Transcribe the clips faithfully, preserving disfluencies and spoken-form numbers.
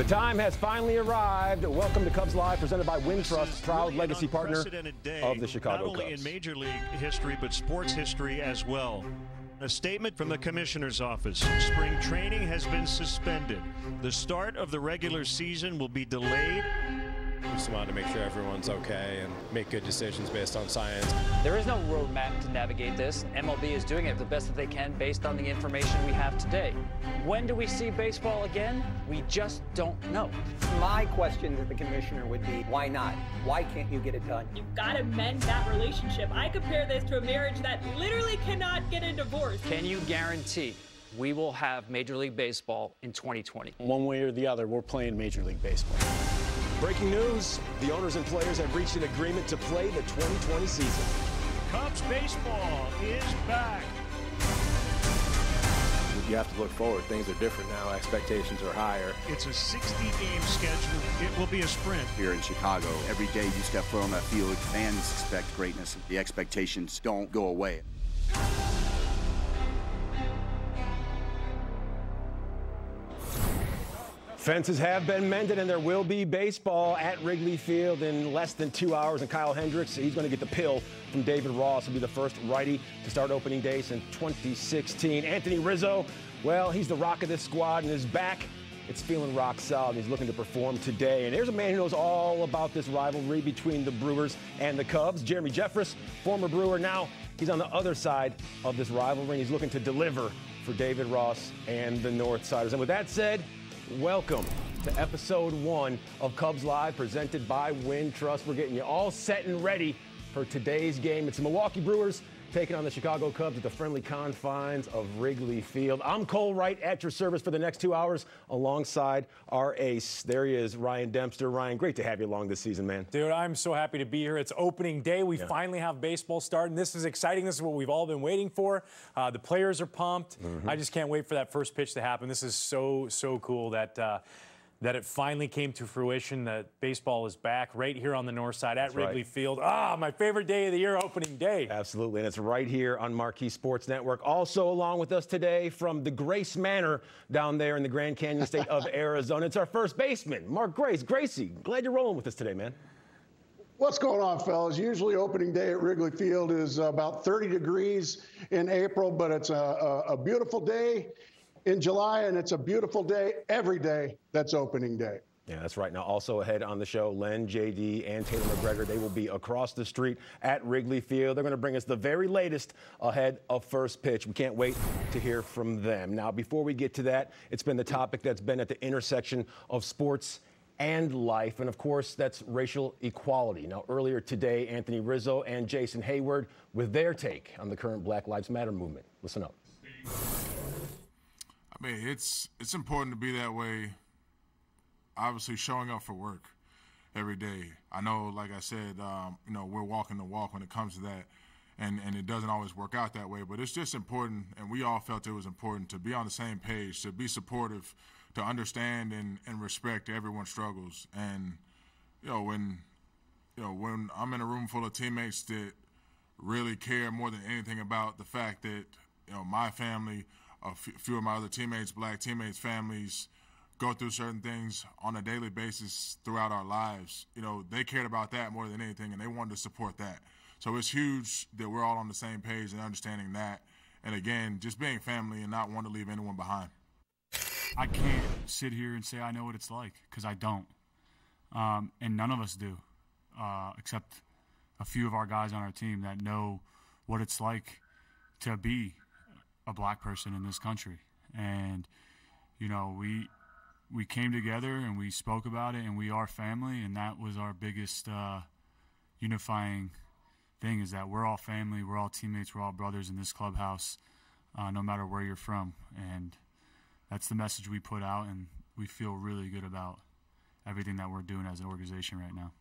The time has finally arrived. Welcome to Cubs Live, presented by Wintrust, proud really legacy partner of the Chicago Cubs. Not only in Major League history, but sports history as well. A statement from the commissioner's office. Spring training has been suspended. The start of the regular season will be delayed. We just wanted to make sure everyone's okay and make good decisions based on science. There is no roadmap to navigate this. M L B is doing it the best that they can based on the information we have today. When do we see baseball again? We just don't know. My question to the commissioner would be, why not? Why can't you get it done? You've got to mend that relationship. I compare this to a marriage that literally cannot get a divorce. Can you guarantee we will have Major League Baseball in twenty twenty? One way or the other, we're playing Major League Baseball. Breaking news, the owners and players have reached an agreement to play the twenty twenty season. Cubs baseball is back. You have to look forward. Things are different now. Expectations are higher. It's a sixty game schedule. It will be a sprint. Here in Chicago, every day you step foot on that field, fans expect greatness. The expectations don't go away. Fences have been mended, and there will be baseball at Wrigley Field in less than two hours. And Kyle Hendricks, he's going to get the pill from David Ross. He'll be the first righty to start opening day since twenty sixteen. Anthony Rizzo, well, he's the rock of this squad, and his back, it's feeling rock solid. He's looking to perform today. And there's a man who knows all about this rivalry between the Brewers and the Cubs. Jeremy Jeffress, former Brewer. Now he's on the other side of this rivalry, and he's looking to deliver for David Ross and the Northsiders. And with that said, welcome to episode one of Cubs Live, presented by Wintrust. We're getting you all set and ready for today's game. It's the Milwaukee Brewers taking on the Chicago Cubs at the friendly confines of Wrigley Field. I'm Cole Wright at your service for the next two hours alongside our ace. There he is, Ryan Dempster. Ryan, great to have you along this season, man. Dude, I'm so happy to be here. It's opening day. We yeah. finally have baseball starting. This is exciting. This is what we've all been waiting for. Uh, the players are pumped. Mm-hmm. I just can't wait for that first pitch to happen. This is so, so cool that uh, that it finally came to fruition, that baseball is back right here on the north side at That's Wrigley right. Field. Ah, my favorite day of the year, opening day. Absolutely, and it's right here on MARQ Sports Network. Also along with us today from the Grace Manor down there in the Grand Canyon state of Arizona, it's our first baseman, Mark Grace. Gracie, glad you're rolling with us today, man. What's going on, fellas? Usually opening day at Wrigley Field is about thirty degrees in April, but it's a, a, a beautiful day in July, and it's a beautiful day every day that's opening day. Yeah, that's right. Now, also ahead on the show, Len, J D, and Taylor McGregor, they will be across the street at Wrigley Field. They're going to bring us the very latest ahead of first pitch. We can't wait to hear from them. Now, before we get to that, it's been the topic that's been at the intersection of sports and life, and of course, that's racial equality. Now, earlier today, Anthony Rizzo and Jason Hayward with their take on the current Black Lives Matter movement. Listen up. I mean, it's it's important to be that way. Obviously, showing up for work every day. I know, like I said, um, you know, we're walking the walk when it comes to that, and, and it doesn't always work out that way. But it's just important, and we all felt it was important to be on the same page, to be supportive, to understand and, and respect everyone's struggles. And you know, when you know when I'm in a room full of teammates that really care more than anything about the fact that you know my family, a few of my other teammates, black teammates, families, go through certain things on a daily basis throughout our lives. You know, they cared about that more than anything, and they wanted to support that. So it's huge that we're all on the same page and understanding that. And again, just being family and not wanting to leave anyone behind. I can't sit here and say I know what it's like, because I don't. Um, and none of us do, uh, except a few of our guys on our team that know what it's like to be a black person in this country. And, you know, we we came together and we spoke about it, and we are family, and that was our biggest uh, unifying thing, is that we're all family, we're all teammates, we're all brothers in this clubhouse, uh, no matter where you're from. And that's the message we put out, and we feel really good about everything that we're doing as an organization right now.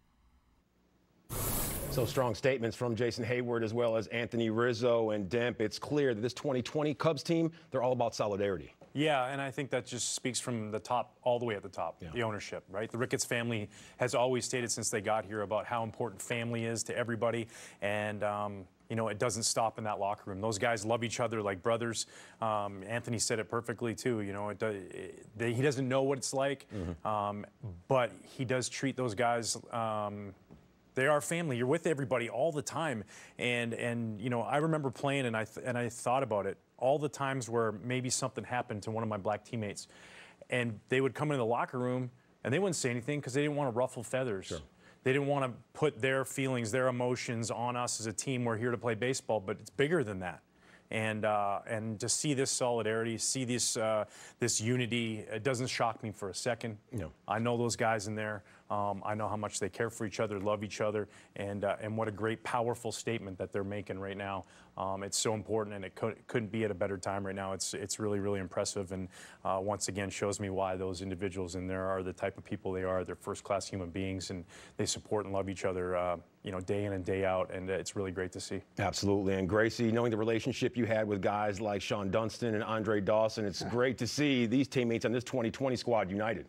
So strong statements from Jason Hayward as well as Anthony Rizzo and Demp. It's clear that this twenty twenty Cubs team, they're all about solidarity. Yeah, and I think that just speaks from the top, all the way at the top, yeah. The ownership, right? The Ricketts family has always stated since they got here about how important family is to everybody. And, um, you know, it doesn't stop in that locker room. Those guys love each other like brothers. Um, Anthony said it perfectly too. You know, it, it, they, he doesn't know what it's like, mm-hmm. um, but he does treat those guys. Um, they are family. You're with everybody all the time, and and you know, I remember playing, and I th- and I thought about it all the times where maybe something happened to one of my black teammates, and they would come into the locker room and they wouldn't say anything because they didn't want to ruffle feathers. Sure. They didn't want to put their feelings, their emotions on us as a team. We're here to play baseball, but it's bigger than that. And uh, and to see this solidarity, see this uh, this unity, it doesn't shock me for a second. No. I know those guys in there. Um, I know how much they care for each other, love each other, and uh, and what a great, powerful statement that they're making right now. Um, it's so important, and it co- couldn't be at a better time right now. It's it's really, really impressive, and uh, once again shows me why those individuals in there are the type of people they are. They're first-class human beings, and they support and love each other, uh, you know, day in and day out, and it's really great to see. Absolutely, and Gracie, knowing the relationship you had with guys like Sean Dunston and Andre Dawson, it's great to see these teammates on this twenty twenty squad united.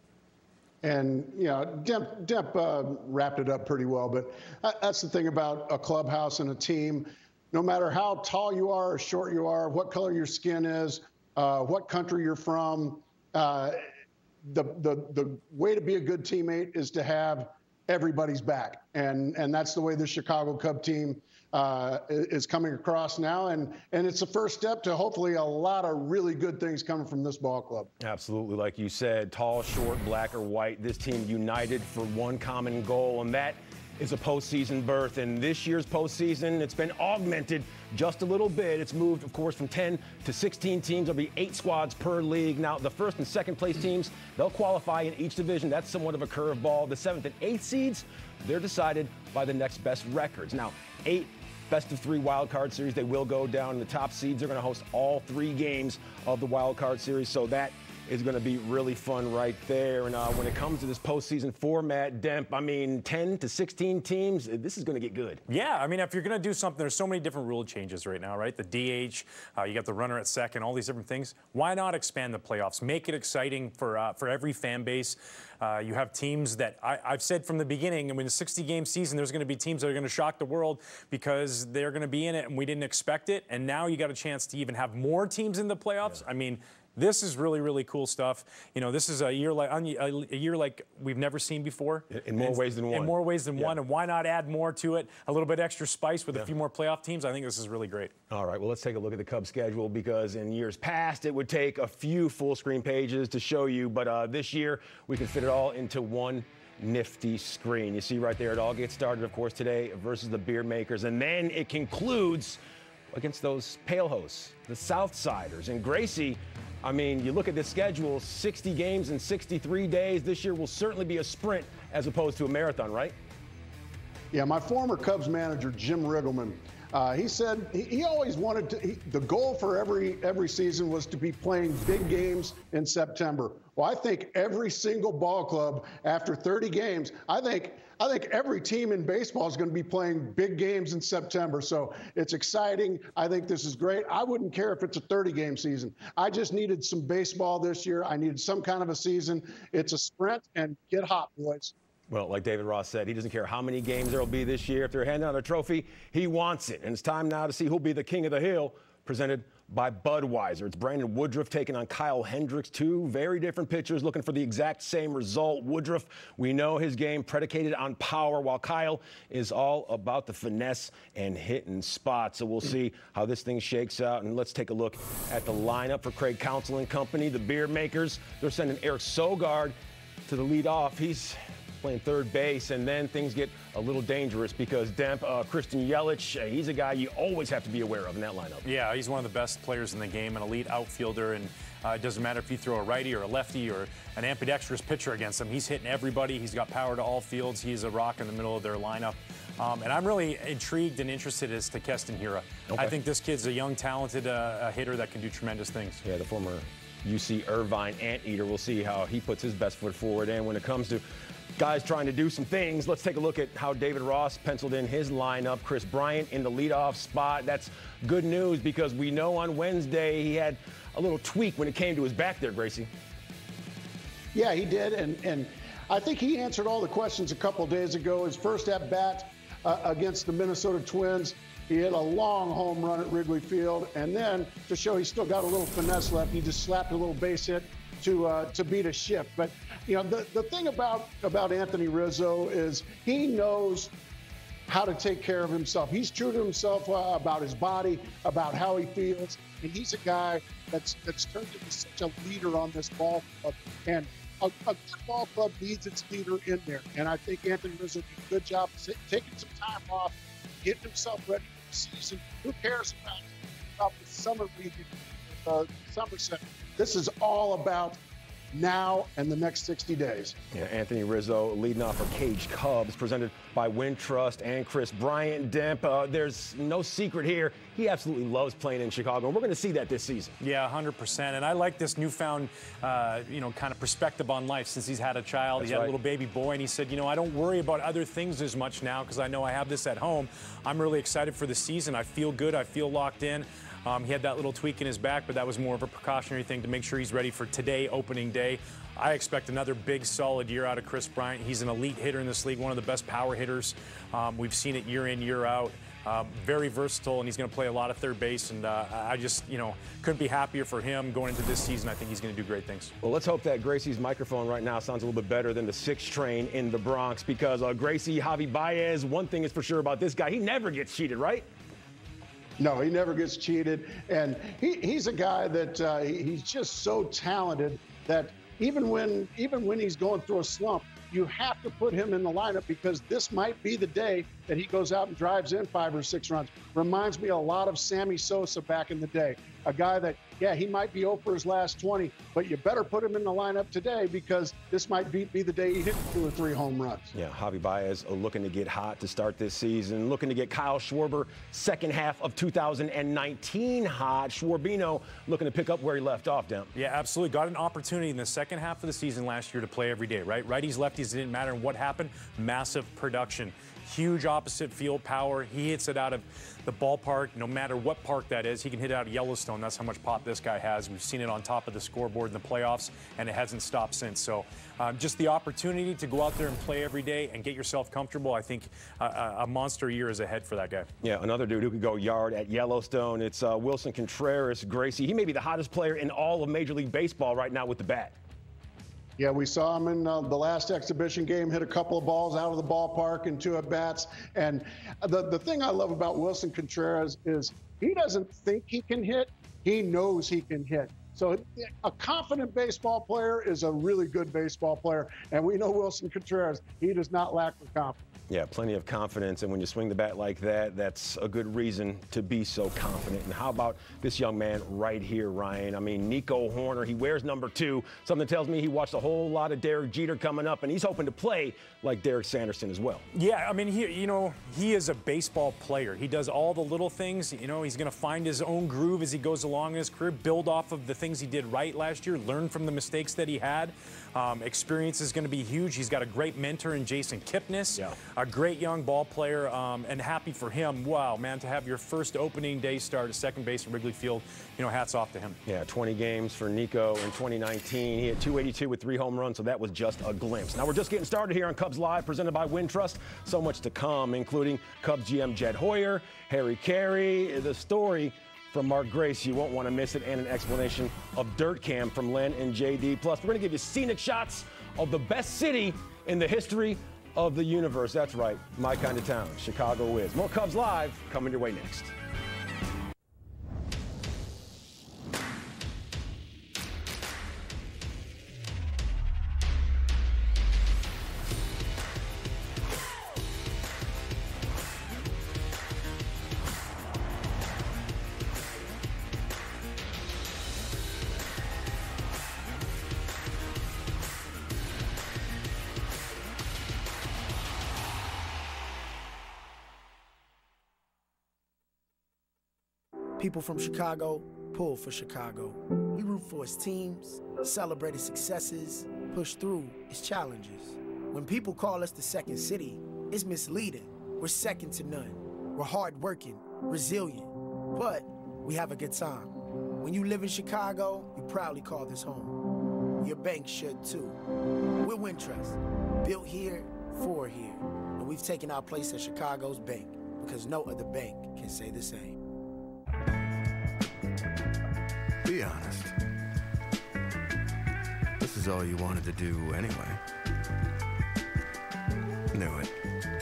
And, you know, Demp, Demp uh, wrapped it up pretty well, but that's the thing about a clubhouse and a team. No matter how tall you are or short you are, what color your skin is, uh, what country you're from, uh, the, the, the way to be a good teammate is to have everybody's back. And, and that's the way the Chicago Cub team uh, is coming across now. And, and it's the first step to hopefully a lot of really good things coming from this ball club. Absolutely. Like you said, tall, short, black or white, this team united for one common goal, and that is a postseason berth. And this year's postseason, it's been augmented just a little bit. It's moved, of course, from ten to sixteen teams. There'll be eight squads per league. Now, the first and second place teams, they'll qualify in each division. That's somewhat of a curveball. The seventh and eighth seeds, they're decided by the next best records. Now, eight best of three wild card series, they will go down. The top seeds are going to host all three games of the wild card series, so that is going to be really fun right there. And uh, when it comes to this postseason format, Demp, I mean, ten to sixteen teams, this is going to get good. Yeah, I mean, if you're going to do something, there's so many different rule changes right now, right? The D H, uh, you got the runner at second, all these different things. Why not expand the playoffs? Make it exciting for uh, for every fan base. Uh, you have teams that I, I've said from the beginning, I mean, a sixty-game season, there's going to be teams that are going to shock the world because they're going to be in it and we didn't expect it. And now you got a chance to even have more teams in the playoffs. Yeah. I mean, this is really, really cool stuff. You know, this is a year like a year like we've never seen before. In more and, ways than one. In more ways than yeah. one. And why not add more to it? A little bit extra spice with yeah. a few more playoff teams. I think this is really great. All right, well, let's take a look at the Cubs schedule, because in years past, it would take a few full screen pages to show you. But uh, this year, we can fit it all into one nifty screen. You see right there, it all gets started, of course, today versus the Beer Makers. And then it concludes against those pale hosts, the Southsiders. And Gracie, I mean, you look at this schedule, sixty games in sixty-three days. This year will certainly be a sprint as opposed to a marathon, right? Yeah, my former Cubs manager, Jim Riggleman, uh, he said he, he always wanted to, he, the goal for every every season was to be playing big games in September. Well, I think every single ball club after thirty games, I think I think every team in baseball is going to be playing big games in September. So it's exciting. I think this is great. I wouldn't care if it's a thirty-game season. I just needed some baseball this year. I needed some kind of a season. It's a sprint, and get hot, boys. Well, like David Ross said, he doesn't care how many games there will be this year. If they're handing out a trophy, he wants it. And it's time now to see who'll be the king of the hill, presented by Budweiser. It's Brandon Woodruff taking on Kyle Hendricks, two very different pitchers looking for the exact same result. Woodruff, we know his game predicated on power, while Kyle is all about the finesse and hitting spots. So we'll see how this thing shakes out. And let's take a look at the lineup for Craig Counsell and company, the Beer Makers. They're sending Eric Sogard to the lead off. He's playing third base, and then things get a little dangerous because Demp, uh, Christian Yelich, uh, he's a guy you always have to be aware of in that lineup. Yeah, he's one of the best players in the game, an elite outfielder, and uh, it doesn't matter if you throw a righty or a lefty or an ambidextrous pitcher against him. He's hitting everybody. He's got power to all fields. He's a rock in the middle of their lineup. Um, and I'm really intrigued and interested as to Keston Hiura. Okay. I think this kid's a young, talented uh, hitter that can do tremendous things. Yeah, the former U C Irvine Anteater. We'll see how he puts his best foot forward. And when it comes to guys trying to do some things, let's take a look at how David Ross penciled in his lineup. Chris Bryant in the leadoff spot. That's good news because we know on Wednesday he had a little tweak when it came to his back there, Gracie. Yeah, he did, and and I think he answered all the questions a couple days ago. His first at bat uh, against the Minnesota Twins, He hit a long home run at Wrigley Field, and then to show he's still got a little finesse left, he just slapped a little base hit to uh, to beat a shift. But you know, the the thing about about Anthony Rizzo is he knows how to take care of himself. He's true to himself uh, about his body, about how he feels, and he's a guy that's that's turned into such a leader on this ball club. And a, a good ball club needs its leader in there. And I think Anthony Rizzo did a good job of taking some time off, getting himself ready for the season. Who cares about, about the summer league, uh, Somerset? This is all about now and the next sixty days. Yeah, Anthony Rizzo leading off for Cage Cubs, presented by Wintrust and Chris Bryant. Demp, uh, there's no secret here. He absolutely loves playing in Chicago, and we're going to see that this season. Yeah, one hundred percent. And I like this newfound, uh, you know, kind of perspective on life since he's had a child. That's he had right. a little baby boy, and he said, you know, I don't worry about other things as much now because I know I have this at home. I'm really excited for the season. I feel good. I feel locked in. Um, he had that little tweak in his back, but that was more of a precautionary thing to make sure he's ready for today, opening day. I expect another big, solid year out of Chris Bryant. He's an elite hitter in this league, one of the best power hitters. Um, we've seen it year in, year out. Um, very versatile, and he's going to play a lot of third base. And uh, I just, you know, couldn't be happier for him going into this season. I think he's going to do great things. Well, let's hope that Gracie's microphone right now sounds a little bit better than the six train in the Bronx, because uh, Gracie, Javi Baez, one thing is for sure about this guy, he never gets cheated, right? No, he never gets cheated. And he, he's a guy that uh, he, he's just so talented that even when even when he's going through a slump, you have to put him in the lineup because this might be the day that he goes out and drives in five or six runs. Reminds me a lot of Sammy Sosa back in the day. A guy that, yeah, he might be oh for his last twenty, but you better put him in the lineup today because this might be, be the day he hits two or three home runs. Yeah, Javi Baez looking to get hot to start this season, looking to get Kyle Schwarber second half of two thousand nineteen hot. Schwarbino looking to pick up where he left off, Demp. Yeah, absolutely. Got an opportunity in the second half of the season last year to play every day, right? Righties, lefties, it didn't matter what happened. Massive production. Huge opposite field power. He hits it out of the ballpark, no matter what park that is. He can hit it out of Yellowstone. That's how much pop this guy has. We've seen it on top of the scoreboard in the playoffs, and it hasn't stopped since. So um, just the opportunity to go out there and play every day and get yourself comfortable, I think uh, a monster year is ahead for that guy. Yeah, another dude who could go yard at Yellowstone. It's uh, Wilson Contreras. Gracie, he may be the hottest player in all of Major League Baseball right now with the bat. Yeah, we saw him in uh, the last exhibition game, hit a couple of balls out of the ballpark and two at-bats. And the, the thing I love about Wilson Contreras is he doesn't think he can hit, he knows he can hit. So a confident baseball player is a really good baseball player. And we know Wilson Contreras, he does not lack for confidence. Yeah, plenty of confidence, and when you swing the bat like that, that's a good reason to be so confident. And how about this young man right here, Ryan? I mean, Nico Horner, he wears number two. Something tells me he watched a whole lot of Derek Jeter coming up, and he's hoping to play like Derek Sanderson as well. Yeah, I mean, he, you know, he is a baseball player. He does all the little things. You know, he's going to find his own groove as he goes along in his career, build off of the things he did right last year, learn from the mistakes that he had. Um, experience is going to be huge. He's got a great mentor in Jason Kipnis, yeah. a great young ball player, um, and happy for him. Wow, man, to have your first opening day start at second base at Wrigley Field, you know, hats off to him. Yeah, twenty games for Nico in twenty nineteen. He hit two eighty-two with three home runs, so that was just a glimpse. Now we're just getting started here on Cubs Live, presented by Wintrust. So much to come, including Cubs G M Jed Hoyer, Harry Carey, the story from Mark Grace, you won't want to miss it, and an explanation of Dirt Cam from Len and J D. Plus, we're going to give you scenic shots of the best city in the history of the universe. That's right, my kind of town, Chicago is. More Cubs Live coming your way next. People from Chicago pull for Chicago. We root for its teams, celebrate its successes, push through its challenges. When people call us the second city, it's misleading. We're second to none. We're hardworking, resilient, but we have a good time. When you live in Chicago, you proudly call this home. Your bank should too. We're Wintrust, built here for here, and we've taken our place as Chicago's bank because no other bank can say the same. Be honest. This is all you wanted to do anyway. Knew it.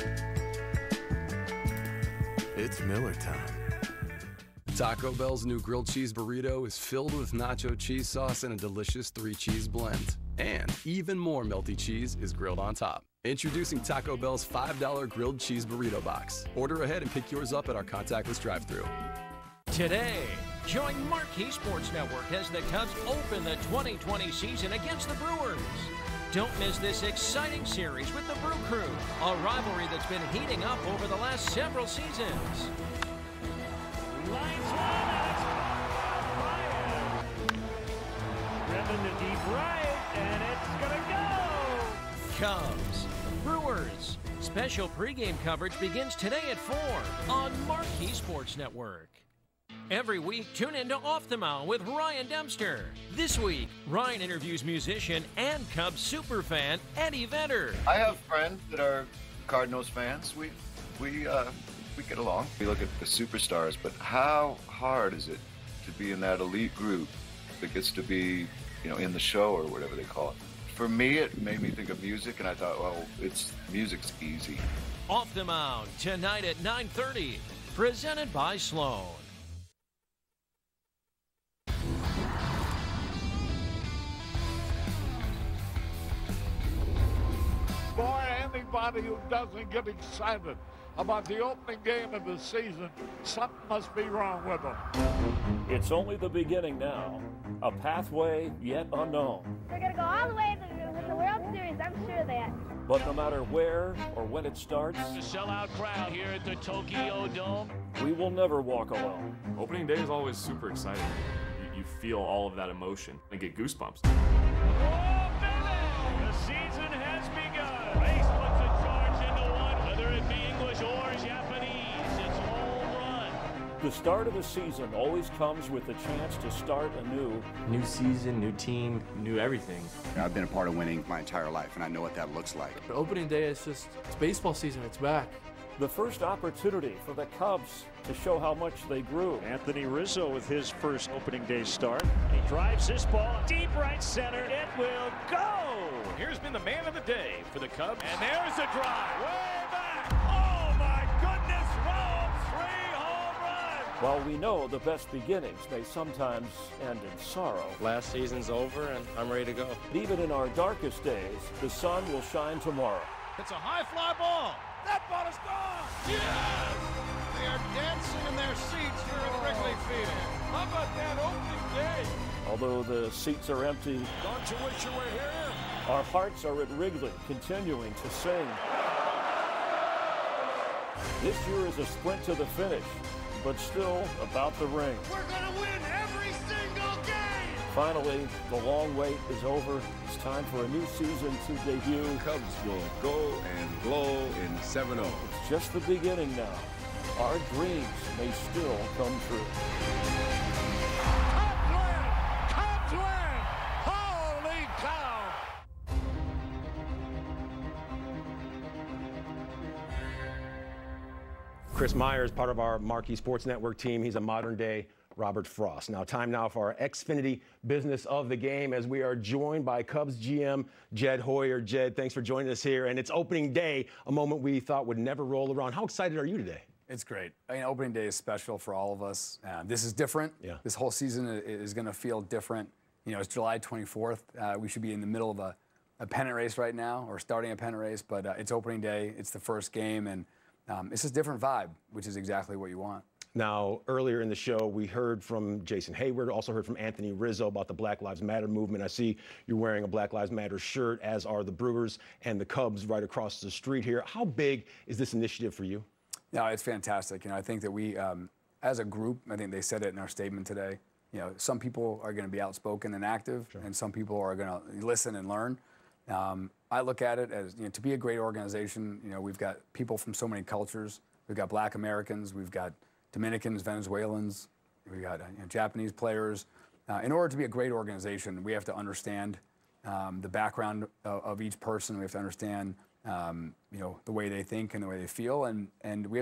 It's Miller time. Taco Bell's new grilled cheese burrito is filled with nacho cheese sauce and a delicious three-cheese blend. And even more melty cheese is grilled on top. Introducing Taco Bell's five dollar grilled cheese burrito box. Order ahead and pick yours up at our contactless drive-thru. Today, join MARQ Sports Network as the Cubs open the twenty twenty season against the Brewers. Don't miss this exciting series with the Brew Crew, a rivalry that's been heating up over the last several seasons. Lines one, and it's Ryan. Driven to deep right, and it's gonna go. Cubs, Brewers. Special pregame coverage begins today at four on MARQ Sports Network. Every week, tune in to Off the Mound with Ryan Dempster. This week, Ryan interviews musician and Cubs superfan Eddie Vedder. I have friends that are Cardinals fans. We we uh, we get along. We look at the superstars, but how hard is it to be in that elite group that gets to be, you know, in the show or whatever they call it? For me, it made me think of music, and I thought, well, it's music's easy. Off the Mound tonight at nine thirty, presented by Sloan. Boy, anybody who doesn't get excited about the opening game of the season, something must be wrong with them. It's only the beginning now. A pathway yet unknown. We're going to go all the way to the World Series, I'm sure of that. But no matter where or when it starts, the sellout crowd here at the Tokyo Dome. We will never walk alone. Opening day is always super exciting. You, you feel all of that emotion and get goosebumps. Oh, baby! The season has begun. Base puts a charge into one. Whether it be English or Japanese, it's home run. The start of the season always comes with the chance to start anew. New season, new team, new everything. I've been a part of winning my entire life, and I know what that looks like. The opening day is just, it's baseball season, it's back. The first opportunity for the Cubs to show how much they grew. Anthony Rizzo with his first opening day start. He drives this ball deep right center. It will go. Here's been the man of the day for the Cubs. And there's a drive. Way back. Oh, my goodness. Rome, three home runs. While we know the best beginnings may sometimes end in sorrow. Last season's over, and I'm ready to go. Even in our darkest days, the sun will shine tomorrow. It's a high fly ball. That ball is gone! Yes! They are dancing in their seats here at Wrigley Field. How about that opening day? Although the seats are empty, don't you wish you were here? Our hearts are at Wrigley, continuing to sing. This year is a sprint to the finish, but still about the ring. We're gonna win every single game! Finally, the long wait is over. It's time for a new season to debut. Cubs will go and blow in seven oh. It's just the beginning now. Our dreams may still come true. Cubs win! Cubs win! Holy cow! Chris Myers, part of our MARQ Sports Network team. He's a modern-day Robert Frost. Now, time now for our Xfinity business of the game as we are joined by Cubs G M Jed Hoyer. Jed, thanks for joining us here. And it's opening day, a moment we thought would never roll around. How excited are you today? It's great. I mean, opening day is special for all of us. Uh, this is different. Yeah. This whole season is going to feel different. You know, it's July twenty-fourth. Uh, we should be in the middle of a, a pennant race right now, or starting a pennant race, but uh, it's opening day. It's the first game, and um, it's just a different vibe, which is exactly what you want. Now, earlier in the show, we heard from Jason Hayward, also heard from Anthony Rizzo about the Black Lives Matter movement. I see you're wearing a Black Lives Matter shirt, as are the Brewers and the Cubs right across the street here. How big is this initiative for you? No, it's fantastic. You know, I think that we, um, as a group, I think they said it in our statement today, you know, some people are going to be outspoken and active, sure. and some people are going to listen and learn. Um, I look at it as, you know, to be a great organization, you know, we've got people from so many cultures. We've got Black Americans, we've got Dominicans, Venezuelans, we got you know, Japanese players. Uh, in order to be a great organization, we have to understand um, the background of, of each person. We have to understand, um, you know, the way they think and the way they feel, and and we have to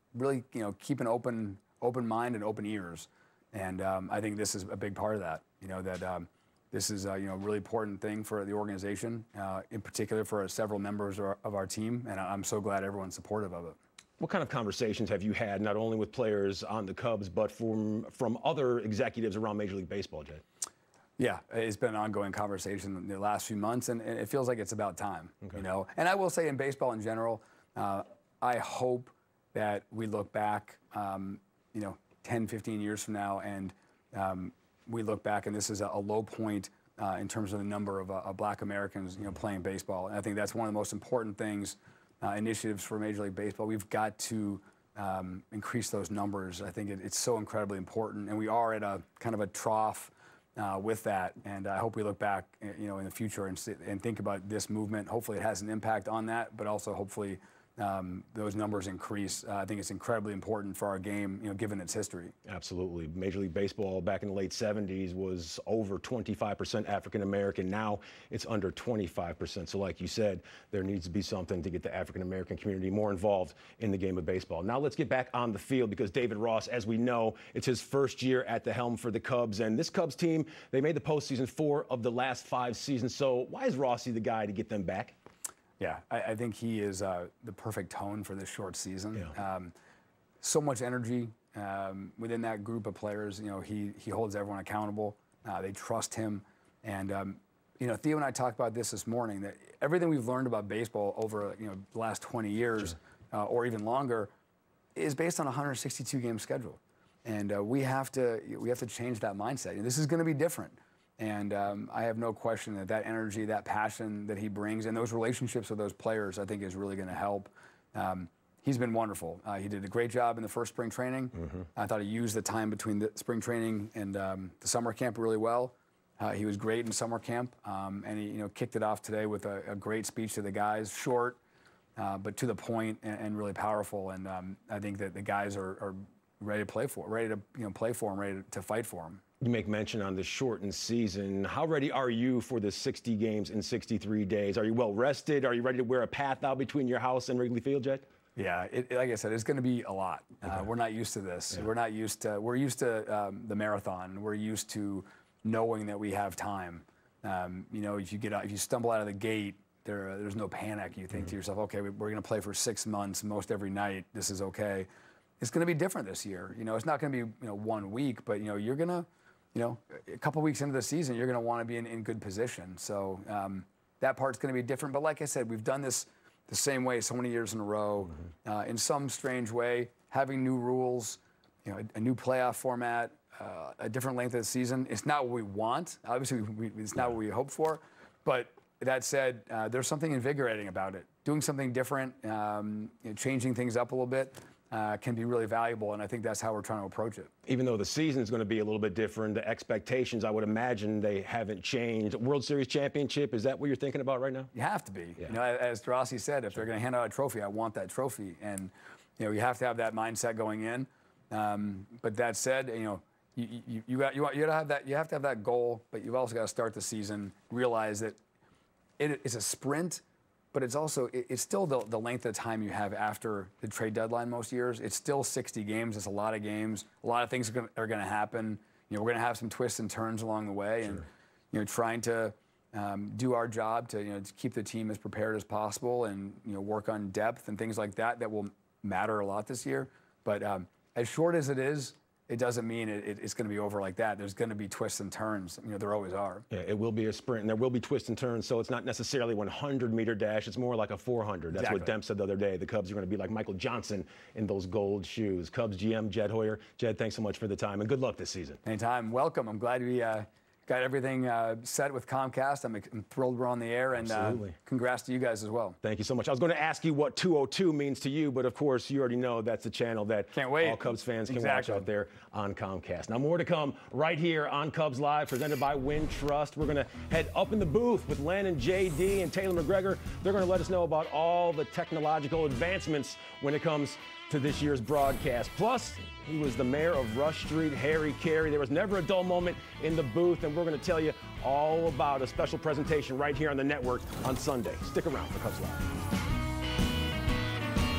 really, you know, keep an open open mind and open ears. And um, I think this is a big part of that. You know that um, this is uh, you know a really important thing for the organization, uh, in particular for several members of our, of our team. And I'm so glad everyone's supportive of it. What kind of conversations have you had, not only with players on the Cubs, but from from other executives around Major League Baseball, Jed? Yeah, it's been an ongoing conversation in the last few months, and, and it feels like it's about time. Okay. You know, and I will say in baseball in general, uh, I hope that we look back, um, you know, ten, fifteen years from now, and um, we look back, and this is a, a low point uh, in terms of the number of, uh, of Black Americans, you know, playing baseball. And I think that's one of the most important things, uh, initiatives for Major League Baseball. We've got to um, increase those numbers. I think it, it's so incredibly important, and we are at a kind of a trough Uh, with that, and I hope we look back, you know, in the future and, see, and think about this movement. Hopefully, it has an impact on that, but also hopefully um, those numbers increase. Uh, I think it's incredibly important for our game, you know, given its history. Absolutely. Major League Baseball back in the late seventies was over twenty-five percent African American. Now it's under twenty-five percent. So, like you said, there needs to be something to get the African American community more involved in the game of baseball. Now let's get back on the field, because David Ross, as we know, it's his first year at the helm for the Cubs, and this Cubs team, they made the postseason four of the last five seasons. So why is Rossi the guy to get them back? Yeah, I, I think he is uh, the perfect tone for this short season. Yeah. Um, so much energy um, within that group of players. You know, he he holds everyone accountable. Uh, they trust him, and um, you know, Theo and I talked about this this morning. That everything we've learned about baseball over you know the last twenty years, sure. uh, or even longer, is based on a one hundred sixty-two game schedule, and uh, we have to we have to change that mindset. And this is going to be different. And um, I have no question that that energy, that passion that he brings, and those relationships with those players, I think is really going to help. Um, he's been wonderful. Uh, he did a great job in the first spring training. Mm-hmm. I thought he used the time between the spring training and um, the summer camp really well. Uh, he was great in summer camp, um, and he you know kicked it off today with a, a great speech to the guys, short, uh, but to the point and, and really powerful. And um, I think that the guys are, are ready to play for, ready to you know play for him, ready to, to fight for him. You make mention on the shortened season. How ready are you for the sixty games in sixty-three days? Are you well rested? Are you ready to wear a path out between your house and Wrigley Field, Jed? Yeah, it, like I said, it's going to be a lot. Okay. Uh, we're not used to this. Yeah. We're not used to. We're used to um, the marathon. We're used to knowing that we have time. Um, you know, if you get out, if you stumble out of the gate, there, there's no panic. You think mm-hmm. to yourself, okay, we're going to play for six months, most every night. This is okay. It's going to be different this year. You know, it's not going to be you know one week, but you know you're going to. You know, a couple weeks into the season, you're going to want to be in, in good position. So um, that part's going to be different. But like I said, we've done this the same way so many years in a row. Mm-hmm. uh, in some strange way, having new rules, you know, a, a new playoff format, uh, a different length of the season. It's not what we want. Obviously, we, it's not yeah. what we hope for. But that said, uh, there's something invigorating about it. Doing something different, um, you know, changing things up a little bit. Uh, can be really valuable, and I think that's how we're trying to approach it. Even though the season is going to be a little bit different, the expectations, I would imagine, they haven't changed. World Series championship, is that what you're thinking about right now? You have to be. Yeah. You know, as Rossi said, if they're going to hand out a trophy, I want that trophy, and you know, you have to have that mindset going in. Um, but that said, you know, you you you got you, you got to have that. You have to have that goal, but you've also got to start the season, realize that it, it's a sprint. But it's also, it's still the, the length of time you have after the trade deadline most years. It's still sixty games. It's a lot of games. A lot of things are going to happen. You know, we're going to have some twists and turns along the way. Sure. And, you know, trying to um, do our job to, you know, to keep the team as prepared as possible and, you know, work on depth and things like that that will matter a lot this year. But um, as short as it is, it doesn't mean it, it, it's going to be over like that. There's going to be twists and turns. You know, there always are. Yeah, it will be a sprint, and there will be twists and turns, so it's not necessarily one hundred meter dash. It's more like a four hundred. That's exactly what Demp said the other day. The Cubs are going to be like Michael Johnson in those gold shoes. Cubs G M Jed Hoyer. Jed, thanks so much for the time, and good luck this season. Anytime. Welcome. I'm glad we uh, got everything uh, set with Comcast. I'm, I'm thrilled we're on the air, and uh, congrats to you guys as well. Thank you so much. I was going to ask you what two oh two means to you, but of course you already know that's the channel that Can't wait. all Cubs fans can exactly. watch out there on Comcast. Now more to come right here on Cubs Live, presented by Wintrust. We're going to head up in the booth with Len and J D and Taylor McGregor. They're going to let us know about all the technological advancements when it comes to this year's broadcast. Plus, he was the mayor of Rush Street, Harry Carey. There was never a dull moment in the booth, and we're going to tell you all about a special presentation right here on the network on Sunday. Stick around for Cubs Live.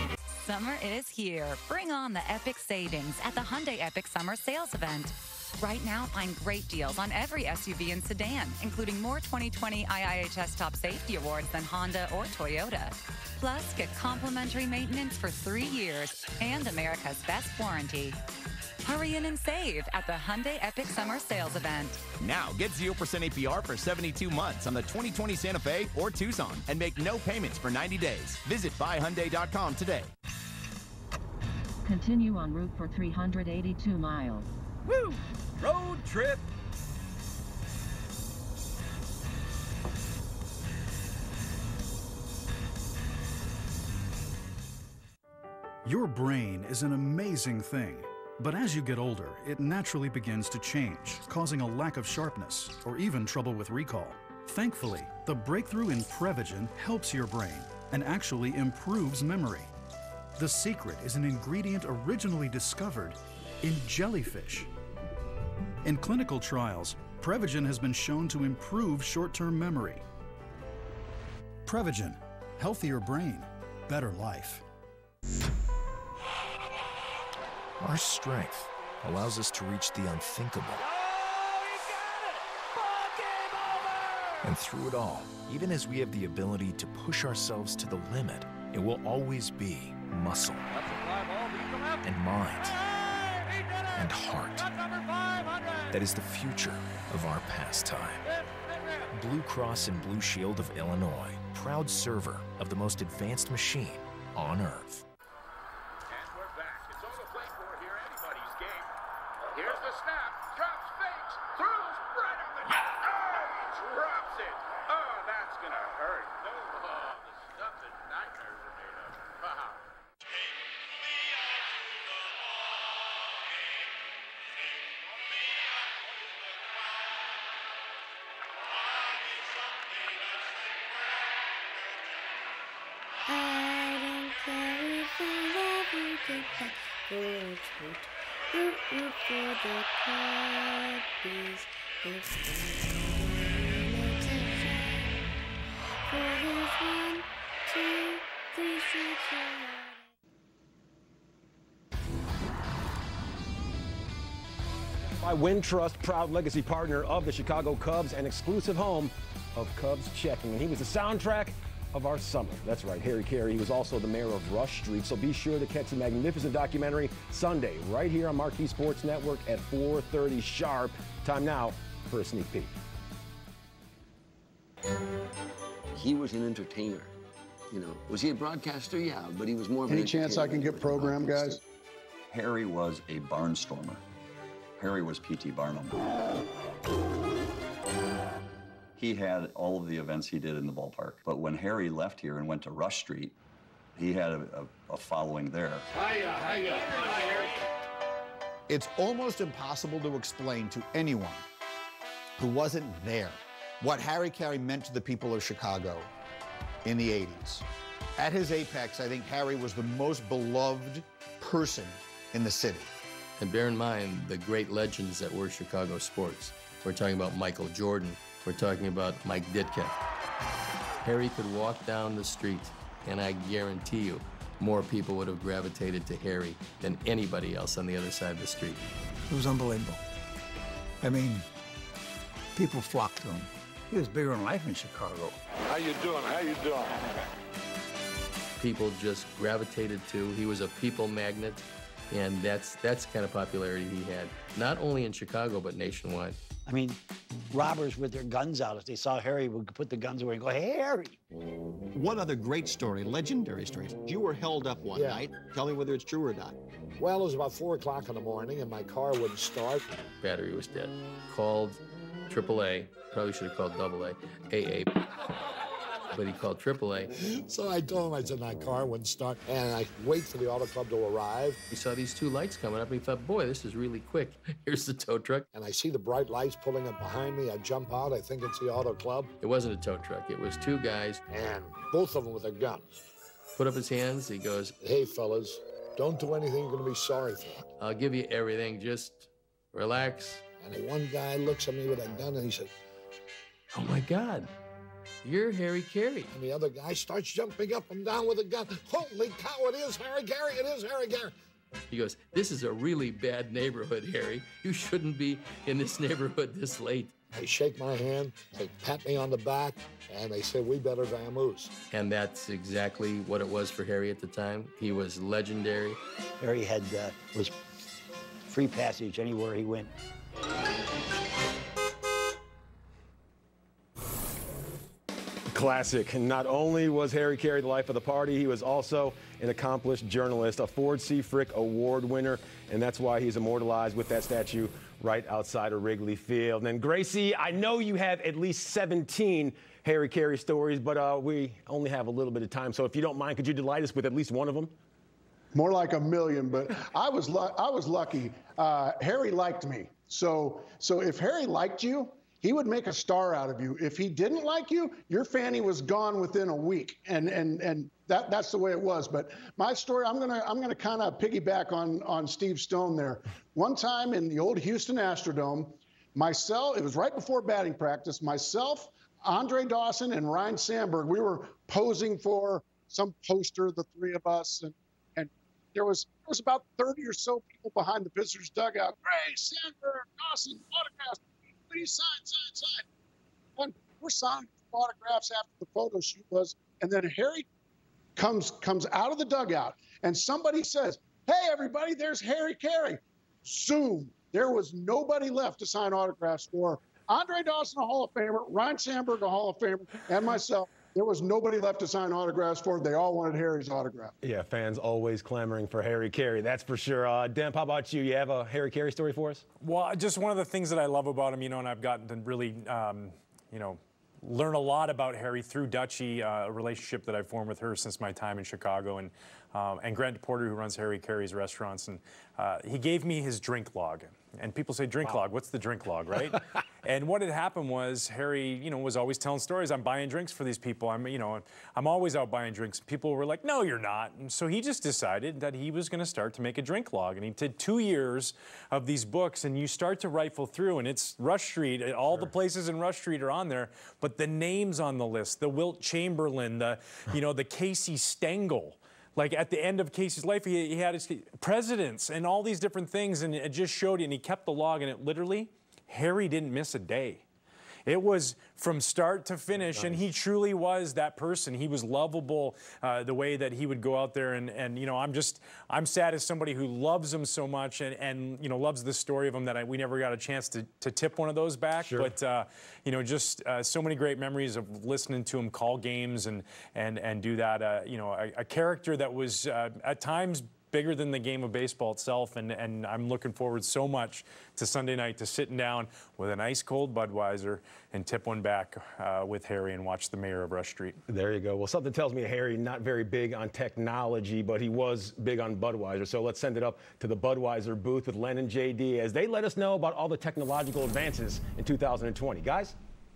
Summer is here. Bring on the epic savings at the Hyundai Epic Summer Sales Event. Right now, find great deals on every S U V and sedan, including more twenty twenty I I H S Top Safety Awards than Honda or Toyota. Plus, get complimentary maintenance for three years and America's best warranty. Hurry in and save at the Hyundai Epic Summer Sales Event. Now, get zero percent A P R for seventy-two months on the twenty twenty Santa Fe or Tucson and make no payments for ninety days. Visit buy hyundai dot com today. Continue en route for three hundred eighty-two miles. Woo! Road trip! Your brain is an amazing thing. But as you get older, it naturally begins to change, causing a lack of sharpness or even trouble with recall. Thankfully, the breakthrough in Prevagen helps your brain and actually improves memory. The secret is an ingredient originally discovered in jellyfish. In clinical trials, Prevagen has been shown to improve short-term memory. Prevagen, healthier brain, better life. Our strength allows us to reach the unthinkable. And through it all, even as we have the ability to push ourselves to the limit, it will always be muscle and mind and heart. That is the future of our pastime. Blue Cross and Blue Shield of Illinois, proud server of the most advanced machine on Earth. By Wintrust, proud legacy partner of the Chicago Cubs and exclusive home of Cubs Checking. And he was the soundtrack of our summer. That's right, Harry Carey. He was also the mayor of Rush Street. So be sure to catch the magnificent documentary Sunday right here on Marquee Sports Network at four thirty sharp. Time now for a sneak peek. He was an entertainer. You know, was he a broadcaster? Yeah, but he was more of an Any chance I can get program, guys? Harry was a barnstormer. Harry was P T Barnum. He had all of the events he did in the ballpark. But when Harry left here and went to Rush Street, he had a, a, a following there. Hiya, hiya. Hi, Harry. It's almost impossible to explain to anyone who wasn't there what Harry Carey meant to the people of Chicago in the eighties. At his apex, I think Harry was the most beloved person in the city. And bear in mind the great legends that were Chicago sports. We're talking about Michael Jordan. We're talking about Mike Ditka. Harry could walk down the street, and I guarantee you, more people would have gravitated to Harry than anybody else on the other side of the street. It was unbelievable. I mean, people flocked to him. He was bigger in life in Chicago. How you doing? How you doing? People just gravitated to. He was a people magnet. And that's that's the kind of popularity he had, not only in Chicago, but nationwide. I mean, robbers with their guns out, if they saw Harry, would put the guns away and go, hey, Harry. One other great story, legendary story. You were held up one Yeah. night. Tell me whether it's true or not. Well, it was about four o'clock in the morning, and my car wouldn't start. Battery was dead. Called triple A, probably should have called double A, A A. But he called triple A. So I told him, I said, my car wouldn't start, and I wait for the auto club to arrive. He saw these two lights coming up, and he thought, boy, this is really quick. Here's the tow truck. And I see the bright lights pulling up behind me. I jump out. I think it's the auto club. It wasn't a tow truck. It was two guys. And both of them with their guns. Put up his hands. He goes, hey, fellas, don't do anything you're going to be sorry for. I'll give you everything. Just relax. And one guy looks at me with a gun, and he said, oh, my God. you're Harry Carey. And the other guy starts jumping up and down with a gun. Holy cow, it is Harry Carey, it is Harry Carey. He goes, this is a really bad neighborhood, Harry. You shouldn't be in this neighborhood this late. They shake my hand, they pat me on the back, and they say, we better vamoose. And that's exactly what it was for Harry at the time. He was legendary. Harry had uh, was free passage anywhere he went. Classic. And not only was Harry Carey the life of the party, he was also an accomplished journalist, a Ford C. Frick Award winner, and that's why he's immortalized with that statue right outside of Wrigley Field. And Gracie, I know you have at least seventeen Harry Carey stories, but uh, we only have a little bit of time. So if you don't mind, could you delight us with at least one of them? More like a million, but I was lu- I was lucky. Uh, Harry liked me. So so if Harry liked you, he would make a star out of you. If he didn't like you, your fanny was gone within a week, and and and that that's the way it was. But my story, I'm gonna I'm gonna kind of piggyback on on Steve Stone there. One time in the old Houston Astrodome, myself, it was right before batting practice. Myself, Andre Dawson, and Ryan Sandberg, we were posing for some poster, the three of us, and and there was there was about thirty or so people behind the visitors' dugout. Gray, Sandberg, Dawson, autographs. Please sign, sign, sign. And we're signing autographs after the photo shoot was, and then Harry comes comes out of the dugout, and somebody says, "Hey, everybody, there's Harry Carey." Soon, there was nobody left to sign autographs for. Andre Dawson, a Hall of Famer, Ryan Sandberg, a Hall of Famer, and myself. There was nobody left to sign autographs for. They all wanted Harry's autograph. Yeah, fans always clamoring for Harry Carey, that's for sure. Uh, Demp, how about you? You have a Harry Carey story for us? Well, just one of the things that I love about him, you know, and I've gotten to really, um, you know, learn a lot about Harry through Dutchie, uh, a relationship that I've formed with her since my time in Chicago, and um, and Grant Porter, who runs Harry Carey's restaurants, and uh, he gave me his drink log. And people say drink wow. log. What's the drink log, right? And what had happened was Harry, you know, was always telling stories. I'm buying drinks for these people. I'm, you know, I'm always out buying drinks. People were like, no, you're not. And so he just decided that he was going to start to make a drink log. And he did two years of these books. And you start to rifle through, and it's Rush Street. All sure. the places in Rush Street are on there. But the names on the list, the Wilt Chamberlain, the, you know, the Casey Stengel. Like at the end of Casey's life, he, he had his presidents and all these different things, and it just showed you, and he kept the log, and it literally, Harry didn't miss a day. It was from start to finish, nice. And he truly was that person. He was lovable, uh, the way that he would go out there, and, and you know, I'm just, I'm sad as somebody who loves him so much, and, and you know, loves the story of him that I, we never got a chance to, to tip one of those back. Sure. But, uh, you know, just uh, so many great memories of listening to him call games and, and, and do that. Uh, you know, a, a character that was uh, at times bigger than the game of baseball itself, and, and I'm looking forward so much to Sunday night, to sitting down with an ice cold Budweiser and tip one back uh, with Harry and watch the mayor of Rush Street. There you go. Well, something tells me Harry not very big on technology, but he was big on Budweiser. So let's send it up to the Budweiser booth with Len and J D as they let us know about all the technological advances in two thousand twenty. Guys?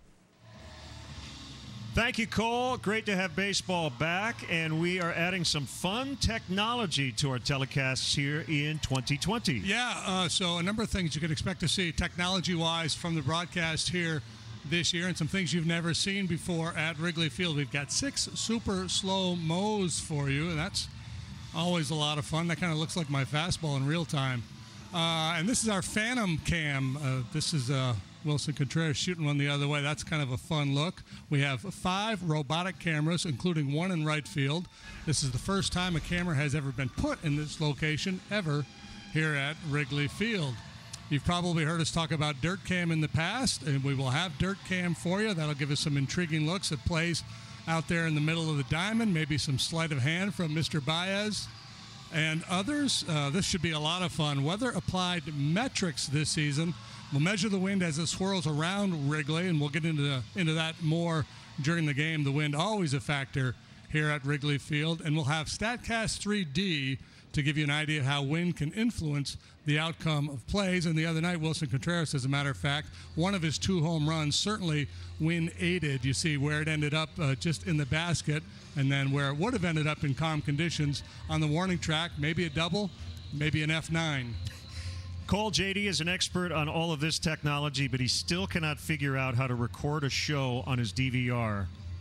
Thank you, Cole. Great to have baseball back, and we are adding some fun technology to our telecasts here in twenty twenty. Yeah, uh, so a number of things you could expect to see technology-wise from the broadcast here this year, and some things you've never seen before at Wrigley Field. We've got six super slow-mos for you, and that's always a lot of fun. That kind of looks like my fastball in real time. Uh, and this is our Phantom Cam. Uh, this is... Uh, Wilson Contreras shooting one the other way. That's kind of a fun look. We have five robotic cameras, including one in right field. This is the first time a camera has ever been put in this location ever here at Wrigley Field. You've probably heard us talk about Dirt Cam in the past, and we will have Dirt Cam for you. That'll give us some intriguing looks at plays out there in the middle of the diamond, maybe some sleight of hand from Mister Baez and others. Uh, this should be a lot of fun. Weather-applied metrics this season. We'll measure the wind as it swirls around Wrigley, and we'll get into the, into that more during the game. The wind always a factor here at Wrigley Field, and we'll have StatCast three D to give you an idea of how wind can influence the outcome of plays. And the other night, Wilson Contreras, as a matter of fact, one of his two home runs certainly wind-aided. You see where it ended up uh, just in the basket, and then where it would have ended up in calm conditions on the warning track, maybe a double, maybe an F nine. Cole, J D is an expert on all of this technology, but he still cannot figure out how to record a show on his D V R.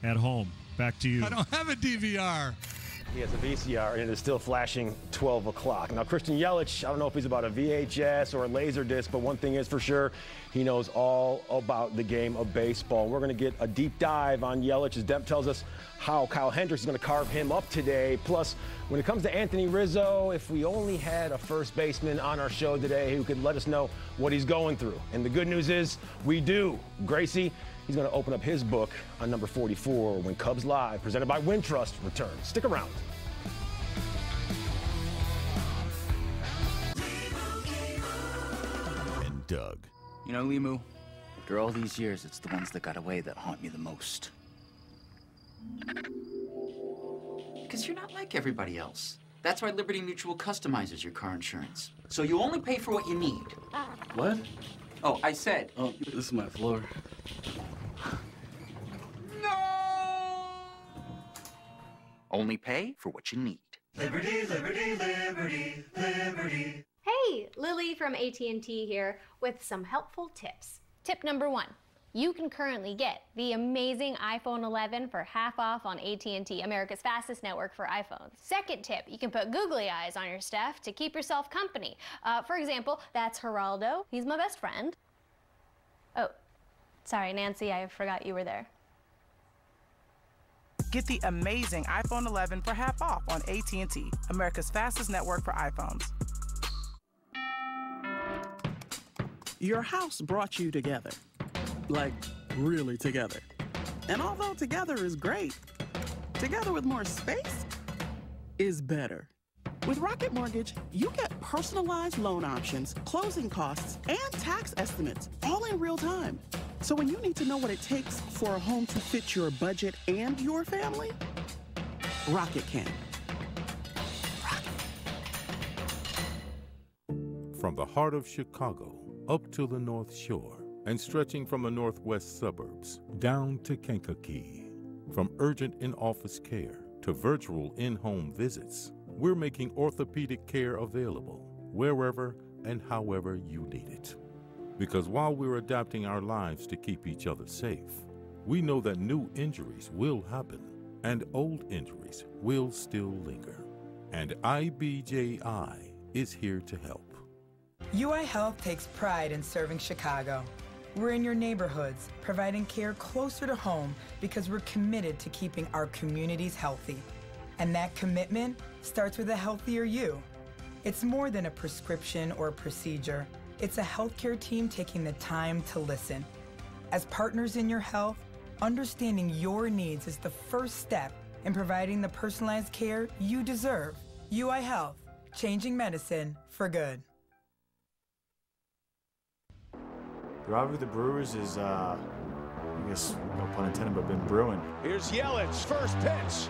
at home. Back to you. I don't have a D V R. He has a V C R, and it is still flashing twelve o'clock. Now, Christian Yelich, I don't know if he's about a V H S or a laser disc, but one thing is for sure, he knows all about the game of baseball. We're going to get a deep dive on Yelich, as Demp tells us how Kyle Hendricks is going to carve him up today. Plus, when it comes to Anthony Rizzo, if we only had a first baseman on our show today who could let us know what he's going through. And the good news is, we do. Gracie, he's going to open up his book on number forty-four when Cubs Live, presented by Wintrust, returns. Stick around. And Doug. You know, Limu, after all these years, it's the ones that got away that haunt me the most. Because you're not like everybody else. That's why Liberty Mutual customizes your car insurance. So you only pay for what you need. What? Oh, I said. Oh, this is my floor. Only pay for what you need. Liberty, liberty, liberty, liberty. Hey, Lily from A T and T here with some helpful tips. Tip number one, you can currently get the amazing iPhone eleven for half off on A T and T, America's fastest network for iPhones. Second tip, you can put googly eyes on your stuff to keep yourself company. Uh, for example, that's Geraldo. He's my best friend. Oh, sorry, Nancy, I forgot you were there. Get the amazing iPhone eleven for half off on A T and T, America's fastest network for iPhones. Your house brought you together. Like, really together. And although together is great, together with more space is better. With Rocket Mortgage, you get personalized loan options, closing costs, and tax estimates, all in real time. So when you need to know what it takes for a home to fit your budget and your family, Rocket can. From the heart of Chicago up to the North Shore and stretching from the northwest suburbs down to Kankakee. From urgent in-office care to virtual in-home visits, we're making orthopedic care available wherever and however you need it. Because while we're adapting our lives to keep each other safe, we know that new injuries will happen and old injuries will still linger. And I B J I is here to help. U I Health takes pride in serving Chicago. We're in your neighborhoods, providing care closer to home because we're committed to keeping our communities healthy. And that commitment starts with a healthier you. It's more than a prescription or procedure. It's a healthcare team taking the time to listen. As partners in your health, understanding your needs is the first step in providing the personalized care you deserve. U I Health, changing medicine for good. The rivalry with the Brewers is, uh, I guess, no pun intended, but been brewing. Here's Yelich, first pitch.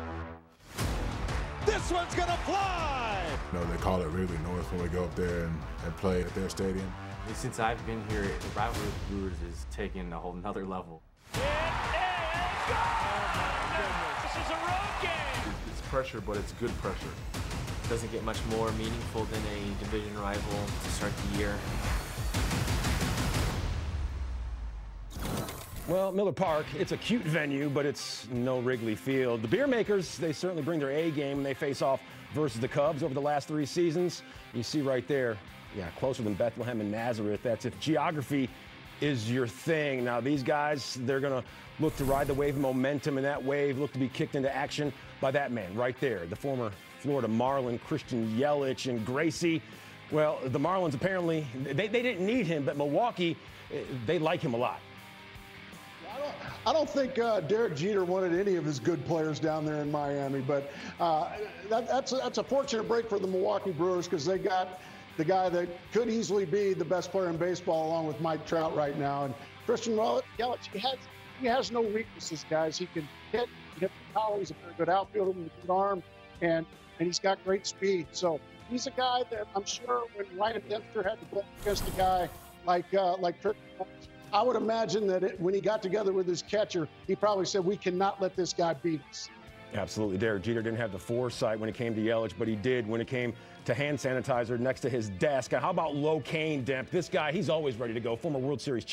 This one's gonna fly! You know, they call it Wrigley North when we go up there and, and play at their stadium. Since I've been here, the rivalry with the Brewers is taking a whole nother level. It is gone! This is a road game! It's pressure, but it's good pressure. It doesn't get much more meaningful than a division rival to start the year. Well, Miller Park, it's a cute venue, but it's no Wrigley Field. The beer makers, they certainly bring their A game when they face off versus the Cubs over the last three seasons. You see right there, yeah, closer than Bethlehem and Nazareth. That's if geography is your thing. Now, these guys, they're going to look to ride the wave of momentum, and that wave look to be kicked into action by that man right there, the former Florida Marlin, Christian Yelich, and Gracie. Well, the Marlins apparently, they, they didn't need him, but Milwaukee, they like him a lot. I don't think uh, Derek Jeter wanted any of his good players down there in Miami, but uh, that, that's, a, that's a fortunate break for the Milwaukee Brewers because they got the guy that could easily be the best player in baseball along with Mike Trout right now. And Christian Yelich, he has, he has no weaknesses, guys. He can hit, he can hit the power. He's a very good outfielder with a good arm, and, and he's got great speed. So he's a guy that I'm sure when Ryan Dempster had to play against a guy like, uh, like Christian Yelich, I would imagine that it, when he got together with his catcher, he probably said, we cannot let this guy beat us. Absolutely. Derek Jeter didn't have the foresight when it came to Yelich, but he did when it came to hand sanitizer next to his desk. And how about Locaine, Demp? This guy, he's always ready to go, former World Series champ.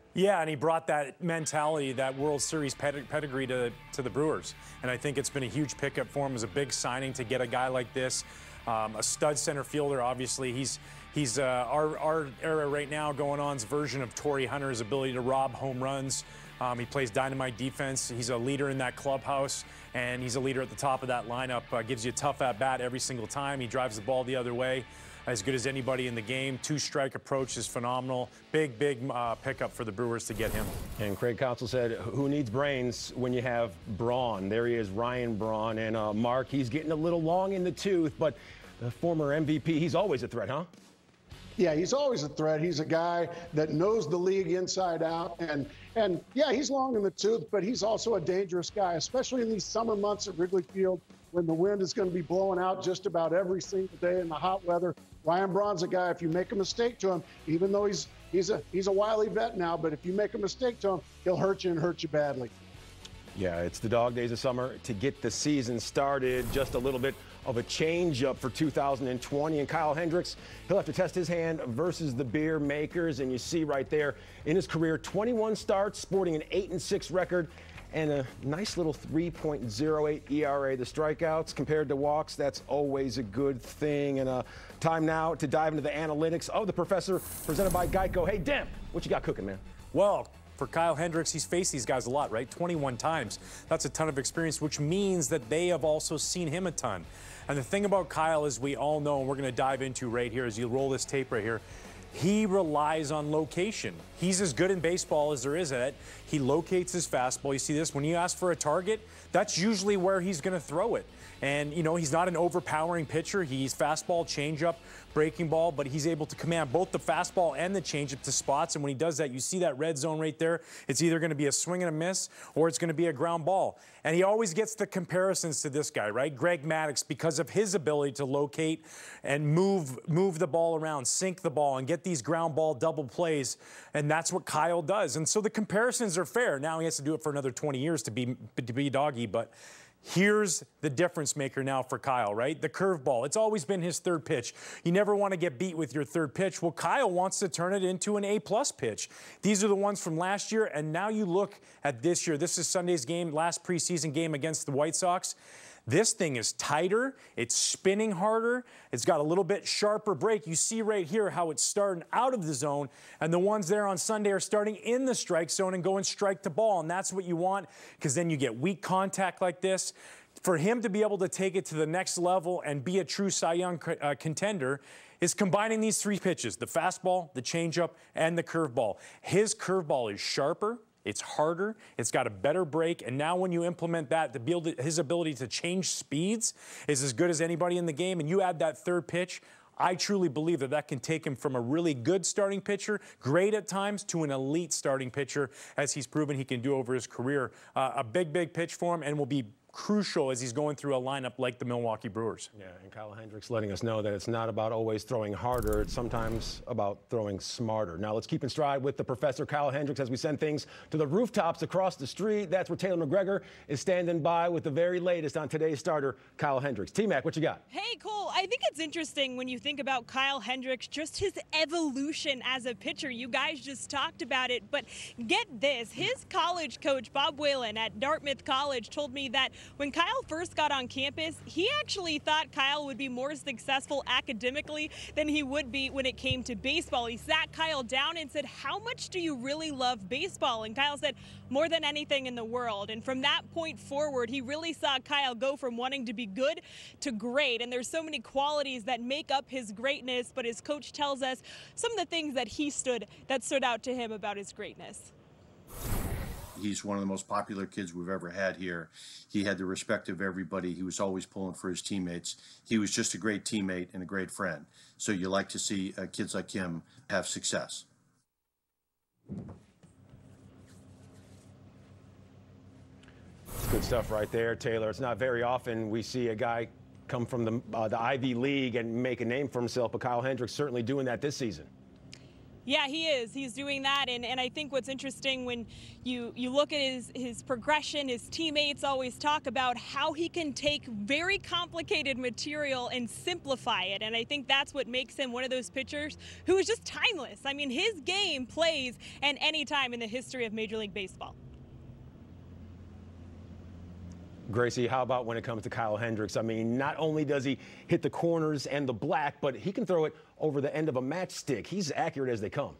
Yeah, and he brought that mentality, that World Series pedig pedigree to, to the Brewers. And I think it's been a huge pickup for him. It was a big signing to get a guy like this, um, a stud center fielder. Obviously, he's he's uh, our, our era right now going on's version of Torrey Hunter's ability to rob home runs. Um, he plays dynamite defense. He's a leader in that clubhouse, and he's a leader at the top of that lineup. Uh, gives you a tough at-bat every single time. He drives the ball the other way. As good as anybody in the game. Two-strike approach is phenomenal. Big, big uh, pickup for the Brewers to get him. And Craig Counsell said, who needs brains when you have Braun? There he is, Ryan Braun. And uh, Mark, he's getting a little long in the tooth, but the former M V P, he's always a threat, huh? Yeah, he's always a threat. He's a guy that knows the league inside out. And, and yeah, he's long in the tooth, but he's also a dangerous guy, especially in these summer months at Wrigley Field when the wind is going to be blowing out just about every single day in the hot weather. Ryan Braun's a guy, if you make a mistake to him, even though he's he's a he's a wily vet now, but if you make a mistake to him, he'll hurt you and hurt you badly. Yeah, it's the dog days of summer to get the season started. Just a little bit of a change-up for two thousand twenty. And Kyle Hendricks, he'll have to test his hand versus the beer makers. And you see right there, in his career, twenty-one starts, sporting an eight and six record, and a nice little three point oh eight E R A. The strikeouts compared to walks, that's always a good thing. And uh, time now to dive into the analytics of the Professor, presented by Geico. Hey, Demp, what you got cooking, man? Well, for Kyle Hendricks, he's faced these guys a lot, right? twenty-one times. That's a ton of experience, which means that they have also seen him a ton. And the thing about Kyle, as we all know, and we're going to dive into right here as you roll this tape right here, he relies on location. He's as good in baseball as there is at it. He locates his fastball. You see this? When you ask for a target, that's usually where he's going to throw it. And, you know, he's not an overpowering pitcher. He's fastball, changeup, breaking ball, but he's able to command both the fastball and the changeup to spots. And when he does that, you see that red zone right there. It's either going to be a swing and a miss or it's going to be a ground ball. And he always gets the comparisons to this guy, right? Greg Maddux, because of his ability to locate and move, move the ball around, sink the ball, and get these ground ball double plays. And that's what Kyle does. And so the comparisons are fair. Now he has to do it for another twenty years to be, to be doggy, but here's the difference maker now for Kyle, right? The curveball. It's always been his third pitch. You never want to get beat with your third pitch. Well, Kyle wants to turn it into an A-plus pitch. These are the ones from last year, and now you look at this year. This is Sunday's game, last preseason game against the White Sox. This thing is tighter, it's spinning harder, it's got a little bit sharper break. You see right here how it's starting out of the zone, and the ones there on Sunday are starting in the strike zone and going strike to ball, and that's what you want, because then you get weak contact like this. For him to be able to take it to the next level and be a true Cy Young uh, contender is combining these three pitches, the fastball, the changeup, and the curveball. His curveball is sharper, it's harder, it's got a better break, and now when you implement that, the ability, his ability to change speeds is as good as anybody in the game, and you add that third pitch, I truly believe that that can take him from a really good starting pitcher, great at times, to an elite starting pitcher, as he's proven he can do over his career. Uh, a big, big pitch for him, and will be crucial as he's going through a lineup like the Milwaukee Brewers. Yeah, and Kyle Hendricks letting us know that it's not about always throwing harder, it's sometimes about throwing smarter. Now let's keep in stride with the Professor Kyle Hendricks as we send things to the rooftops across the street. That's where Taylor McGregor is standing by with the very latest on today's starter, Kyle Hendricks. T-Mac, what you got? Hey, Cole, I think it's interesting when you think about Kyle Hendricks, just his evolution as a pitcher. You guys just talked about it, but get this. His college coach, Bob Whalen at Dartmouth College, told me that when Kyle first got on campus, he actually thought Kyle would be more successful academically than he would be when it came to baseball. He sat Kyle down and said, "How much do you really love baseball?" And Kyle said, "More than anything in the world." And from that point forward, he really saw Kyle go from wanting to be good to great. And there's so many qualities that make up his greatness, but his coach tells us some of the things that he stood, that stood out to him about his greatness. He's one of the most popular kids we've ever had here. He had the respect of everybody. He was always pulling for his teammates. He was just a great teammate and a great friend. So you like to see uh, kids like him have success. Good stuff right there, Taylor. It's not very often we see a guy come from the, uh, the Ivy League and make a name for himself, but Kyle Hendricks certainly doing that this season. Yeah, he is. He's doing that, and, and I think what's interesting when you, you look at his, his progression, his teammates always talk about how he can take very complicated material and simplify it, and I think that's what makes him one of those pitchers who is just timeless. I mean, his game plays at any time in the history of Major League Baseball. Gracie, how about when it comes to Kyle Hendricks? I mean, not only does he hit the corners and the black, but he can throw it over the end of a matchstick. He's accurate as they come.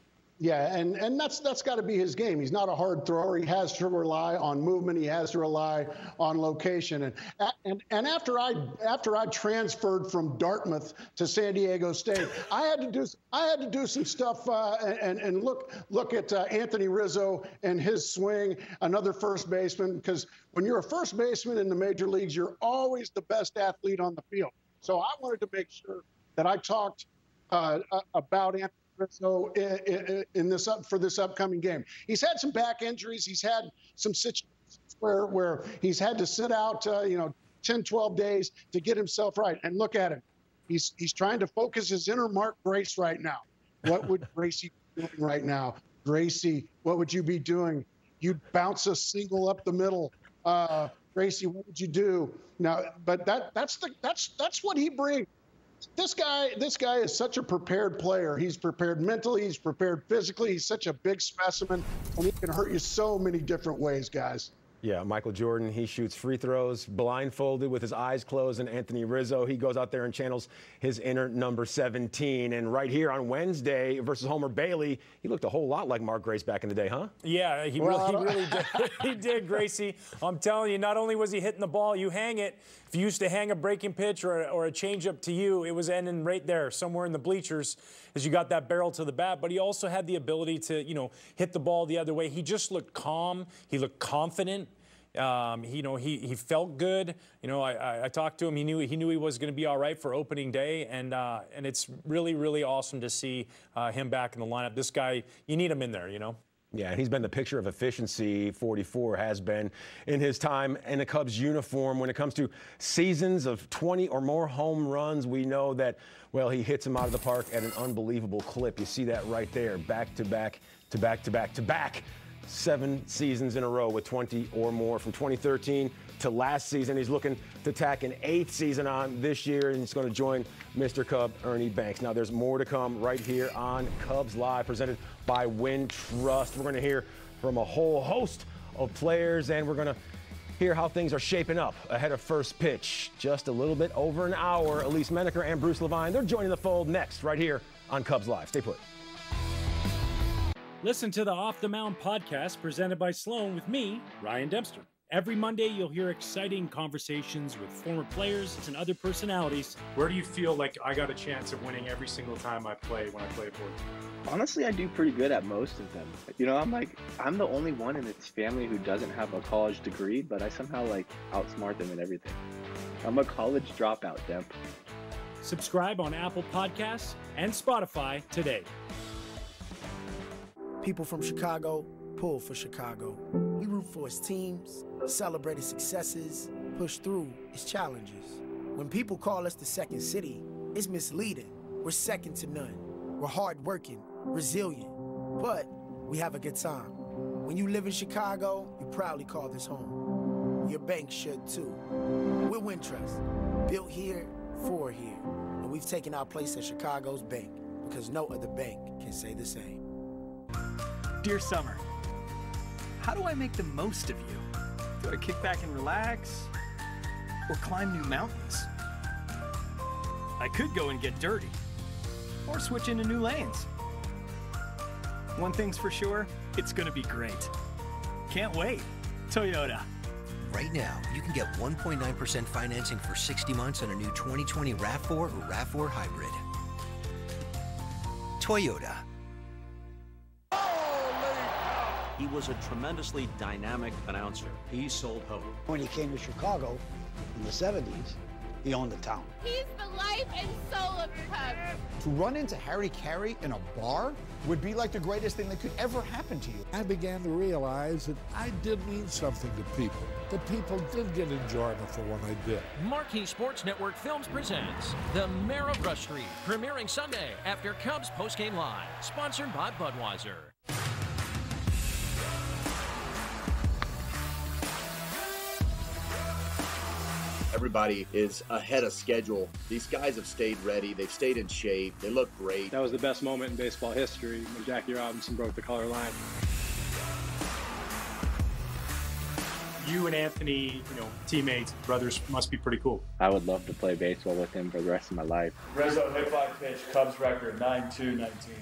Yeah, and, and that's that's got to be his game. He's not a hard thrower. He has to rely on movement. He has to rely on location. And and and after I after I transferred from Dartmouth to San Diego State, I had to do I had to do some stuff uh, and and look look at uh, Anthony Rizzo and his swing, another first baseman. Because when you're a first baseman in the major leagues, you're always the best athlete on the field. So I wanted to make sure that I talked uh, about Anthony Rizzo in, in this up for this upcoming game. He's had some back injuries. He's had some situations where where he's had to sit out, uh, you know, ten, twelve days to get himself right. And look at him. He's he's trying to focus his inner Mark Grace right now. What would Gracie be doing right now? Gracie, what would you be doing? You'd bounce a single up the middle. Uh, Gracie, what would you do? Now, but that that's the that's that's what he brings. This guy, this guy is such a prepared player. He's prepared mentally. He's prepared physically. He's such a big specimen, and he can hurt you so many different ways, guys. Yeah, Michael Jordan, he shoots free throws blindfolded with his eyes closed, and Anthony Rizzo, he goes out there and channels his inner number seventeen. And right here on Wednesday versus Homer Bailey, he looked a whole lot like Mark Grace back in the day, huh? Yeah, he Well, really, he really did. He did, Gracie. I'm telling you, not only was he hitting the ball, you hang it. If you used to hang a breaking pitch or, or a changeup to you, it was ending right there, somewhere in the bleachers, as you got that barrel to the bat. But he also had the ability to, you know, hit the ball the other way. He just looked calm. He looked confident. Um, he, you know, he he felt good. You know, I, I, I talked to him. He knew he knew he was going to be all right for opening day, and uh, and it's really really awesome to see uh, him back in the lineup. This guy, you need him in there, you know. Yeah, and he's been the picture of efficiency. forty-four has been in his time in a Cubs uniform. When it comes to seasons of twenty or more home runs, we know that, well, he hits them out of the park at an unbelievable clip. You see that right there, back to back to back to back to back. Seven seasons in a row with twenty or more from twenty thirteen to last season. He's looking to tack an eighth season on this year, and he's going to join Mister Cub Ernie Banks. Now, there's more to come right here on Cubs Live, presented by Wintrust. We're going to hear from a whole host of players, and we're going to hear how things are shaping up ahead of first pitch. Just a little bit over an hour. Elise Menaker and Bruce Levine, they're joining the fold next right here on Cubs Live. Stay put. Listen to the Off the Mound podcast presented by Sloan with me, Ryan Dempster. Every Monday, you'll hear exciting conversations with former players and other personalities. Where do you feel like I got a chance of winning every single time I play when I play for you? Honestly, I do pretty good at most of them. You know, I'm like, I'm the only one in its family who doesn't have a college degree, but I somehow like outsmart them in everything. I'm a college dropout, Demp. Subscribe on Apple Podcasts and Spotify today. People from Chicago pull for Chicago. We root for his teams, celebrate his successes, push through his challenges. When people call us the second city, it's misleading. We're second to none. We're hardworking, resilient, but we have a good time. When you live in Chicago, you proudly call this home. Your bank should too. We're Wintrust, built here for here, and we've taken our place as Chicago's bank because no other bank can say the same. Dear Summer, how do I make the most of you? Do I kick back and relax? Or climb new mountains? I could go and get dirty. Or switch into new lanes. One thing's for sure, it's gonna be great. Can't wait. Toyota. Right now, you can get one point nine percent financing for sixty months on a new twenty twenty RAV four or RAV four Hybrid. Toyota. He was a tremendously dynamic announcer. He sold hope. When he came to Chicago in the seventies, he owned the town. He's the life and soul of the Cubs. To run into Harry Carey in a bar would be like the greatest thing that could ever happen to you. I began to realize that I did mean something to people. The people did get enjoyment for what I did. Marquee Sports Network Films presents The Mayor of Rush Street, premiering Sunday after Cubs Postgame Live, sponsored by Budweiser. Everybody is ahead of schedule. These guys have stayed ready. They've stayed in shape. They look great. That was the best moment in baseball history when Jackie Robinson broke the color line. You and Anthony, you know, teammates, brothers, must be pretty cool. I would love to play baseball with him for the rest of my life. Rizzo hit by pitch, Cubs record nine two nineteen.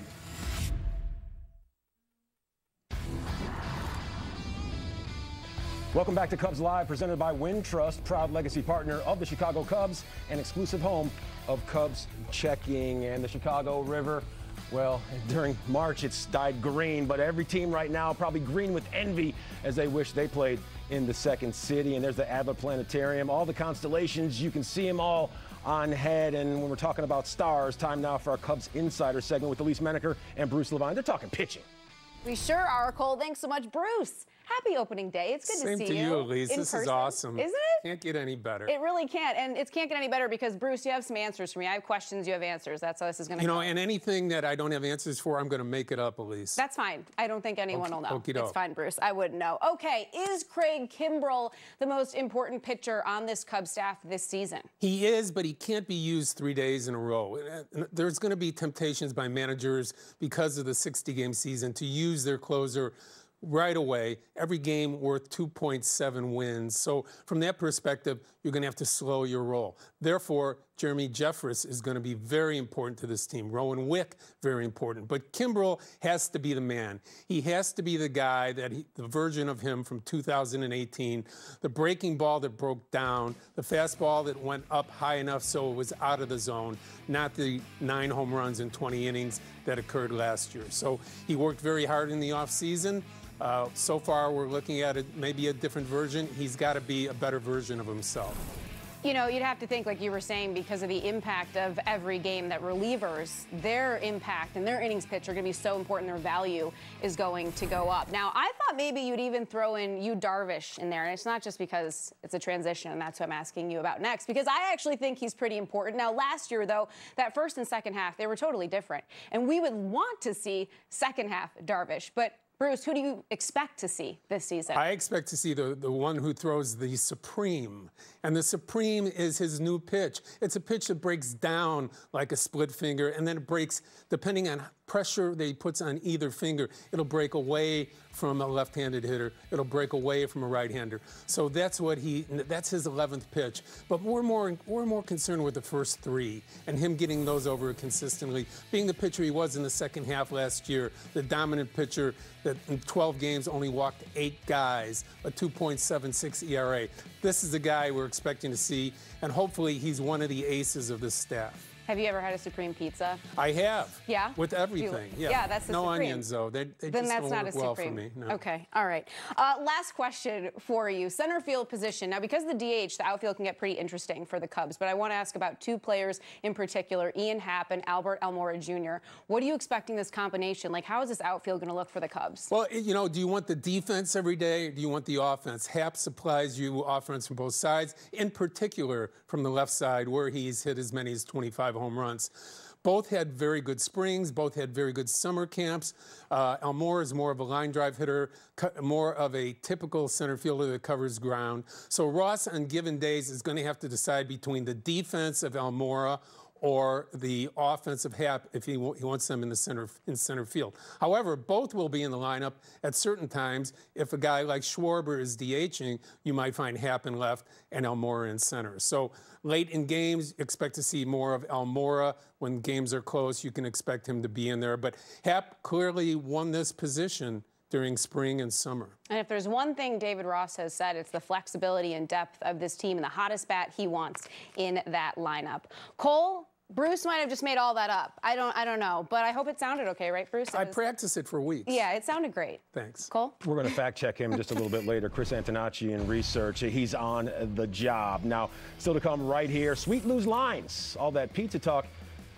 Welcome back to Cubs Live, presented by Wintrust, proud legacy partner of the Chicago Cubs and exclusive home of Cubs checking. And the Chicago River, well, during March it's dyed green, but every team right now probably green with envy as they wish they played in the second city. And there's the Adler Planetarium, all the constellations, you can see them all on head. And when we're talking about stars, time now for our Cubs Insider segment with Elise Menaker and Bruce Levine. They're talking pitching. We sure are, Cole. Thanks so much, Bruce. Happy opening day. It's good Same to see to you. you, Elise. In this person. is awesome. Isn't it? Can't get any better. It really can't. And it can't get any better because, Bruce, you have some answers for me. I have questions, you have answers. That's how this is going to You go. know, and anything that I don't have answers for, I'm going to make it up, Elise. That's fine. I don't think anyone will know. Okey-doke. It's fine, Bruce. I wouldn't know. Okay, is Craig Kimbrell the most important pitcher on this Cubs staff this season? He is, but he can't be used three days in a row. There's going to be temptations by managers because of the sixty-game season to use their closer right away, every game worth two point seven wins. So from that perspective, you're going to have to slow your roll. Therefore, Jeremy Jeffress is going to be very important to this team. Rowan Wick, very important. But Kimbrell has to be the man. He has to be the guy, that he, the version of him from two thousand eighteen, the breaking ball that broke down, the fastball that went up high enough so it was out of the zone, not the nine home runs in twenty innings that occurred last year. So he worked very hard in the offseason. Uh, so far, we're looking at it, maybe a different version. He's got to be a better version of himself. You know, you'd have to think, like you were saying, because of the impact of every game, that relievers, their impact and their innings pitch are going to be so important. Their value is going to go up. Now, I thought maybe you'd even throw in Yu Darvish in there. And it's not just because it's a transition, and that's what I'm asking you about next, because I actually think he's pretty important. Now, last year, though, that first and second half, they were totally different. And we would want to see second half Darvish. But Bruce, who do you expect to see this season? I expect to see the, the one who throws the Supreme. And the Supreme is his new pitch. It's a pitch that breaks down like a split finger, and then it breaks, depending on pressure that he puts on either finger, it'll break away from a left-handed hitter. It'll break away from a right-hander. So that's what he, that's his eleventh pitch. But we're more, we're more concerned with the first three and him getting those over consistently. Being the pitcher he was in the second half last year, the dominant pitcher that in twelve games only walked eight guys, a two point seven six E R A. This is the guy we're expecting to see, and hopefully he's one of the aces of this staff. Have you ever had a Supreme pizza? I have. Yeah? With everything. You, yeah. yeah, that's the no Supreme. onions, though. They, they then just that's don't not work a well Supreme. for me. No. Okay, all right. Uh, last question for you. Center field position. Now, because of the D H, the outfield can get pretty interesting for the Cubs, but I want to ask about two players in particular, Ian Happ and Albert Almora Junior What are you expecting this combination? Like, how is this outfield going to look for the Cubs? Well, you know, do you want the defense every day, or do you want the offense? Happ supplies you offense from both sides, in particular from the left side, where he's hit as many as twenty-five home runs. Both had very good springs. Both had very good summer camps. Uh, Almora is more of a line drive hitter, more of a typical center fielder that covers ground. So Ross, on given days, is going to have to decide between the defense of Almora or the offensive Happ if he, he wants them in the center in center field. However, both will be in the lineup at certain times. If a guy like Schwarber is DHing, you might find Happ in left and Almora in center. So late in games, expect to see more of Almora. When games are close, you can expect him to be in there. But Happ clearly won this position during spring and summer. And if there's one thing David Ross has said, it's the flexibility and depth of this team and the hottest bat he wants in that lineup. Cole, Bruce might have just made all that up. I don't I don't know, but I hope it sounded okay, right, Bruce? It I was... practiced it for weeks. Yeah, it sounded great. Thanks. Cole? We're going to fact check him just a little bit later. Chris Antonacci in research. He's on the job. Now, still to come right here, Sweet Lou's Lines. All that pizza talk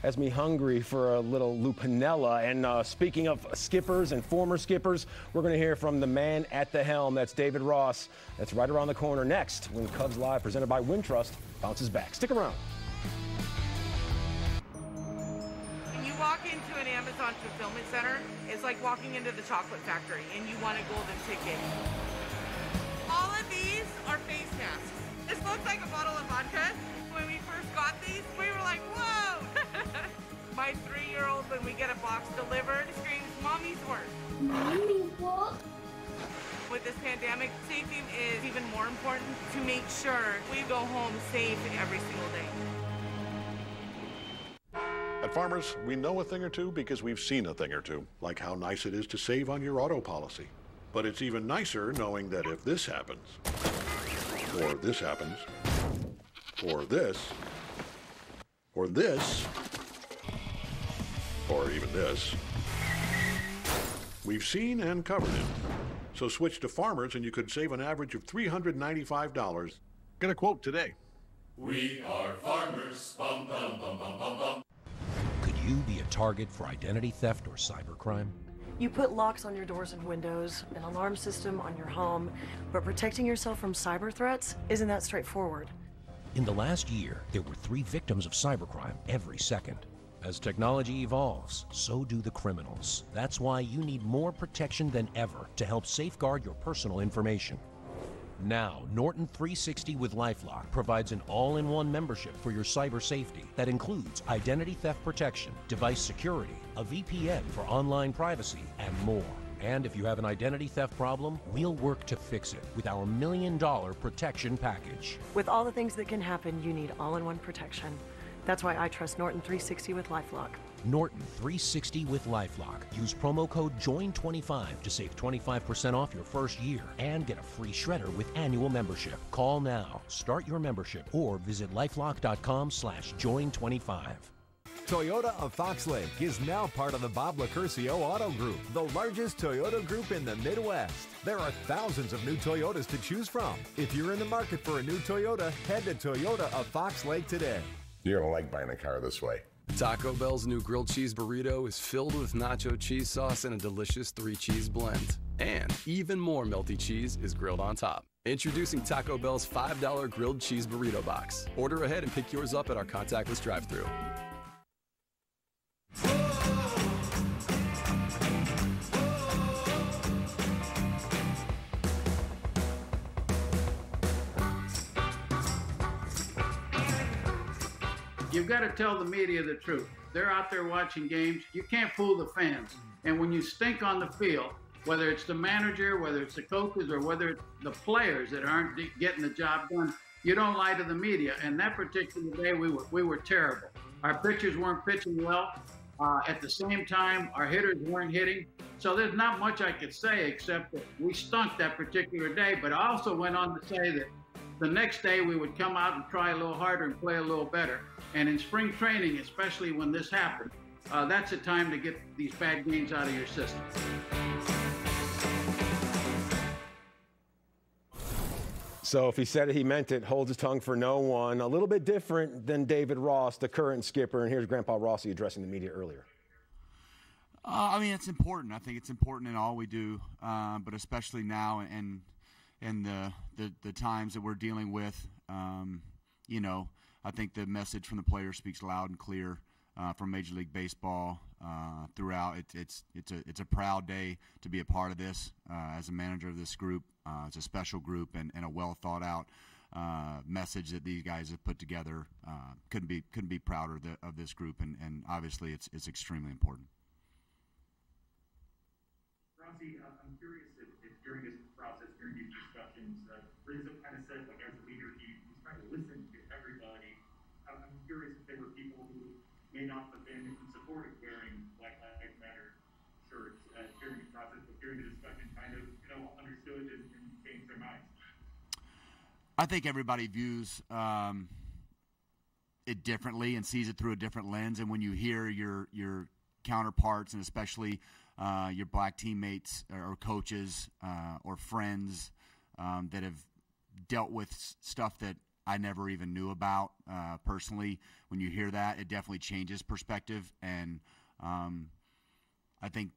has me hungry for a little lupinella. And uh, speaking of skippers and former skippers, we're going to hear from the man at the helm. That's David Ross. That's right around the corner next when Cubs Live, presented by Wintrust, bounces back. Stick around. When you walk into an Amazon fulfillment center, it's like walking into the chocolate factory and you want a golden ticket. All of these are face masks. This looks like a bottle of vodka. When we first got these, we were like, whoa! My three-year-old, when we get a box delivered, screams, Mommy's work. Mommy's work? With this pandemic, safety is even more important to make sure we go home safe every single day. At Farmers, we know a thing or two because we've seen a thing or two, like how nice it is to save on your auto policy. But it's even nicer knowing that if this happens, or this happens, or this, or this, or even this, we've seen and covered it. So switch to Farmers and you could save an average of three hundred ninety-five dollars. Get a quote today. We are farmers. Bum, bum, bum, bum, bum, bum. Could you be a target for identity theft or cybercrime? You put locks on your doors and windows, an alarm system on your home, but protecting yourself from cyber threats isn't that straightforward. In the last year, there were three victims of cybercrime every second. As technology evolves, so do the criminals. That's why you need more protection than ever to help safeguard your personal information. Now, Norton three sixty with LifeLock provides an all-in-one membership for your cyber safety that includes identity theft protection, device security, a V P N for online privacy, and more. And if you have an identity theft problem, we'll work to fix it with our million dollar protection package. With all the things that can happen, you need all-in-one protection. That's why I trust Norton three sixty with LifeLock. Norton three sixty with LifeLock. Use promo code join twenty-five to save twenty-five percent off your first year and get a free shredder with annual membership. Call now, start your membership, or visit lifelock.com slash join twenty-five. Toyota of Fox Lake is now part of the Bob Lacurcio Auto Group, the largest Toyota group in the Midwest. There are thousands of new Toyotas to choose from. If you're in the market for a new Toyota, head to Toyota of Fox Lake today. You're going to like buying a car this way. Taco Bell's new grilled cheese burrito is filled with nacho cheese sauce and a delicious three-cheese blend. And even more melty cheese is grilled on top. Introducing Taco Bell's five dollar grilled cheese burrito box. Order ahead and pick yours up at our contactless drive-thru. You've got to tell the media the truth. They're out there watching games. You can't fool the fans. And when you stink on the field, whether it's the manager, whether it's the coaches, or whether it's the players that aren't getting the job done, you don't lie to the media. And that particular day, we were we were terrible. Our pitchers weren't pitching well. Uh, at the same time, our hitters weren't hitting. So there's not much I could say except that we stunk that particular day. But I also went on to say that the next day we would come out and try a little harder and play a little better. And in spring training, especially when this happened, uh, that's a time to get these bad games out of your system. So if he said it, he meant it. Holds his tongue for no one. A little bit different than David Ross, the current skipper. And here's Grandpa Rossi addressing the media earlier. Uh, I mean, it's important. I think it's important in all we do, uh, but especially now and and the, the the times that we're dealing with. Um, you know, I think the message from the players speaks loud and clear uh, from Major League Baseball uh, throughout. It, it's it's a it's a proud day to be a part of this uh, as a manager of this group. Uh, it's a special group and, and a well thought out uh, message that these guys have put together. Uh, couldn't be couldn't be prouder of, the, of this group, and, and obviously it's it's extremely important. Rossi, I'm curious if, if during this process, during these discussions, uh, Rizzo kind of said, like, as a leader, he, he's trying to listen to everybody. I'm, I'm curious if there were people who may not have been in support of wearing Black Lives Matter shirts uh, during the process, but during the discussion kind of, you know, understood and, and changed their minds. I think everybody views um, it differently and sees it through a different lens. And when you hear your your counterparts, and especially uh, your black teammates or coaches uh, or friends um, that have dealt with stuff that I never even knew about uh, personally. When you hear that, it definitely changes perspective, and um, I think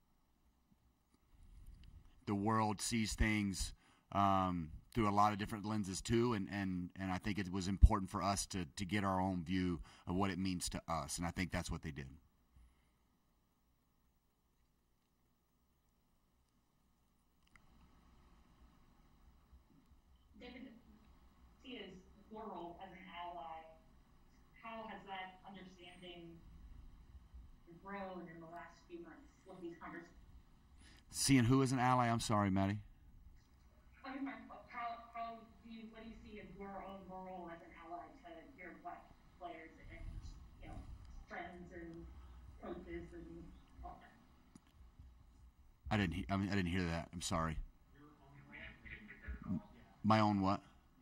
the world sees things um, through a lot of different lenses too, and, and, and I think it was important for us to, to get our own view of what it means to us, and I think that's what they did. David, see as your role as an ally, how has that understanding grown in the last few months with these conversations? Seeing who as an ally? I'm sorry, Maddie. I mean, how, how do you, what do you see as your own role as an ally to your black players and, you know, friends and coaches and all that? I didn't. He- I mean, I didn't hear that. I'm sorry. My own what?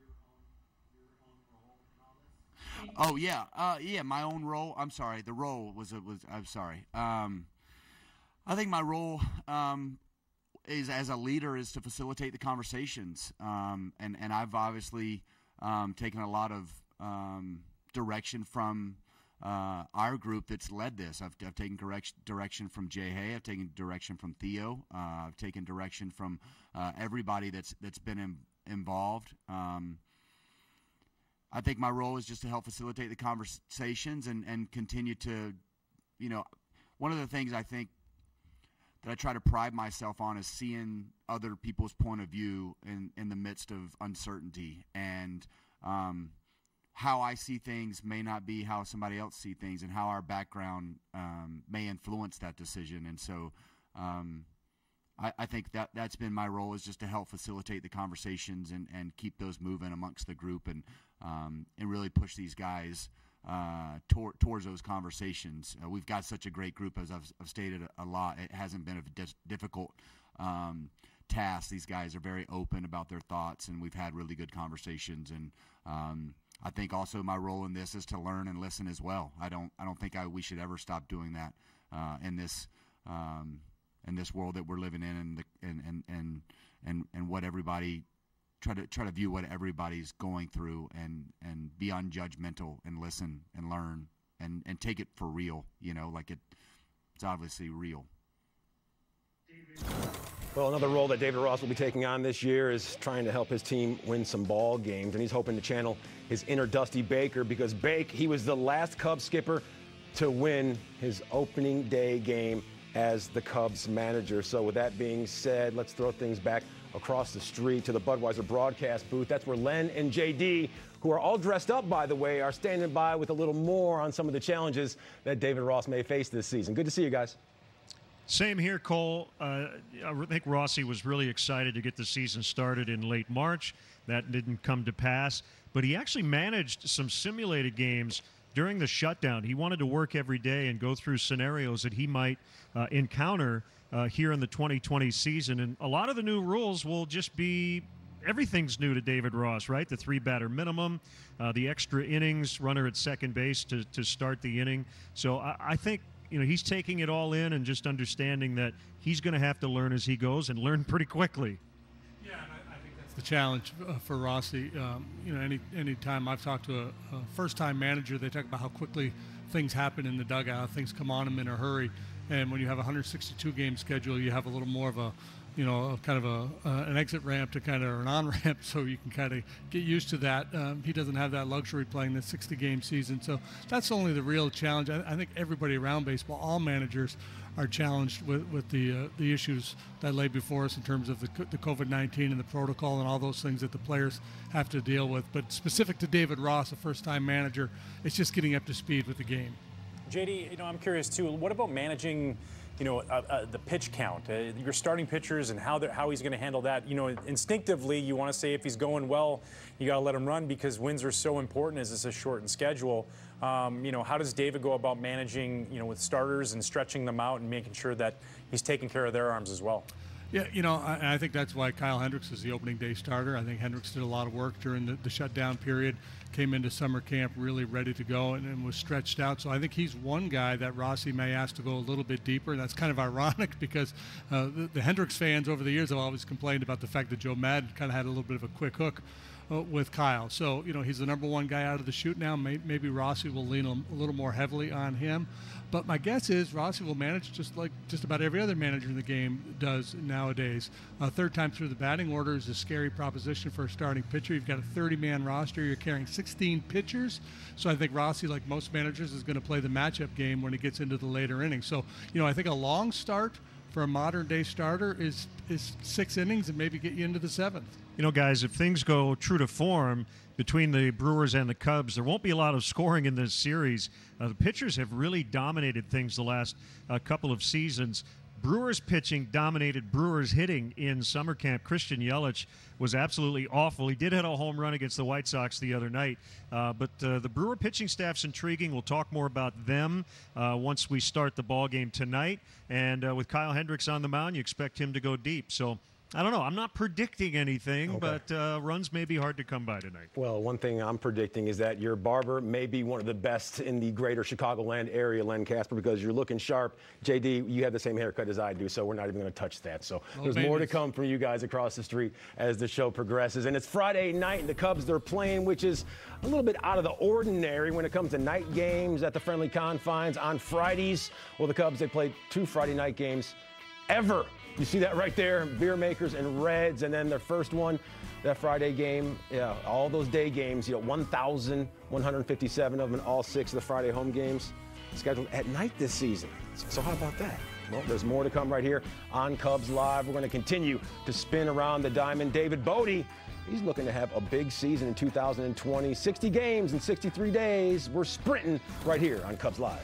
Oh yeah, uh, yeah. My own role. I'm sorry. The role was a, was. I'm sorry. Um, I think my role um, is as a leader is to facilitate the conversations, um, and and I've obviously um, taken a lot of um, direction from uh, our group that's led this. I've, I've taken direction direction from Jay Hay. I've taken direction from Theo. Uh, I've taken direction from uh, everybody that's that's been in, involved. Um, I think my role is just to help facilitate the conversations and, and continue to, you know, one of the things I think that I try to pride myself on is seeing other people's point of view in, in the midst of uncertainty. And um, how I see things may not be how somebody else sees things, and how our background um, may influence that decision. And so um, I, I think that that's been my role, is just to help facilitate the conversations and, and keep those moving amongst the group, and um, and really push these guys uh, tor- towards those conversations. Uh, we've got such a great group, as I've, I've stated a, a lot. It hasn't been a dis- difficult um, task. These guys are very open about their thoughts, and we've had really good conversations. And um, I think also my role in this is to learn and listen as well. I don't I don't think I, we should ever stop doing that uh, in this um, in this world that we're living in, and the, and, and and and and what everybody try to try to view what everybody's going through, and and be unjudgmental and listen and learn and and take it for real. You know, like it it's obviously real. Well, another role that David Ross will be taking on this year is trying to help his team win some ball games, and he's hoping to channel his inner Dusty Baker, because Bake, he was the last Cubs skipper to win his opening day game as the Cubs manager. So with that being said, let's throw things back across the street to the Budweiser broadcast booth. That's where Len and J D, who are all dressed up, by the way, are standing by with a little more on some of the challenges that David Ross may face this season. Good to see you guys. Same here, Cole. Uh, I think Rossi was really excited to get the season started in late March. That didn't come to pass, but he actually managed some simulated games during the shutdown. He wanted to work every day and go through scenarios that he might uh, encounter uh, here in the twenty twenty season. And a lot of the new rules will just be, everything's new to David Ross, right? The three-batter minimum, uh, the extra innings, runner at second base to, to start the inning. So I, I think, you know, he's taking it all in and just understanding that he's going to have to learn as he goes, and learn pretty quickly. Yeah, and I, I think that's the challenge uh, for Rossi. Um, you know, any any time I've talked to a, a first-time manager, they talk about how quickly things happen in the dugout, things come on them in a hurry. And when you have a one hundred sixty-two game schedule, you have a little more of a, you know, a kind of a uh, an exit ramp to kind of, or an on-ramp, so you can kind of get used to that. Um, he doesn't have that luxury playing the sixty game season, so that's only the real challenge. I, I think everybody around baseball, all managers, are challenged with, with the uh, the issues that lay before us in terms of the, the COVID nineteen and the protocol and all those things that the players have to deal with. But specific to David Ross, a first-time manager, it's just getting up to speed with the game. J D, you know, I'm curious too. What about managing, you know, uh, uh, the pitch count, uh, your starting pitchers, and how how he's going to handle that? You know, instinctively, you want to say if he's going well, you got to let him run, because wins are so important as it's a shortened schedule. Um, you know, how does David go about managing, you know, with starters and stretching them out and making sure that he's taking care of their arms as well? Yeah, you know, I, I think that's why Kyle Hendricks is the opening day starter. I think Hendricks did a lot of work during the, the shutdown period, came into summer camp really ready to go, and, and was stretched out. So I think he's one guy that Rossi may ask to go a little bit deeper. And that's kind of ironic, because uh, the, the Hendricks fans over the years have always complained about the fact that Joe Madden kind of had a little bit of a quick hook. uh, with Kyle. So, you know, he's the number one guy out of the chute now. May, maybe Rossi will lean a, a little more heavily on him. But my guess is Rossi will manage just like just about every other manager in the game does nowadays. Uh, third time through the batting order is a scary proposition for a starting pitcher. You've got a thirty-man roster. You're carrying sixteen pitchers. So I think Rossi, like most managers, is going to play the matchup game when he gets into the later innings. So, you know, I think a long start for a modern-day starter is is six innings and maybe get you into the seventh. You know, guys, if things go true to form between the Brewers and the Cubs, there won't be a lot of scoring in this series. Uh, the pitchers have really dominated things the last uh, couple of seasons. Brewers pitching dominated Brewers hitting in summer camp. Christian Yelich was absolutely awful. He did hit a home run against the White Sox the other night. Uh, but uh, the Brewer pitching staff's intriguing. We'll talk more about them uh, once we start the ball game tonight. And uh, with Kyle Hendricks on the mound, you expect him to go deep. So I don't know. I'm not predicting anything, Okay. but uh, runs may be hard to come by tonight. Well, one thing I'm predicting is that your barber may be one of the best in the greater Chicagoland area, Len Casper, because you're looking sharp. J D, you have the same haircut as I do, so we're not even going to touch that. So Oh, there's babies. more to come from you guys across the street as the show progresses. And it's Friday night, and the Cubs, they're playing, which is a little bit out of the ordinary when it comes to night games at the friendly confines on Fridays. Well, the Cubs, they played two Friday night games ever. You see that right there, Beer Makers and Reds, and then their first one, that Friday game, yeah, all those day games, you know, one thousand one hundred fifty-seven of them, all six of the Friday home games scheduled at night this season. So how about that? Well, there's more to come right here on Cubs Live. We're going to continue to spin around the diamond. David Bodie, he's looking to have a big season in two thousand twenty, sixty games in sixty-three days. We're sprinting right here on Cubs Live.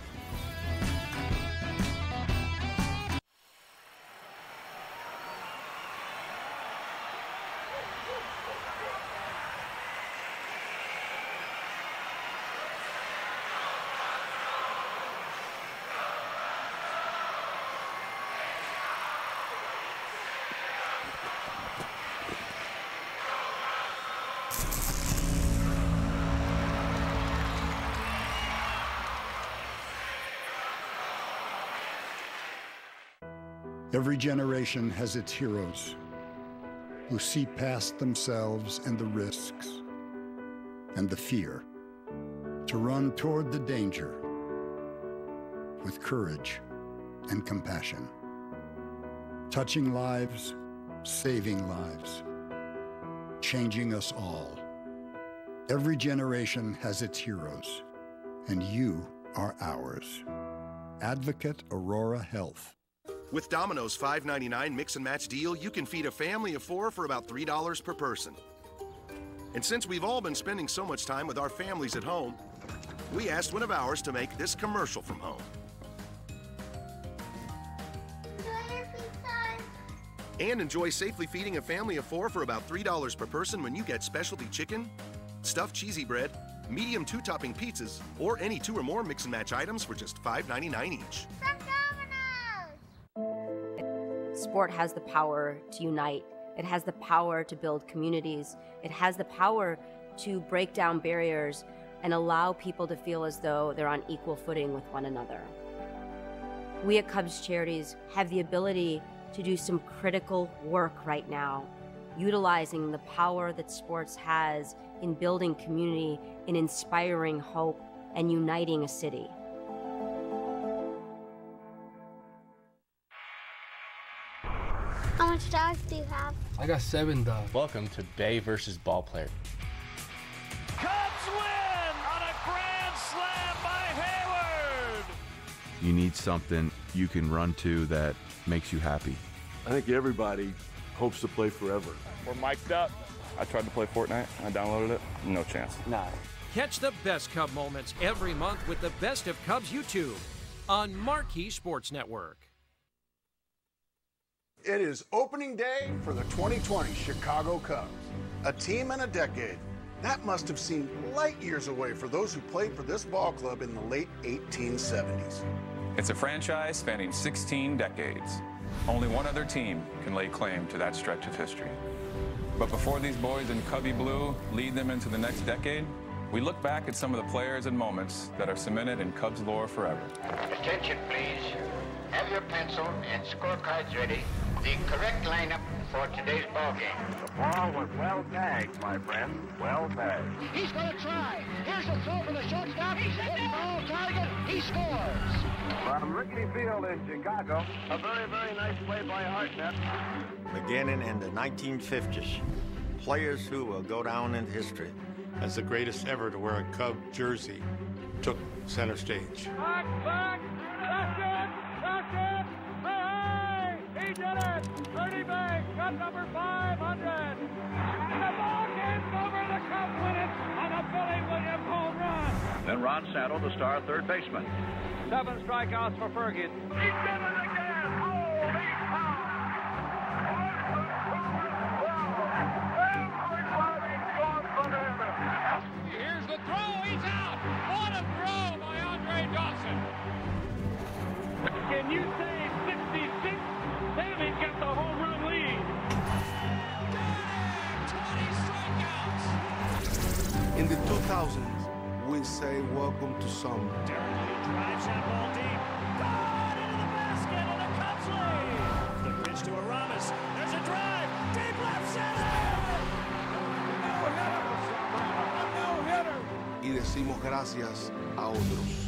Every generation has its heroes who see past themselves and the risks and the fear to run toward the danger with courage and compassion, touching lives, saving lives, changing us all. Every generation has its heroes, and you are ours. Advocate Aurora Health. With Domino's five ninety-nine mix and match deal, you can feed a family of four for about three dollars per person. And since we've all been spending so much time with our families at home, we asked one of ours to make this commercial from home. And enjoy safely feeding a family of four for about three dollars per person when you get specialty chicken, stuffed cheesy bread, medium two-topping pizzas, or any two or more mix and match items for just five ninety-nine each. Sport has the power to unite. It has the power to build communities. It has the power to break down barriers and allow people to feel as though they're on equal footing with one another. We at Cubs Charities have the ability to do some critical work right now, utilizing the power that sports has in building community, in inspiring hope, and uniting a city. How much dogs do you have? I got seven dogs. Welcome to Bay versus Ball Player. Cubs win on a grand slam by Hayward! You need something you can run to that makes you happy. I think everybody hopes to play forever. We're mic'd up. I tried to play Fortnite. I downloaded it. No chance. Nah. Catch the best Cub moments every month with the Best of Cubs YouTube on MARQ Sports Network. It is opening day for the twenty twenty Chicago Cubs. A team and a decade. That must have seemed light years away for those who played for this ball club in the late eighteen seventies. It's a franchise spanning sixteen decades. Only one other team can lay claim to that stretch of history. But before these boys in Cubby Blue lead them into the next decade, we look back at some of the players and moments that are cemented in Cubs lore forever. Attention, please. M your pencil and scorecards ready. The correct lineup for today's ball game. The ball was well tagged, my friend. Well tagged. He's going to try. Here's the throw from the shortstop. He's hitting ball target. He scores. From Wrigley Field in Chicago, a very, very nice play by Hartnett. Beginning in the nineteen fifties, players who will go down in history as the greatest ever to wear a Cub jersey took center stage. Back, back, that's it, that's it, hey, hey, he did it, Ernie Banks, got number five hundred, and the ball game's over, the Cubs win it on a Billy Williams home run. Then Ron Santo, the star third baseman. Seven strikeouts for Ferguson. He did it again, holy cow! Here's the throw, he's out! What a throw by Andre Dawson! Can you say sixty-six? Daly's got the home run lead. twenty strikeouts! In the two thousands, we say welcome to summer. Derek Lee drives that ball deep. Gone into the basket and the Cubs lead! The pitch to Aramis. There's a drive. Deep left center! Y decimos gracias a otros.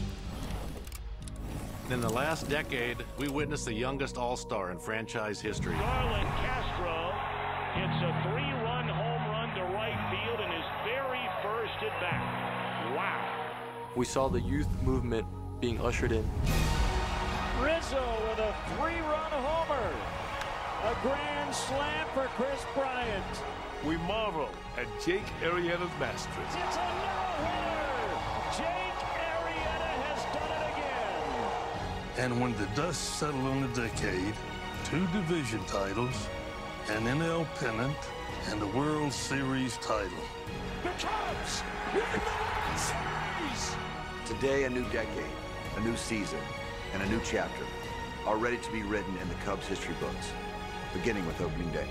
In the last decade, we witnessed the youngest all-star in franchise history. Garland Castro hits a three-run home run to right field in his very first at-bat. Wow. We saw the youth movement being ushered in. Rizzo with a three-run homer. A grand slam for Chris Bryant. We marvel at Jake Arrieta's mastery. It's a no-hitter! Jake Arrieta has done it again! And when the dust settled on the decade, two division titles, an N L pennant, and a World Series title. The Cubs win the World Series! Today, a new decade, a new season, and a new chapter are ready to be written in the Cubs history books, beginning with opening day.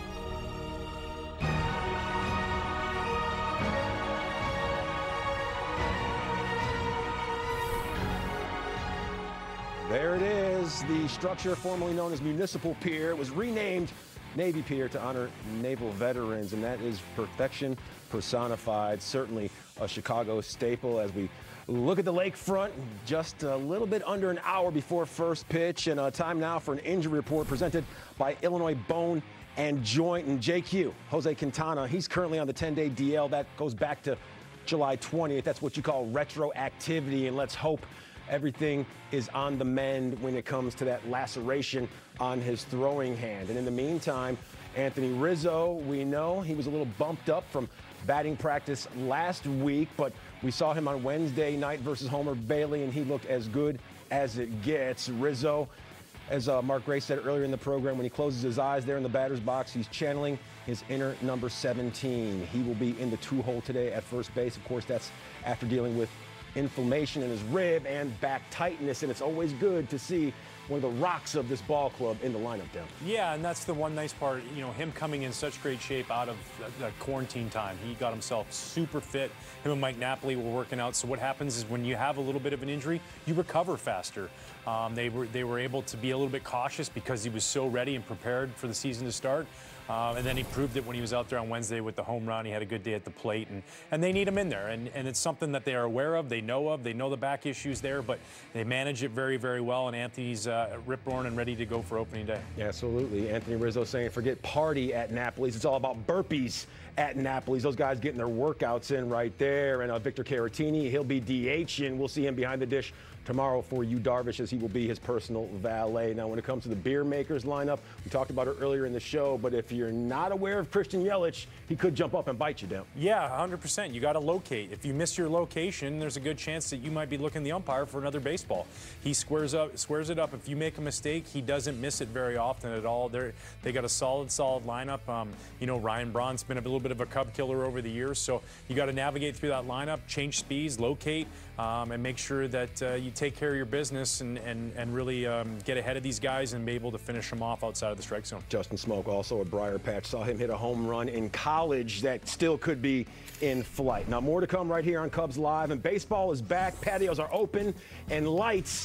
There it is, the structure formerly known as Municipal Pier. It was renamed Navy Pier to honor naval veterans, and that is perfection personified. Certainly a Chicago staple as we look at the lakefront. Just a little bit under an hour before first pitch, and uh, time now for an injury report presented by Illinois Bone and Joint. And J Q, Jose Quintana, he's currently on the ten-day D L. That goes back to July twentieth. That's what you call retroactivity, and let's hope everything is on the mend when it comes to that laceration on his throwing hand. And in the meantime, Anthony Rizzo, we know he was a little bumped up from batting practice last week, but we saw him on Wednesday night versus Homer Bailey, and he looked as good as it gets. Rizzo, as uh, Mark Gray said earlier in the program, when he closes his eyes there in the batter's box, he's channeling his inner number seventeen. He will be in the two-hole today at first base. Of course, that's after dealing with inflammation in his rib and back tightness, and it's always good to see one of the rocks of this ball club in the lineup down. Yeah, and that's the one nice part, you know, him coming in such great shape out of the, the quarantine time. He got himself super fit. Him and Mike Napoli were working out. So what happens is when you have a little bit of an injury, you recover faster. Um, they were they were able to be a little bit cautious because he was so ready and prepared for the season to start. Uh, and then he proved it when he was out there on Wednesday with the home run. He had a good day at the plate, and, and they need him in there. And, and it's something that they are aware of, they know of, they know the back issues there, but they manage it very, very well. And Anthony's uh, rip-roaring and ready to go for opening day. Yeah, absolutely. Anthony Rizzo saying, forget party at Napoli's. It's all about burpees at Napoli's. Those guys getting their workouts in right there. And uh, Victor Caratini, he'll be D H, and we'll see him behind the dish tomorrow for Yu Darvish, as he will be his personal valet. Now, when it comes to the beer makers lineup, we talked about it earlier in the show, but if you're not aware of Christian Yelich, he could jump up and bite you down. Yeah, one hundred percent. You got to locate. If you miss your location, there's a good chance that you might be looking the umpire for another baseball. He squares up, squares it up. If you make a mistake, he doesn't miss it very often at all. They're, they got a solid, solid lineup. Um, you know, Ryan Braun's been a little bit of a Cub killer over the years, so you got to navigate through that lineup, change speeds, locate, um, and make sure that uh, you take care of your business and, and, and really um, get ahead of these guys and be able to finish them off outside of the strike zone. Justin Smoke, also a Briar Patch, saw him hit a home run in college that still could be in flight. Now, more to come right here on Cubs Live, and baseball is back. Patios are open, and lights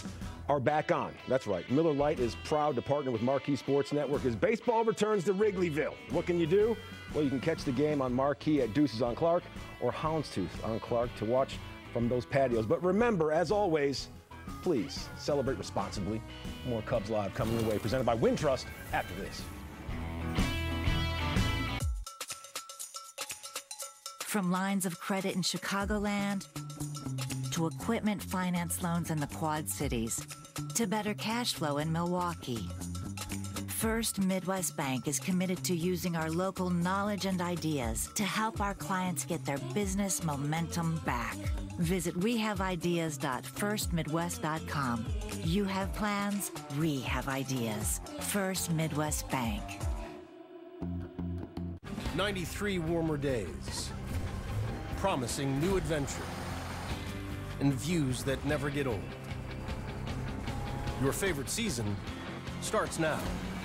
are back on. That's right. Miller Lite is proud to partner with Marquee Sports Network as baseball returns to Wrigleyville. What can you do? Well, you can catch the game on Marquee at Deuces on Clark or Houndstooth on Clark to watch from those patios. But remember, as always, please celebrate responsibly. More Cubs Live coming your way, presented by Wintrust after this. From lines of credit in Chicagoland to equipment finance loans in the Quad Cities to better cash flow in Milwaukee, First Midwest Bank is committed to using our local knowledge and ideas to help our clients get their business momentum back. Visit we have ideas dot first midwest dot com. You have plans, we have ideas. First Midwest Bank. ninety-three warmer days, promising new adventure, and views that never get old. Your favorite season starts now.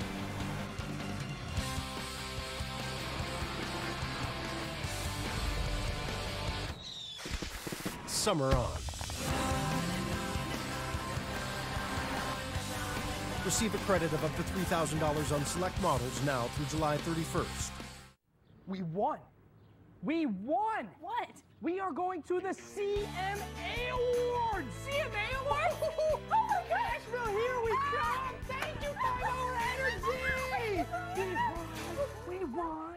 Summer on. Receive a credit of up to three thousand dollars on select models now through July thirty-first. We won. We won. What? We are going to the C M A Awards. C M A Awards? Oh my gosh, Bill, here we come. Thank you for our energy. We won. We won.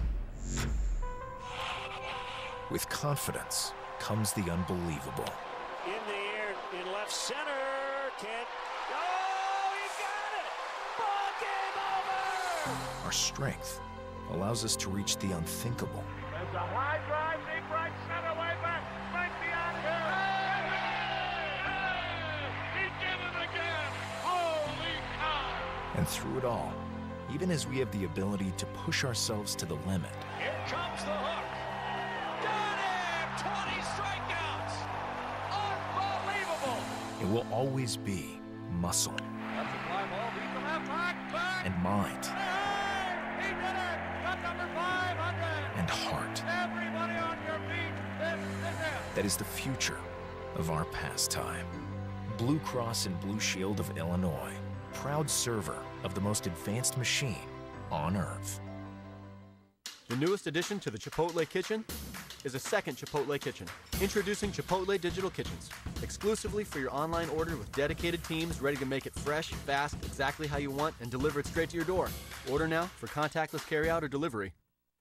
With confidence comes the unbelievable. In the air, in left center. Can't. Oh, he got it. Ball game over. Our strength allows us to reach the unthinkable. There's a high drive, deep right center, way back. Might be out here. He did it again. Holy cow. And through it all, even as we have the ability to push ourselves to the limit, Here comes the hook. Got him. twenty strikeouts. Unbelievable. it will always be muscle That's a fly ball. Beat the left, back, back. and mind He did it. Got number five hundred. and heart. Everybody on your feet. This is it. That is the future of our pastime. Blue Cross and Blue Shield of Illinois, proud server of the most advanced machine on earth. The newest addition to the Chipotle Kitchen is a second Chipotle Kitchen. Introducing Chipotle Digital Kitchens, exclusively for your online order with dedicated teams ready to make it fresh, fast, exactly how you want, and deliver it straight to your door. Order now for contactless carryout or delivery.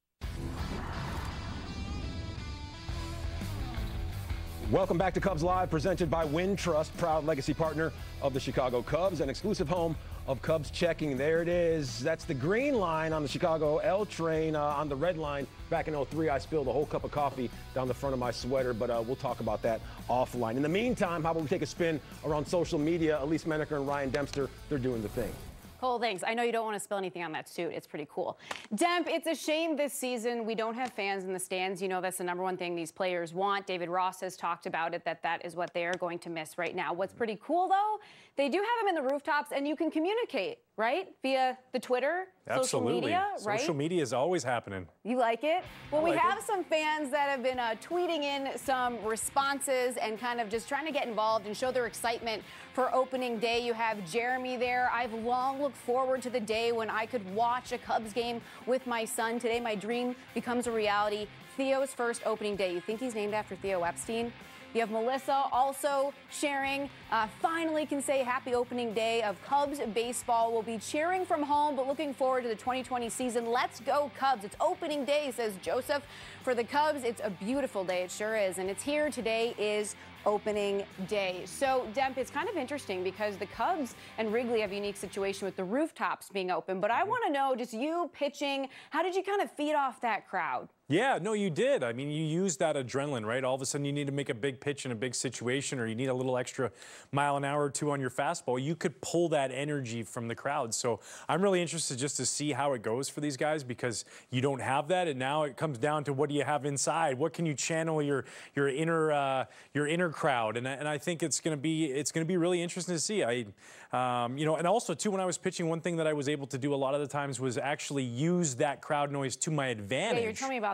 Welcome back to Cubs Live, presented by Wintrust, proud legacy partner of the Chicago Cubs, an exclusive home of Cubs checking. There it is. That's the green line on the Chicago L train. Uh, on the red line, back in oh three, I spilled a whole cup of coffee down the front of my sweater, but uh, we'll talk about that offline. In the meantime, how about we take a spin around social media? Elise Menaker and Ryan Dempster, they're doing the thing. Cole, thanks. I know you don't want to spill anything on that suit. It's pretty cool. Demp, it's a shame this season we don't have fans in the stands. You know that's the number one thing these players want. David Ross has talked about it, that that is what they are going to miss right now. What's pretty cool, though, they do have them in the rooftops, and you can communicate, right, via the Twitter, Absolutely. social media, right? Social media is always happening. You like it? Well, I we like have it. some fans that have been uh, tweeting in some responses and kind of just trying to get involved and show their excitement for opening day. You have Jeremy there. I've long looked forward to the day when I could watch a Cubs game with my son. Today, my dream becomes a reality. Theo's first opening day. You think he's named after Theo Epstein? You have Melissa also sharing, uh, finally can say happy opening day of Cubs baseball. We'll be cheering from home, but looking forward to the twenty twenty season. Let's go Cubs. It's opening day, says Joseph. For the Cubs, it's a beautiful day. It sure is. And it's here. Today is opening day. So, Demp, it's kind of interesting because the Cubs and Wrigley have a unique situation with the rooftops being open. But I want to know, just you pitching, how did you kind of feed off that crowd? Yeah, no, you did. I mean, you used that adrenaline, right? All of a sudden you need to make a big pitch in a big situation, or you need a little extra mile an hour or two on your fastball. You could pull that energy from the crowd. So I'm really interested just to see how it goes for these guys, because you don't have that, and now it comes down to what do you have inside? What can you channel your your inner uh, your inner crowd? And I, and I think it's going to be it's going to be really interesting to see. I um, you know, and also too, when I was pitching, one thing that I was able to do a lot of the times was actually use that crowd noise to my advantage. Yeah, you're telling me about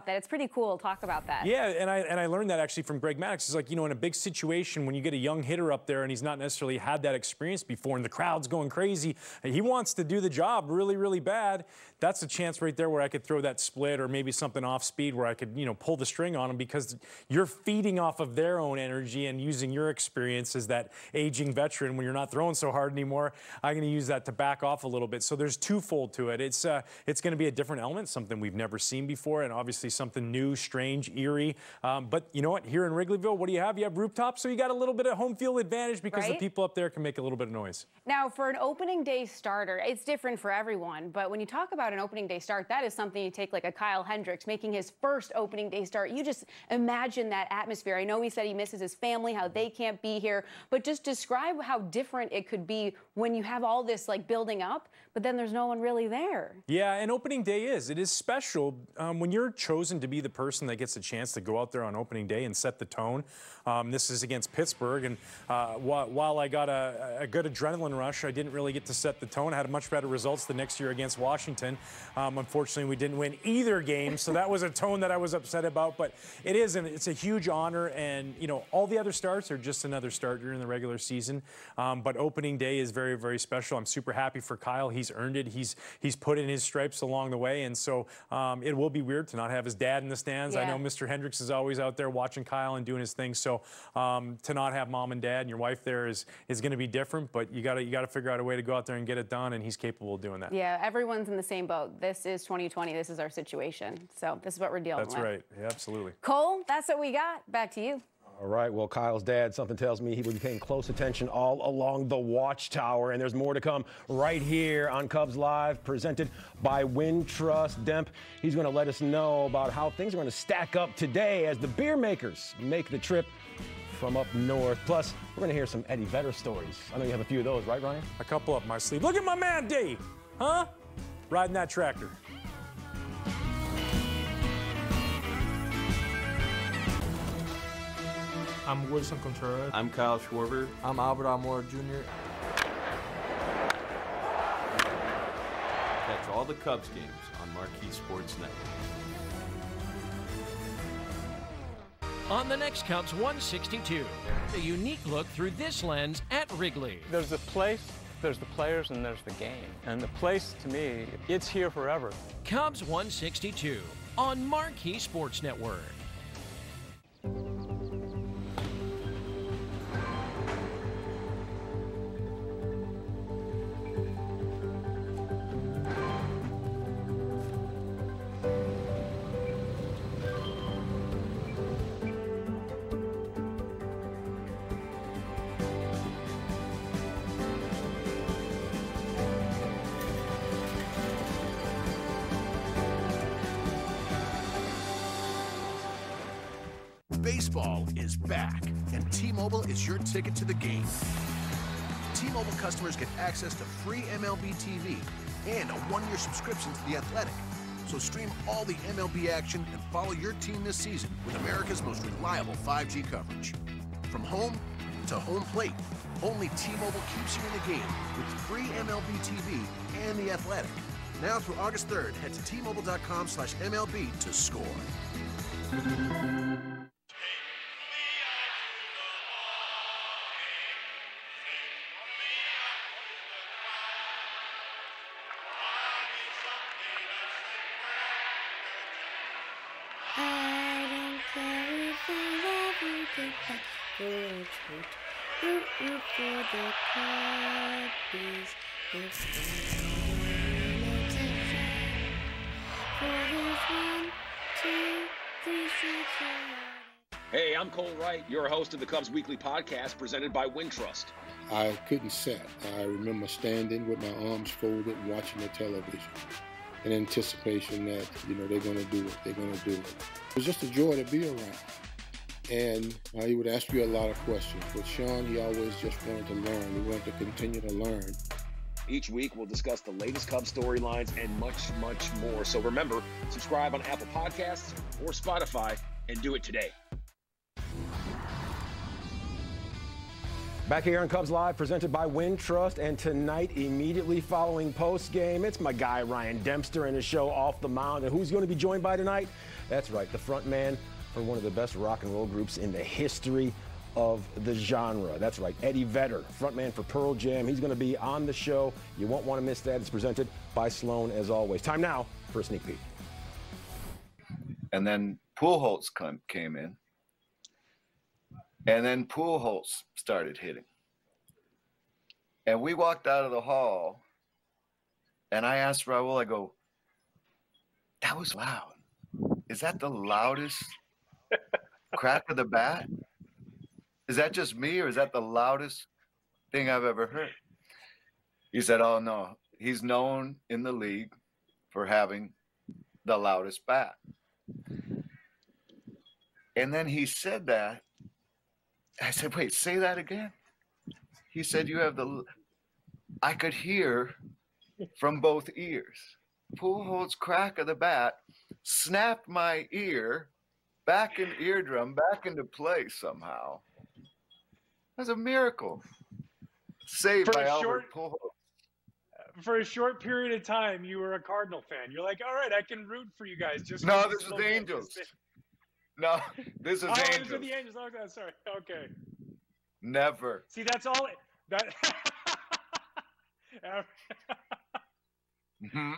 about that. It's pretty cool. Talk about that. Yeah, and I and I learned that actually from Greg Maddux. It's like, you know, in a big situation when you get a young hitter up there and he's not necessarily had that experience before and the crowd's going crazy, and he wants to do the job really, really bad. That's a chance right there where I could throw that split or maybe something off speed where I could, you know, pull the string on him, because you're feeding off of their own energy and using your experience as that aging veteran. When you're not throwing so hard anymore, I'm going to use that to back off a little bit. So there's twofold to it. It's uh, it's going to be a different element, something we've never seen before, and obviously something new, strange, eerie. Um, but you know what? Here in Wrigleyville, what do you have? You have rooftops, so you got a little bit of home field advantage because right? the people up there can make a little bit of noise. Now, for an opening day starter, it's different for everyone, but when you talk about an opening day start, that is something you take like a Kyle Hendricks making his first opening day start. You just imagine that atmosphere. I know he said he misses his family, how they can't be here, but just describe how different it could be when you have all this like building up, but then there's no one really there. Yeah, and opening day is. It is special um, when you're chosen to be the person that gets a chance to go out there on opening day and set the tone. Um, this is against Pittsburgh, and uh, while, while I got a, a good adrenaline rush, I didn't really get to set the tone. I had much better results the next year against Washington. Um, unfortunately, we didn't win either game, so that was a tone that I was upset about. But it is, and it's a huge honor, and you know, all the other starts are just another start during the regular season. Um, but opening day is very, very special. I'm super happy for Kyle. He's earned it. He's he's put in his stripes along the way, and so um, it will be weird to not have his dad in the stands. Yeah. I know Mister Hendricks is always out there watching Kyle and doing his thing. So um, to not have mom and dad and your wife there is is going to be different. But you got to you got to figure out a way to go out there and get it done, and he's capable of doing that. Yeah, everyone's in the same boat. This is twenty twenty. This is our situation. So this is what we're dealing That's with. right. Yeah, absolutely. Cole, that's what we got. Back to you. All right, well, Kyle's dad, something tells me he will be paying close attention all along the watchtower, and there's more to come right here on Cubs Live, presented by Wintrust. Demp, he's going to let us know about how things are going to stack up today as the beer makers make the trip from up north. Plus, we're going to hear some Eddie Vedder stories. I know you have a few of those, right, Ryan? A couple up my sleeve. Look at my man, Dave. Huh? Riding that tractor. I'm Wilson Contreras. I'm Kyle Schwarber. I'm Albert Almora Junior Catch all the Cubs games on Marquee Sports Network. On the next Cubs one sixty-two, a unique look through this lens at Wrigley. There's the place, there's the players, and there's the game. And the place, to me, it's here forever. Cubs one sixty-two on Marquee Sports Network. Baseball is back, and T-Mobile is your ticket to the game. T-Mobile customers get access to free M L B T V and a one-year subscription to The Athletic. So stream all the M L B action and follow your team this season with America's most reliable five G coverage. From home to home plate, only T-Mobile keeps you in the game with free M L B T V and The Athletic. Now through August third, head to T Mobile dot com slash M L B to score. Hey, I'm Cole Wright, your host of the Cubs Weekly Podcast presented by Wintrust. I couldn't sit. I remember standing with my arms folded and watching the television in anticipation that, you know, they're going to do it. They're going to do it. It was just a joy to be around. And uh, he would ask you a lot of questions. With Sean, he always just wanted to learn. He wanted to continue to learn. Each week, we'll discuss the latest Cubs storylines and much, much more. So remember, subscribe on Apple Podcasts or Spotify and do it today. Back here on Cubs Live, presented by Wintrust, and tonight, immediately following post-game, it's my guy Ryan Dempster and his show Off the Mound. And who's going to be joined by tonight? That's right, the front man for one of the best rock and roll groups in the history of the genre. That's right, Eddie Vedder, frontman for Pearl Jam. He's going to be on the show. You won't want to miss that. It's presented by Sloan, as always. Time now for a sneak peek. And then Pujols came in. And then Pujols started hitting. And we walked out of the hall, and I asked Raul, I go, that was loud. Is that the loudest crack of the bat? Is that just me, or is that the loudest thing I've ever heard? He said, oh, no. He's known in the league for having the loudest bat. And then he said that. I said, wait, say that again. He said, you have the, I could hear from both ears. Pujols' crack of the bat snapped my ear back in eardrum, back into place somehow. That's a miracle. Saved by Albert Pujols. For a short period of time, you were a Cardinal fan. You're like, all right, I can root for you guys. Just no, this is the Angels. No, this is oh, Angels. This is the Angels. Okay, sorry. Okay. Never. See, that's all. That. mm-hmm.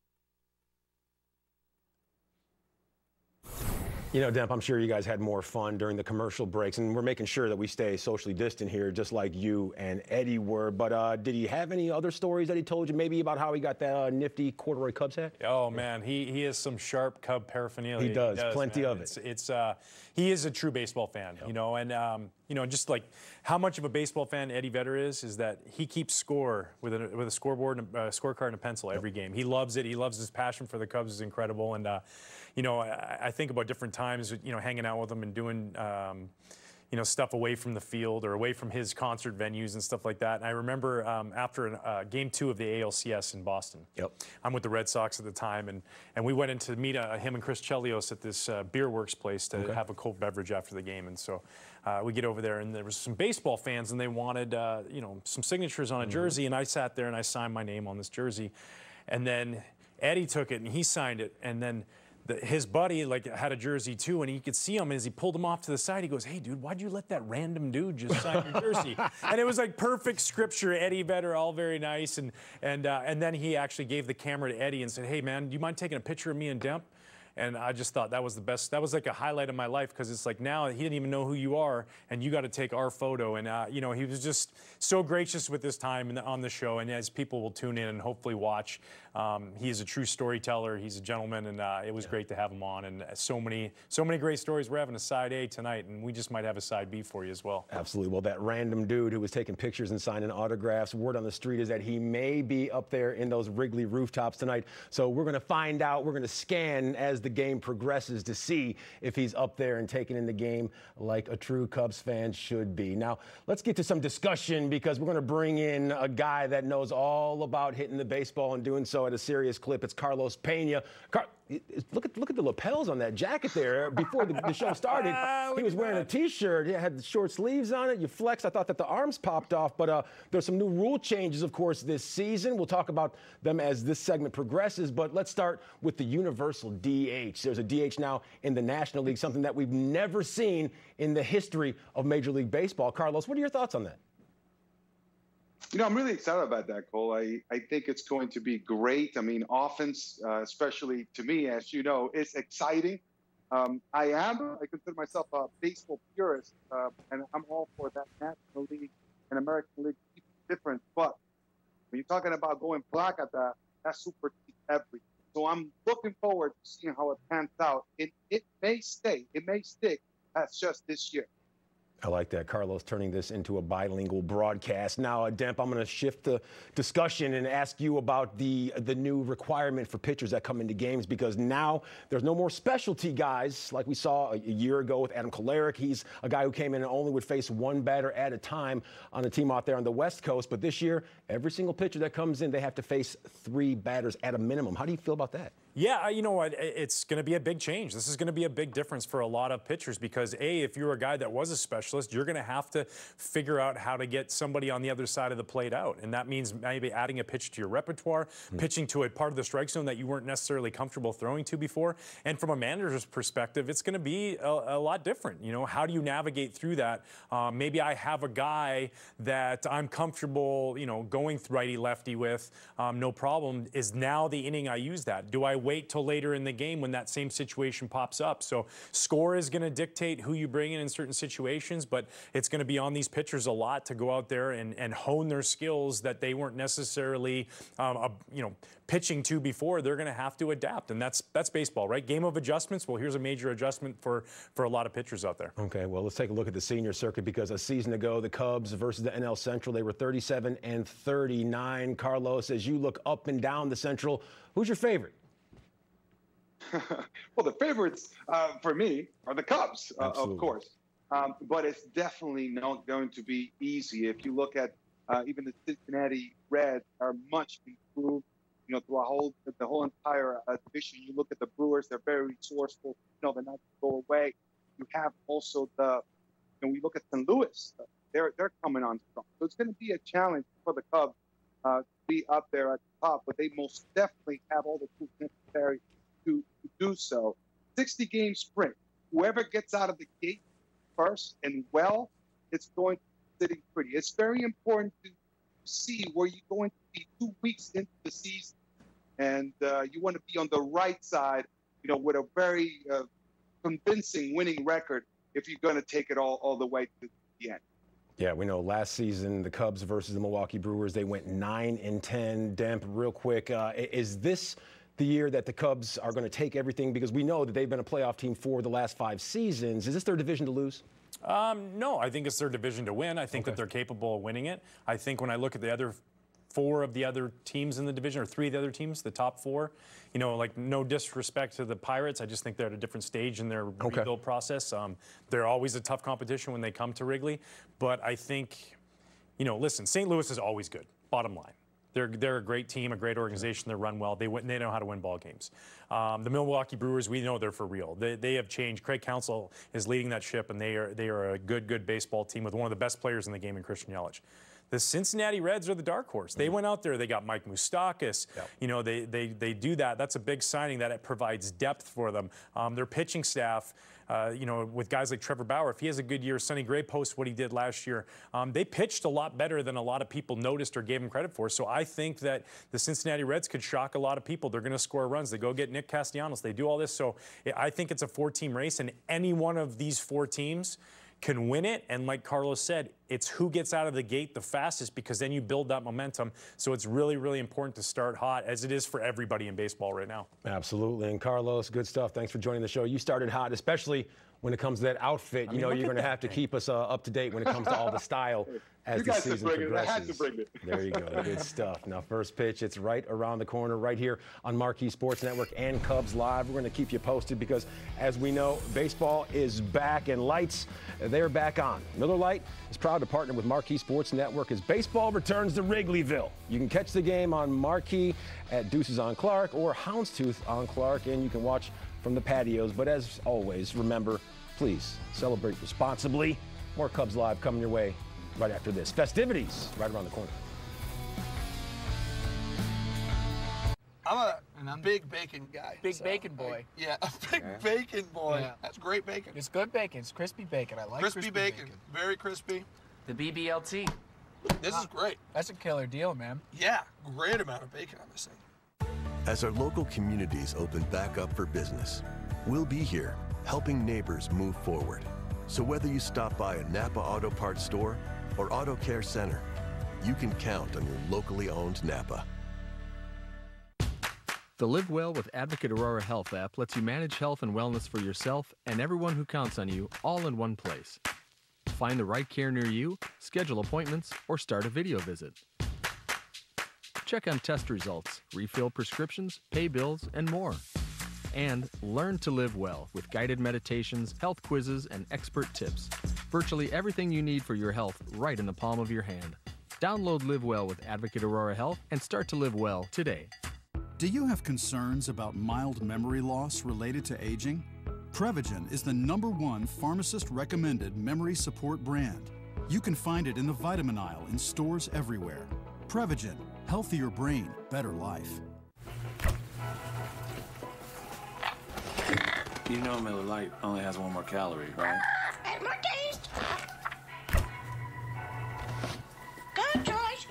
You know, Demp, I'm sure you guys had more fun during the commercial breaks, and we're making sure that we stay socially distant here, just like you and Eddie were. But uh, did he have any other stories that he told you, maybe about how he got that uh, nifty corduroy Cubs hat? Oh, man, he, he has some sharp Cub paraphernalia. He does, he does plenty man. of it. It's, it's uh, he is a true baseball fan, yep. you know, and, um, you know, just like how much of a baseball fan Eddie Vedder is, is that he keeps score with a, with a scoreboard and a uh, scorecard and a pencil every yep. game. He loves it. He loves his passion for the Cubs is incredible. And, uh, you know, I, I think about different times, you know, hanging out with him and doing, um, you know, stuff away from the field or away from his concert venues and stuff like that. And I remember um, after an, uh, game two of the A L C S in Boston. Yep. I'm with the Red Sox at the time, and, and we went in to meet uh, him and Chris Chelios at this uh, Beer Works place to okay. have a cold beverage after the game. And so uh, we get over there, and there was some baseball fans, and they wanted, uh, you know, some signatures on a mm-hmm. jersey. And I sat there and I signed my name on this jersey. And then Eddie took it and he signed it, and then The, his buddy like had a jersey too, and he could see him as he pulled him off to the side. He goes, "Hey, dude, why'd you let that random dude just sign your jersey?" And it was like perfect scripture. Eddie Vedder, all very nice, and and uh, and then he actually gave the camera to Eddie and said, "Hey, man, do you mind taking a picture of me and Demp?" And I just thought that was the best. That was like a highlight of my life, because it's like now he didn't even know who you are, and you got to take our photo. And uh, you know, he was just so gracious with his time in the, on the show. And as people will tune in and hopefully watch, um, he is a true storyteller. He's a gentleman, and uh, it was yeah. great to have him on. And so many, so many great stories. We're having a side A tonight, and we just might have a side B for you as well. Absolutely. Well, that random dude who was taking pictures and signing autographs, word on the street is that he may be up there in those Wrigley rooftops tonight. So we're going to find out. We're going to scan as the game progresses to see if he's up there and taking in the game like a true Cubs fan should be. Now, let's get to some discussion, because we're going to bring in a guy that knows all about hitting the baseball and doing so at a serious clip. It's Carlos Pena. Car Look at look at the lapels on that jacket there. Before the, the show started, he was wearing a T-shirt. It had the short sleeves on it. You flexed. I thought that the arms popped off, but uh, there's some new rule changes, of course, this season. We'll talk about them as this segment progresses, but let's start with the universal D H. There's a D H now in the National League, something that we've never seen in the history of Major League Baseball. Carlos, what are your thoughts on that? You know, I'm really excited about that, Cole. I, I think it's going to be great. I mean, offense, uh, especially to me, as you know, is exciting. Um, I am, I consider myself a baseball purist, uh, and I'm all for that National League and American League difference. But when you're talking about going black at that, that's super everything. So I'm looking forward to seeing how it pans out. It, it may stay, it may stick. That's just this year. I like that, Carlos, turning this into a bilingual broadcast. Now, uh, Demp, I'm going to shift the discussion and ask you about the the new requirement for pitchers that come into games, because now there's no more specialty guys like we saw a, a year ago with Adam Kolarek. He's a guy who came in and only would face one batter at a time on the team out there on the West Coast. But this year, every single pitcher that comes in, they have to face three batters at a minimum. How do you feel about that? Yeah, you know what? It's going to be a big change. This is going to be a big difference for a lot of pitchers, because, A, if you're a guy that was a specialty, specialist, you're going to have to figure out how to get somebody on the other side of the plate out. And that means maybe adding a pitch to your repertoire, mm. pitching to a part of the strike zone that you weren't necessarily comfortable throwing to before. And from a manager's perspective, it's going to be a, a lot different. You know, how do you navigate through that? Um, maybe I have a guy that I'm comfortable, you know, going righty lefty with, um, no problem. Is now the inning I use that? Do I wait till later in the game when that same situation pops up? So score is going to dictate who you bring in in certain situations, but it's going to be on these pitchers a lot to go out there and, and hone their skills that they weren't necessarily, um, a, you know, pitching to before. They're going to have to adapt, and that's that's baseball, right? Game of adjustments. Well, here's a major adjustment for for a lot of pitchers out there. Okay, well, let's take a look at the senior circuit, because a season ago, the Cubs versus the N L Central, they were thirty-seven and thirty-nine. Carlos, as you look up and down the Central, who's your favorite? Well, the favorites uh, for me are the Cubs, uh, of course. Um, but it's definitely not going to be easy. If you look at uh, even the Cincinnati Reds are much improved, you know, through a whole, the whole entire uh, division. You look at the Brewers, they're very resourceful. You know, they're not going to go away. You have also the, and we look at Saint Louis, uh, they're, they're coming on strong. So it's going to be a challenge for the Cubs uh, to be up there at the top, but they most definitely have all the tools necessary to, to do so. sixty game sprint. Whoever gets out of the gate first and well, it's going to be sitting pretty. It's very important to see where you're going to be two weeks into the season, and uh, you want to be on the right side, you know, with a very uh, convincing winning record if you're going to take it all, all the way to the end. Yeah, we know last season, the Cubs versus the Milwaukee Brewers, they went nine and ten. Demp, real quick, uh, is this the year that the Cubs are going to take everything? Because we know that they've been a playoff team for the last five seasons. Is this their division to lose? Um, no, I think it's their division to win. I think okay. that they're capable of winning it. I think when I look at the other four of the other teams in the division, or three of the other teams, the top four, you know, like no disrespect to the Pirates, I just think they're at a different stage in their okay. rebuild process. Um, they're always a tough competition when they come to Wrigley. But I think, you know, listen, Saint Louis is always good, bottom line. They're, they're a great team, a great organization. They run well. They win, they know how to win ball games. Um, the Milwaukee Brewers, we know they're for real. They, they have changed. Craig Counsell is leading that ship, and they are they are a good, good baseball team with one of the best players in the game in Christian Yelich. The Cincinnati Reds are the dark horse. They went out there. They got Mike Moustakas. Yep. You know, they they they do that. That's a big signing that it provides depth for them. Um, their pitching staff, uh, you know, with guys like Trevor Bauer, if he has a good year, Sonny Gray posts what he did last year. Um, they pitched a lot better than a lot of people noticed or gave him credit for. So I think that the Cincinnati Reds could shock a lot of people. They're going to score runs. They go get Nick Castellanos. They do all this. So I think it's a four-team race, and any one of these four teams can win it. And like Carlos said, it's who gets out of the gate the fastest, because then you build that momentum. So it's really, really important to start hot, as it is for everybody in baseball right now. Absolutely. And Carlos, good stuff. Thanks for joining the show. You started hot, especially when it comes to that outfit. I mean, you know, you're going to have to keep us uh, up to date when it comes to all the style as you the guys season bring progresses. It. I had to bring it. There you go. Good stuff. Now, first pitch, it's right around the corner, right here on Marquee Sports Network and Cubs Live. We're going to keep you posted because, as we know, baseball is back, and lights, they're back on. Miller Lite is proud to partner with Marquee Sports Network as baseball returns to Wrigleyville. You can catch the game on Marquee at Deuces on Clark or Houndstooth on Clark, and you can watch from the patios. But as always, remember, please celebrate responsibly. More Cubs Live coming your way right after this. Festivities right around the corner. I'm a and I'm big bacon guy. Big so, bacon boy. Like, yeah, a big yeah. bacon boy. Yeah. That's great bacon. It's good bacon. It's crispy bacon. I like crispy, crispy bacon. bacon. Very crispy. The B B L T. This ah, is great. That's a killer deal, man. Yeah, great amount of bacon on this thing. As our local communities open back up for business, we'll be here helping neighbors move forward. So whether you stop by a Napa Auto Parts store or Auto Care Center, you can count on your locally owned Napa. The Live Well with Advocate Aurora Health app lets you manage health and wellness for yourself and everyone who counts on you, all in one place. Find the right care near you, schedule appointments, or start a video visit. Check on test results, refill prescriptions, pay bills, and more. And learn to live well with guided meditations, health quizzes, and expert tips. Virtually everything you need for your health right in the palm of your hand. Download Live Well with Advocate Aurora Health and start to live well today. Do you have concerns about mild memory loss related to aging? Prevagen is the number one pharmacist-recommended memory support brand. You can find it in the vitamin aisle in stores everywhere. Prevagen, healthier brain, better life. You know Miller Lite only has one more calorie, right? And more taste. Good choice.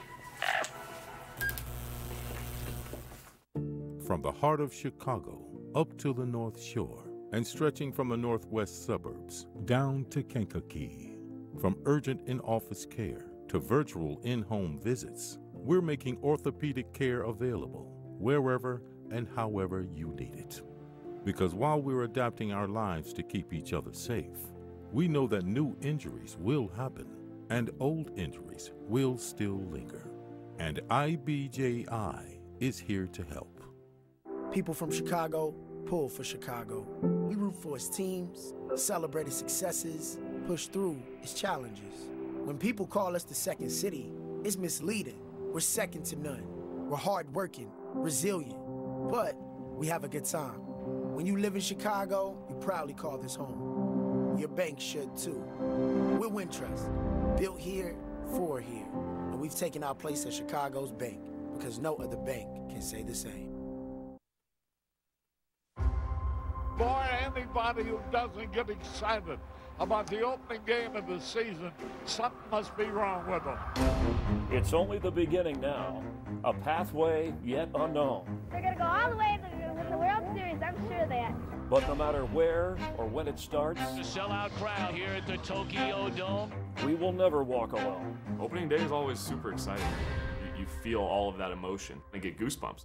From the heart of Chicago up to the North Shore and stretching from the northwest suburbs down to Kankakee. From urgent in-office care to virtual in-home visits, we're making orthopedic care available wherever and however you need it. Because while we're adapting our lives to keep each other safe, we know that new injuries will happen and old injuries will still linger. And I B J I is here to help. People from Chicago pull for Chicago. We root for its teams, celebrate its successes, push through its challenges. When people call us the second city, it's misleading. We're second to none. We're hardworking, resilient, but we have a good time. When you live in Chicago, you proudly call this home. Your bank should too. We're Wintrust, built here, for here. And we've taken our place as Chicago's bank because no other bank can say the same. Boy, anybody who doesn't get excited about the opening game of the season, something must be wrong with them. It's only the beginning now. A pathway yet unknown. They're going to go all the way to the, the World Series, I'm sure of that. But no matter where or when it starts, The sellout crowd here at the Tokyo Dome. we will never walk alone. Opening day is always super exciting. You, you feel all of that emotion and get goosebumps.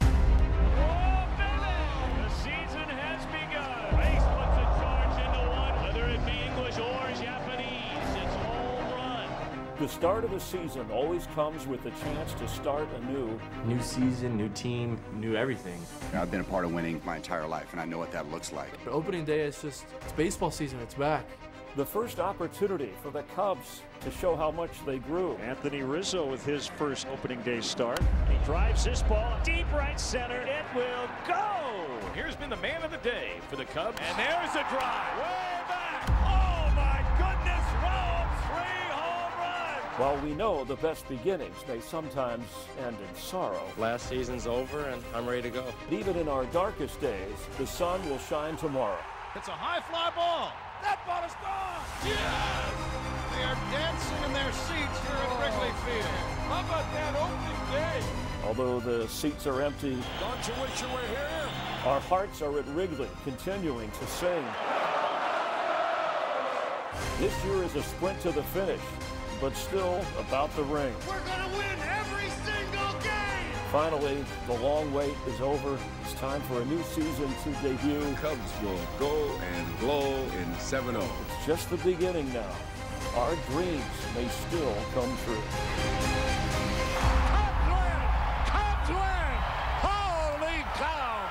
The season has begun. Base puts a charge into one. Whether it be English or Japanese, it's home run. The start of the season always comes with the chance to start anew. New season, new team, new everything. I've been a part of winning my entire life, and I know what that looks like. The opening day is just, it's baseball season, it's back. The first opportunity for the Cubs to show how much they grew. Anthony Rizzo with his first opening day start. He drives this ball deep right center. It will go. Here's been the man of the day for the Cubs. And there's a drive. Way back. Oh, my goodness. Rome, three home runs. While we know the best beginnings may sometimes end in sorrow. Last season's over and I'm ready to go. Even in our darkest days, the sun will shine tomorrow. It's a high fly ball. That ball is gone. Yes! They are dancing in their seats here at Wrigley Field. How about that opening day? Although the seats are empty, Don't you wish you were here? our hearts are at Wrigley, continuing to sing. This year is a sprint to the finish, but still about the ring. We're going to win every single game. Finally, the long wait is over. It's time for a new season to debut. Cubs will go and glow in seven oh. It's just the beginning now. Our dreams may still come true. Cubs win! Cubs win! Holy cow!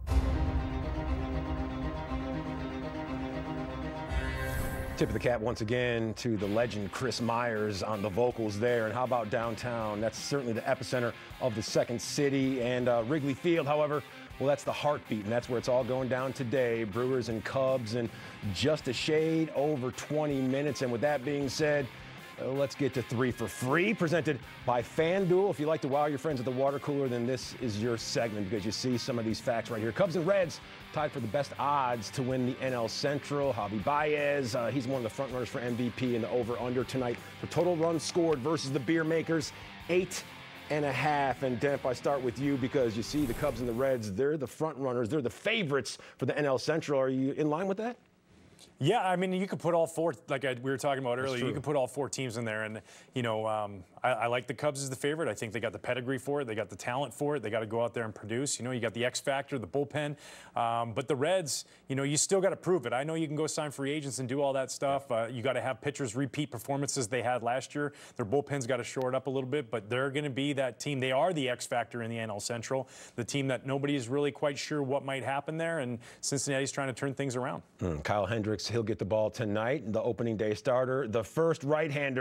Tip of the cap once again to the legend Chris Myers on the vocals there. And how about downtown? That's certainly the epicenter of the second city. And uh, Wrigley Field, however, well, that's the heartbeat, and that's where it's all going down today. Brewers and Cubs, and just a shade over twenty minutes. And with that being said, uh, let's get to three for free, presented by FanDuel. If you like to wow your friends at the water cooler, then this is your segment, because you see some of these facts right here. Cubs and Reds tied for the best odds to win the N L Central. Javi Baez, uh, he's one of the front runners for M V P in the over-under tonight. For total runs scored versus the beer makers, eight and a half. And Dan, if I start with you, because you see the Cubs and the Reds, they're the front runners, they're the favorites for the N L Central. Are you in line with that? Yeah, I mean, you could put all four, like I, we were talking about earlier, you could put all four teams in there. And, you know, um, I, I like the Cubs as the favorite. I think they got the pedigree for it. They got the talent for it. They got to go out there and produce. You know, you got the X factor, the bullpen. Um, but the Reds, you know, you still got to prove it. I know you can go sign free agents and do all that stuff. Uh, you got to have pitchers repeat performances they had last year. Their bullpen's got to shore it up a little bit, but they're going to be that team. They are the X factor in the N L Central, the team that nobody is really quite sure what might happen there. And Cincinnati's trying to turn things around. Mm, Kyle Hendricks, he'll get the ball tonight, the opening day starter, the first right-hander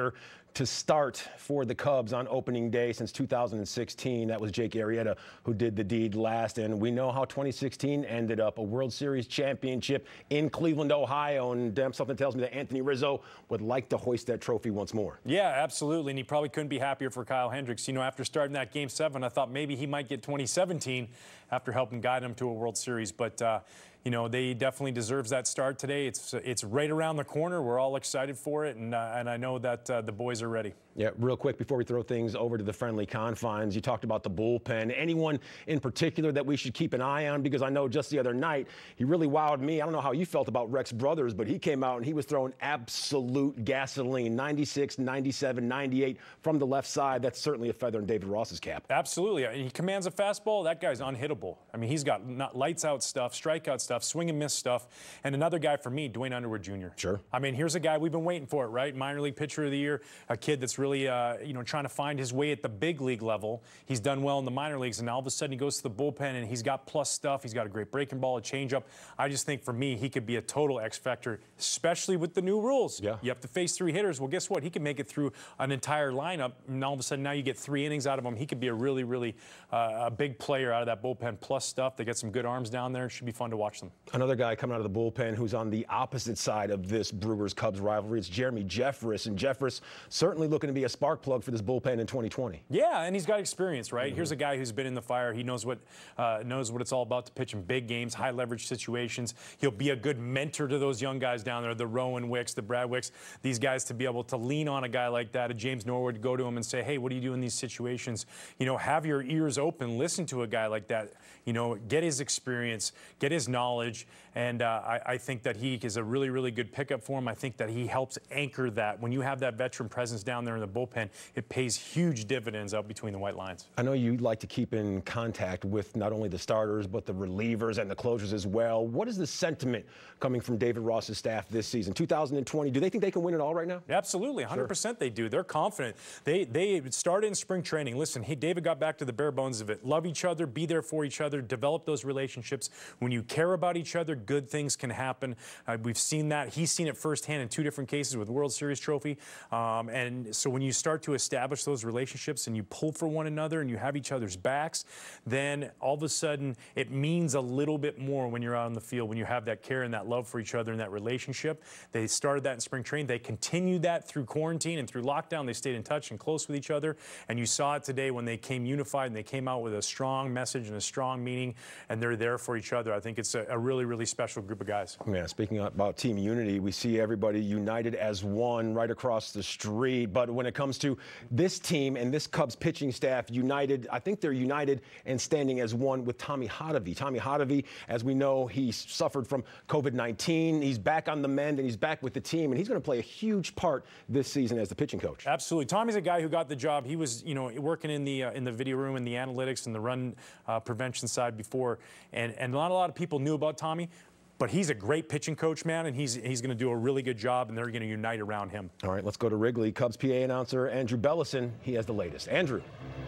to start for the Cubs on opening day since two thousand sixteen. That was Jake Arrieta who did the deed last, and we know how twenty sixteen ended up, a World Series championship in Cleveland, Ohio, and damn, something tells me that Anthony Rizzo would like to hoist that trophy once more. Yeah, absolutely, and he probably couldn't be happier for Kyle Hendricks. You know, after starting that Game seven, I thought maybe he might get twenty seventeen after helping guide him to a World Series, but uh, you know, they definitely deserves that start today. It's it's right around the corner. We're all excited for it, and uh, and I know that uh, the boys are ready. Yeah, real quick before we throw things over to the friendly confines, you talked about the bullpen. Anyone in particular that we should keep an eye on? Because I know just the other night he really wowed me. I don't know how you felt about Rex Brothers, but he came out and he was throwing absolute gasoline. ninety-six, ninety-seven, ninety-eight from the left side. That's certainly a feather in David Ross's cap. Absolutely. He commands a fastball. That guy's unhittable. I mean, he's got not lights out stuff, strikeout stuff, swing and miss stuff. And another guy for me, Dwayne Underwood Junior Sure. I mean, here's a guy we've been waiting for it, right? Minor league pitcher of the year, a kid that's really, uh, you know, trying to find his way at the big league level. He's done well in the minor leagues, and now all of a sudden he goes to the bullpen and he's got plus stuff. He's got a great breaking ball, a changeup. I just think for me, he could be a total X factor, especially with the new rules. Yeah. You have to face three hitters. Well, guess what? He can make it through an entire lineup, and all of a sudden now you get three innings out of him. He could be a really, really uh, a big player out of that bullpen plus stuff. They got some good arms down there. It should be fun to watch them. Another guy coming out of the bullpen who's on the opposite side of this Brewers-Cubs rivalry. It's Jeremy Jeffress, and Jeffress certainly looking to be a spark plug for this bullpen in twenty twenty. Yeah, and he's got experience, right? Mm-hmm. Here's a guy who's been in the fire. He knows what uh, knows what it's all about to pitch in big games, high leverage situations. He'll be a good mentor to those young guys down there, the Rowan Wicks, the Brad Wicks, these guys, to be able to lean on a guy like that, a James Norwood, to go to him and say, hey, what do you do in these situations? You know, have your ears open, listen to a guy like that, you know, get his experience, get his knowledge, and uh, I, I think that he is a really, really good pickup for him. I think that he helps anchor that. When you have that veteran presence down there in the bullpen, it pays huge dividends out between the white lines. I know you like to keep in contact with not only the starters, but the relievers and the closers as well. What is the sentiment coming from David Ross's staff this season? two thousand twenty, do they think they can win it all right now? Absolutely, one hundred percent sure. They do. They're confident. They they started in spring training. Listen, he, David got back to the bare bones of it. Love each other, be there for each other, develop those relationships. When you care about each other, good things can happen. Uh, we've seen that. He's seen it firsthand in two different cases with World Series trophy. Um, and so when you start to establish those relationships and you pull for one another and you have each other's backs, then all of a sudden it means a little bit more when you're out on the field, when you have that care and that love for each other and that relationship. They started that in spring training. They continued that through quarantine and through lockdown. They stayed in touch and close with each other. And you saw it today when they came unified and they came out with a strong message and a strong meaning, and they're there for each other. I think it's a, a really, really special group of guys. Yeah, speaking about team unity, we see everybody united as one right across the street. But when it comes to this team and this Cubs pitching staff united, I think they're united and standing as one with Tommy Hotovy. Tommy Hotovy, as we know, he suffered from COVID nineteen. He's back on the mend and he's back with the team, and he's going to play a huge part this season as the pitching coach. Absolutely. Tommy's a guy who got the job. He was, you know, working in the uh, in the video room and the analytics and the run uh, prevention side before, and and not a lot of people knew about Tommy. But he's a great pitching coach, man, and he's he's going to do a really good job, and they're going to unite around him. All right, let's go to Wrigley. Cubs P A announcer Andrew Bellison. He has the latest. Andrew.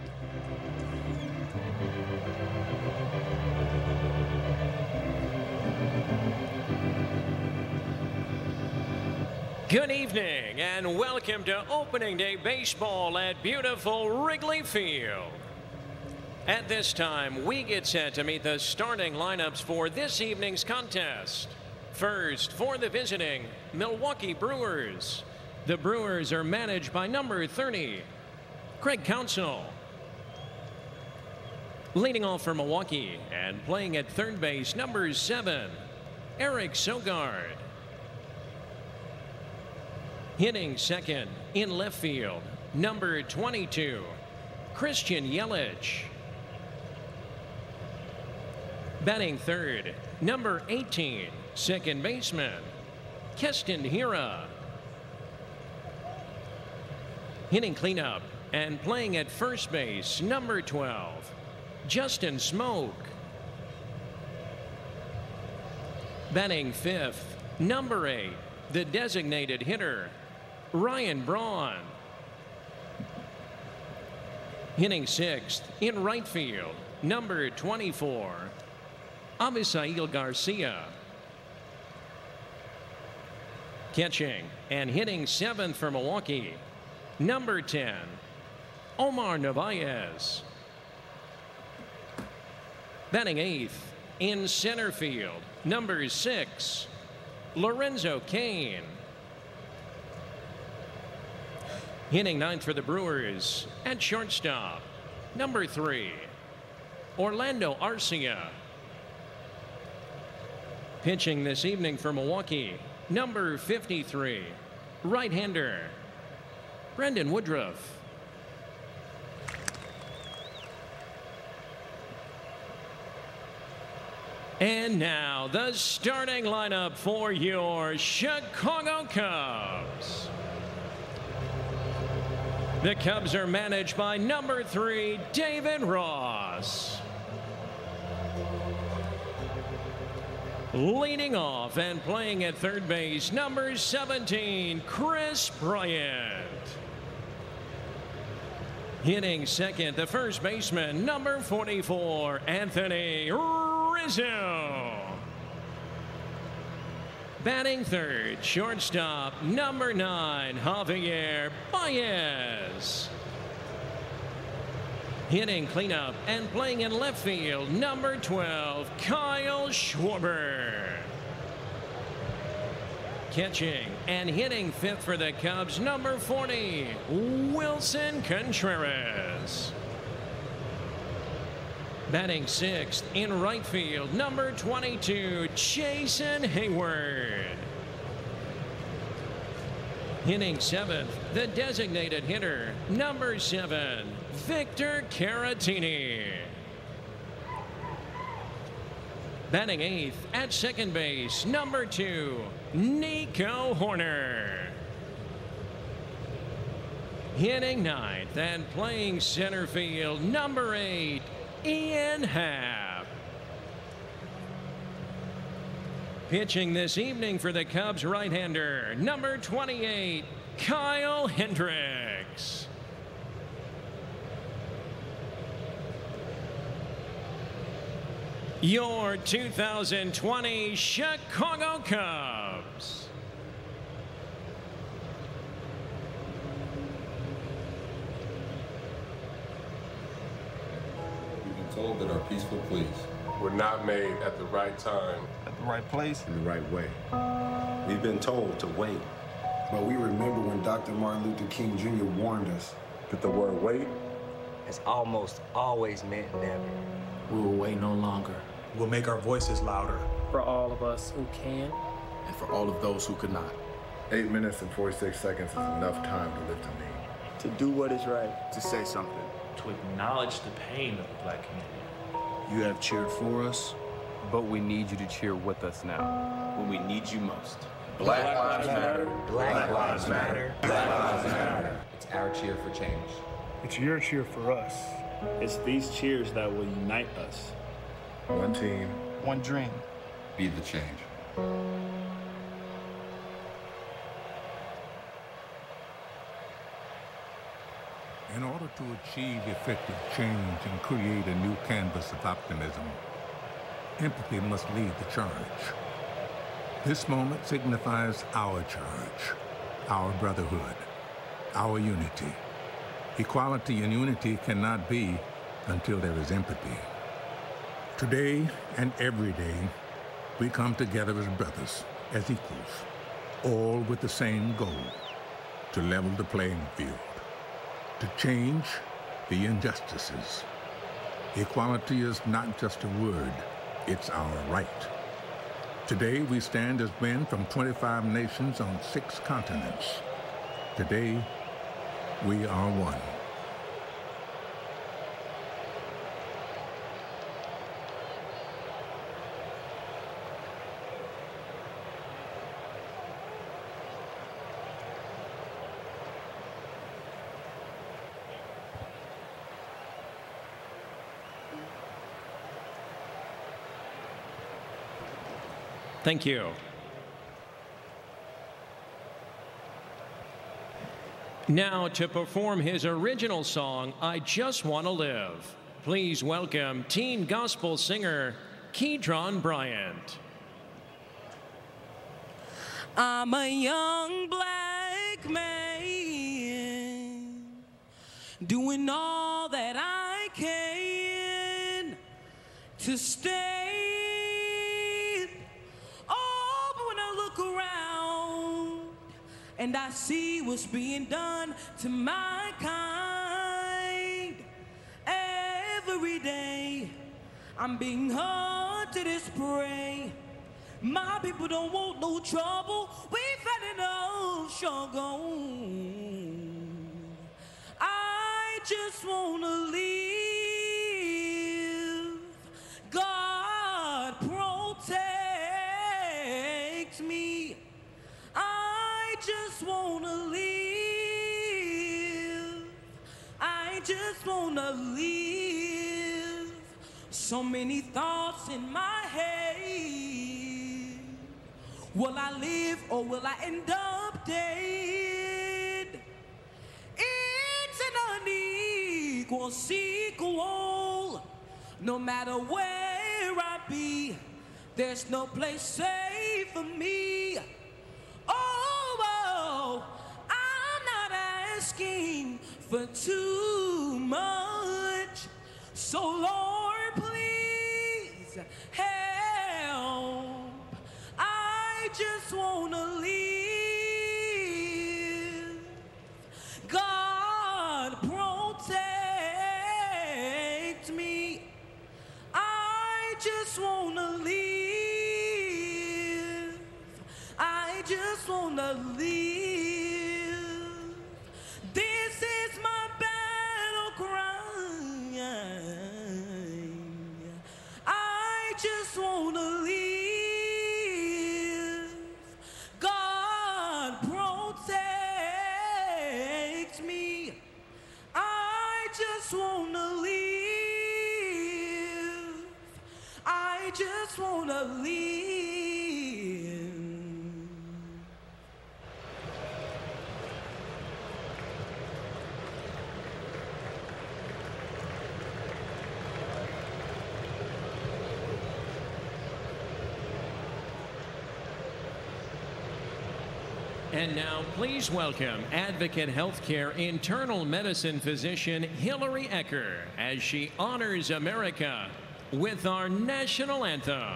Good evening, and welcome to opening day baseball at beautiful Wrigley Field. At this time, we get set to meet the starting lineups for this evening's contest. First, for the visiting Milwaukee Brewers. The Brewers are managed by number thirty, Craig Counsell. Leading off for Milwaukee and playing at third base, number seven, Eric Sogard. Hitting second in left field, number twenty-two, Christian Yelich. Batting third, number eighteen, second baseman, Keston Hiura. Hitting cleanup and playing at first base, number twelve, Justin Smoak. Batting fifth, number eight, the designated hitter, Ryan Braun. Hitting sixth in right field, number twenty-four, Avisail Garcia. Catching and hitting seventh for Milwaukee, number ten, Omar Narvaez. Batting eighth in center field, number six, Lorenzo Cain. Hitting ninth for the Brewers at shortstop, number three, Orlando Arcia. Pitching this evening for Milwaukee, number fifty-three, right-hander, Brendan Woodruff. And now the starting lineup for your Chicago Cubs. The Cubs are managed by number three, David Ross. Leading off and playing at third base, number seventeen, Chris Bryant. Hitting second, the first baseman, number forty-four, Anthony Rizzo. Batting third, shortstop, number nine, Javier Baez. Hitting cleanup and playing in left field, number twelve, Kyle Schwarber. Catching and hitting fifth for the Cubs, number forty, Wilson Contreras. Batting sixth in right field, number twenty-two, Jason Hayward. Hitting seventh, the designated hitter, number seven, Victor Caratini. Batting eighth at second base, number two, Nico Horner. Hitting ninth and playing center field, number eight, Ian Happ. Pitching this evening for the Cubs, right-hander, number twenty-eight, Kyle Hendricks. Your two thousand twenty Chicago Cubs. We've been told that our peaceful pleas were not made at the right time, at the right place, in the right way. We've been told to wait. But we remember when Doctor Martin Luther King Junior warned us that the word wait has almost always meant never. We will wait no longer. We'll make our voices louder. For all of us who can. And for all of those who could not. Eight minutes and forty-six seconds is enough time to lift a knee. To do what is right. To say something. To acknowledge the pain of the black community. You have cheered for us, but we need you to cheer with us now. when we need you most. Black, Black Lives Matter. Black, Black Lives Matter. Black Lives Matter. It's our cheer for change. It's your cheer for us. It's these cheers that will unite us. One team. One dream. Be the change. In order to achieve effective change and create a new canvas of optimism, empathy must lead the charge. This moment signifies our charge, our brotherhood, our unity. Equality and unity cannot be until there is empathy. Today and every day, we come together as brothers, as equals, all with the same goal, to level the playing field, to change the injustices. Equality is not just a word, it's our right. Today, we stand as men from twenty-five nations on six continents. Today, we are one. Thank you. Now to perform his original song, I Just Want to Live, please welcome teen gospel singer Kedron Bryant. I'm a young black man doing all that I can to stay. Oh, but when I look around and I see what's being done to my kind, every day I'm being hunted as prey. My people don't want no trouble. We've had enough struggle. I just wanna live. God protect me. I just wanna live. I just wanna live. So many thoughts in my head. Will I live or will I end up dead? It's an unequal sequel. No matter where I be, there's no place safe for me. Oh, oh, I'm not asking for too much. So Lord, please help. I just wanna live. God protect me. I just wanna live. I just wanna live. This is my battle cry. I just wanna live. God protect me. I just wanna live. I just wanna live. And now, please welcome Advocate Healthcare internal medicine physician Hillary Ecker as she honors America with our national anthem.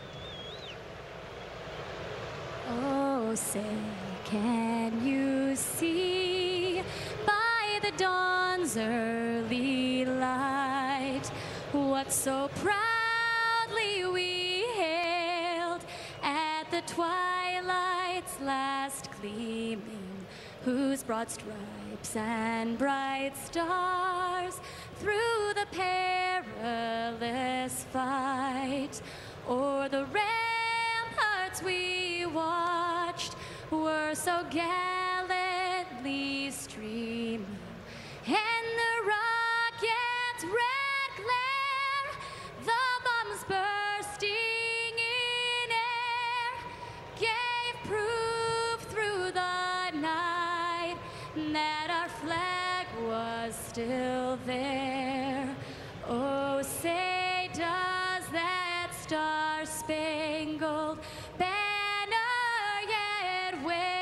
Oh, say, can you see by the dawn's early light what so proudly we hailed at the twilight's last gleaming, whose broad stripes and bright stars through the perilous fight o'er the ramparts we watched were so gallantly streaming, and the rocket's red glare, the bombs bursting in air, gave proof through the night that our flag was still there. Oh, say does that star-spangled banner yet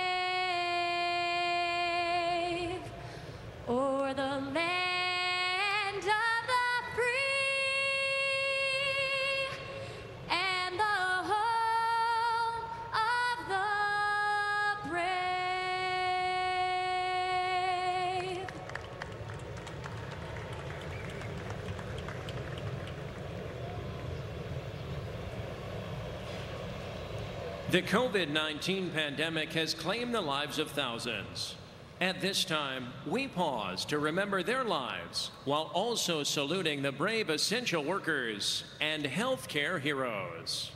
wave o'er the land of the free and the home of the brave? The COVID nineteen pandemic has claimed the lives of thousands. At this time, we pause to remember their lives while also saluting the brave essential workers and healthcare heroes.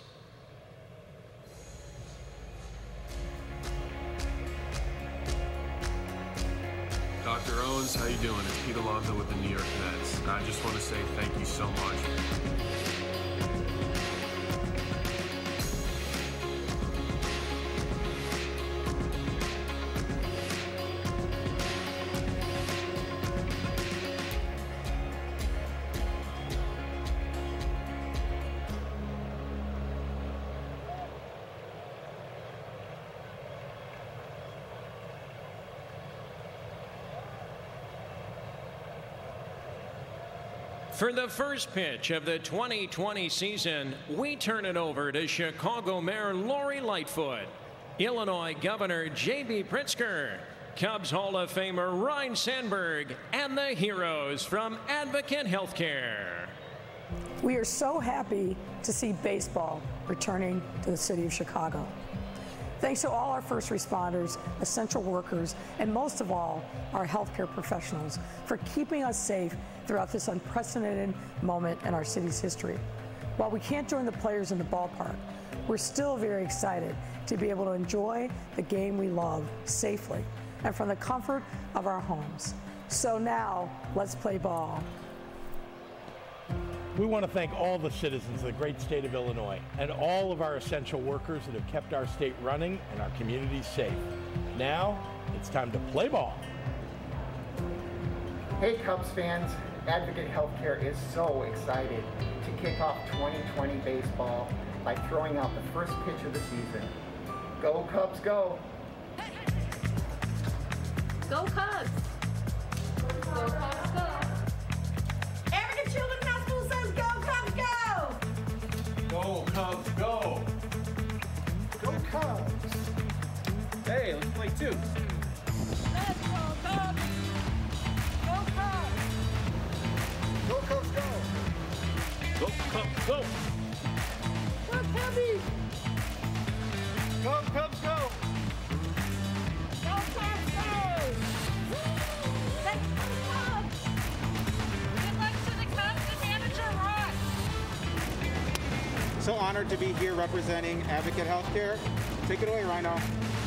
Doctor Owens, how you doing? It's Pete Alonso with the New York Mets. I just want to say thank you so much. For the first pitch of the twenty twenty season, we turn it over to Chicago Mayor Lori Lightfoot, Illinois Governor J B Pritzker, Cubs Hall of Famer Ryne Sandberg, and the heroes from Advocate Healthcare. We are so happy to see baseball returning to the city of Chicago. Thanks to all our first responders, essential workers, and most of all, our healthcare professionals for keeping us safe throughout this unprecedented moment in our city's history. While we can't join the players in the ballpark, we're still very excited to be able to enjoy the game we love safely and from the comfort of our homes. So now, let's play ball. We want to thank all the citizens of the great state of Illinois and all of our essential workers that have kept our state running and our communities safe. Now, it's time to play ball. Hey Cubs fans, Advocate Healthcare is so excited to kick off twenty twenty baseball by throwing out the first pitch of the season. Go Cubs, go! Go Cubs! Go Cubs, go! Advocate Children's Hospital says go Cubs, go! Go Cubs, go! Go Cubs! Hey, let's play two. Let's go Cubs! Go Cubs! Go Cubs, go! Go Cubs, go! Go Cubbies! Go Cubs, go! Go Cubs, go! Let's go Cubs! Good luck to the Cubs and manager Ross! So honored to be here representing Advocate Healthcare. Take it away, Rhino.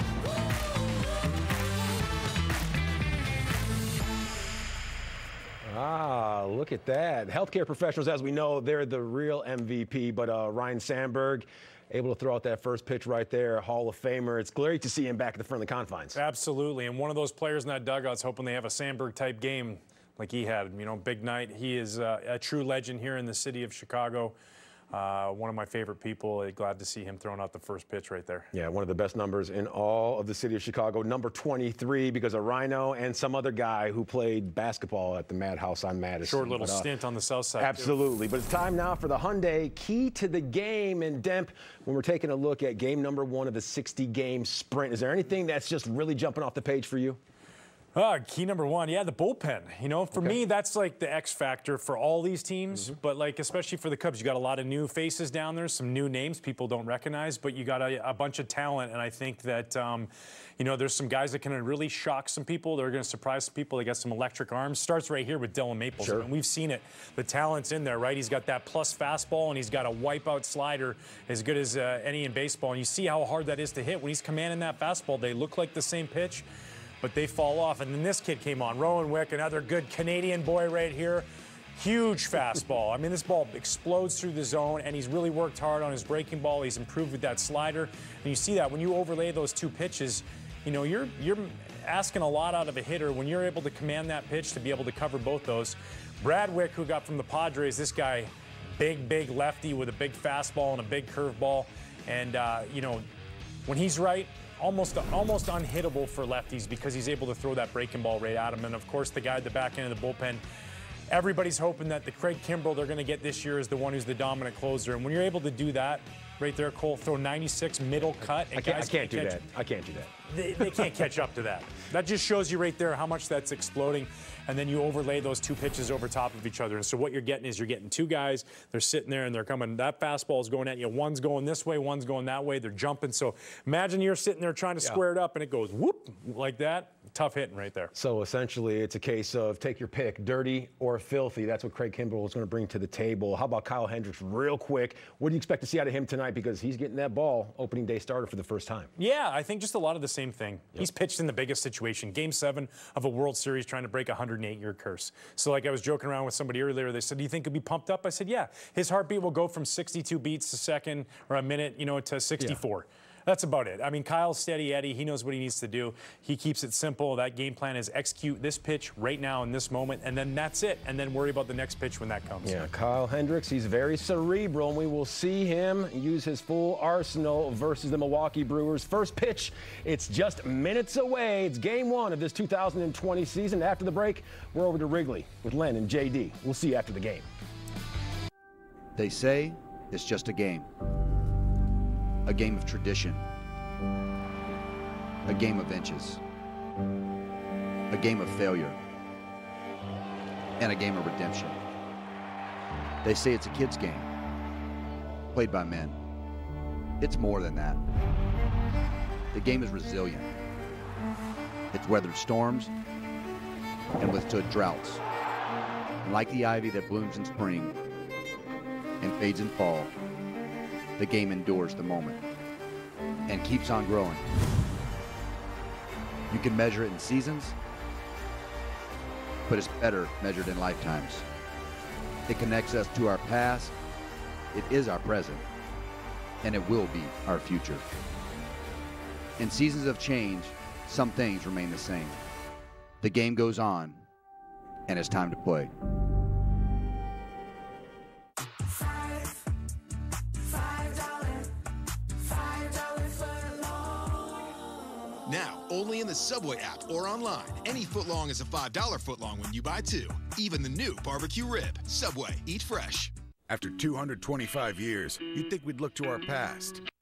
Ah, look at that. Healthcare professionals, as we know, they're the real M V P, but uh, Ryne Sandberg able to throw out that first pitch right there, Hall of Famer. It's great to see him back at the front of the confines. Absolutely, and one of those players in that dugout's hoping they have a Sandberg-type game like he had. You know, big night. He is uh, a true legend here in the city of Chicago. Uh, one of my favorite people. Glad to see him throwing out the first pitch right there. Yeah, one of the best numbers in all of the city of Chicago, number twenty-three, because of Rhino and some other guy who played basketball at the Madhouse on Madison. Short little but, uh, stint on the south side. Absolutely, too. but it's time now for the Hyundai Key to the Game. And Demp, when we're taking a look at game number one of the sixty game sprint, is there anything that's just really jumping off the page for you? Uh, key number one, yeah, the bullpen. You know, for Okay. me, that's like the X factor for all these teams. Mm-hmm. But like, especially for the Cubs, you got a lot of new faces down there, some new names people don't recognize, but you got a, a bunch of talent. And I think that, um, you know, there's some guys that can really shock some people. They're going to surprise some people. They got some electric arms. Starts right here with Dylan Maples. Sure. I mean, we've seen it. The talent's in there, right? He's got that plus fastball, and he's got a wipeout slider as good as uh, any in baseball. And you see how hard that is to hit. When he's commanding that fastball, they look like the same pitch, but they fall off. And then this kid came on, Rowan Wick, another good Canadian boy right here. Huge fastball. I mean, this ball explodes through the zone, and he's really worked hard on his breaking ball. He's improved with that slider. And you see that when you overlay those two pitches, you know, you're you're asking a lot out of a hitter when you're able to command that pitch to be able to cover both those. Brad Wick, who got from the Padres, this guy, big, big lefty with a big fastball and a big curveball. And, uh, you know, when he's right, Almost, almost unhittable for lefties because he's able to throw that breaking ball right at him. And, of course, the guy at the back end of the bullpen, everybody's hoping that the Craig Kimbrell they're going to get this year is the one who's the dominant closer. And when you're able to do that right there, Cole, throw ninety-six middle cut. And I can't, guys I can't do catch, that. I can't do that. They, they can't catch up to that. That just shows you right there how much that's exploding. And then you overlay those two pitches over top of each other. And so what you're getting is you're getting two guys, they're sitting there and they're coming, that fastball is going at you. One's going this way, one's going that way. They're jumping. So imagine you're sitting there trying to Yeah. square it up and it goes whoop like that. Tough hitting right there. So essentially, it's a case of take your pick, dirty or filthy. That's what Craig Kimbrell is going to bring to the table. How about Kyle Hendricks, real quick? What do you expect to see out of him tonight? Because he's getting that ball, opening day starter for the first time. Yeah, I think just a lot of the same thing. Yep. He's pitched in the biggest situation, Game seven of a World Series, trying to break a one hundred eight year curse. So like I was joking around with somebody earlier, they said, do you think he'll be pumped up? I said, yeah. His heartbeat will go from sixty-two beats a second or a minute, you know, to sixty-four. Yeah. That's about it. I mean, Kyle's steady Eddie. He knows what he needs to do. He keeps it simple. That game plan is execute this pitch right now in this moment, and then that's it. And then worry about the next pitch when that comes. Yeah, Kyle Hendricks, he's very cerebral, and we will see him use his full arsenal versus the Milwaukee Brewers. First pitch, it's just minutes away. It's game one of this two thousand twenty season. After the break, we're over to Wrigley with Len and J D. We'll see you after the game. They say it's just a game. A game of tradition. A game of inches. A game of failure. And a game of redemption. They say it's a kid's game, played by men. It's more than that. The game is resilient. It's weathered storms and withstood droughts. And like the ivy that blooms in spring and fades in fall, the game endures the moment and keeps on growing. You can measure it in seasons, but it's better measured in lifetimes. It connects us to our past, it is our present, and it will be our future. In seasons of change, some things remain the same. The game goes on, and it's time to play. Now, only in the Subway app or online. Any footlong is a five dollar footlong when you buy two. Even the new barbecue rib. Subway, eat fresh. After two hundred twenty-five years, you'd think we'd look to our past.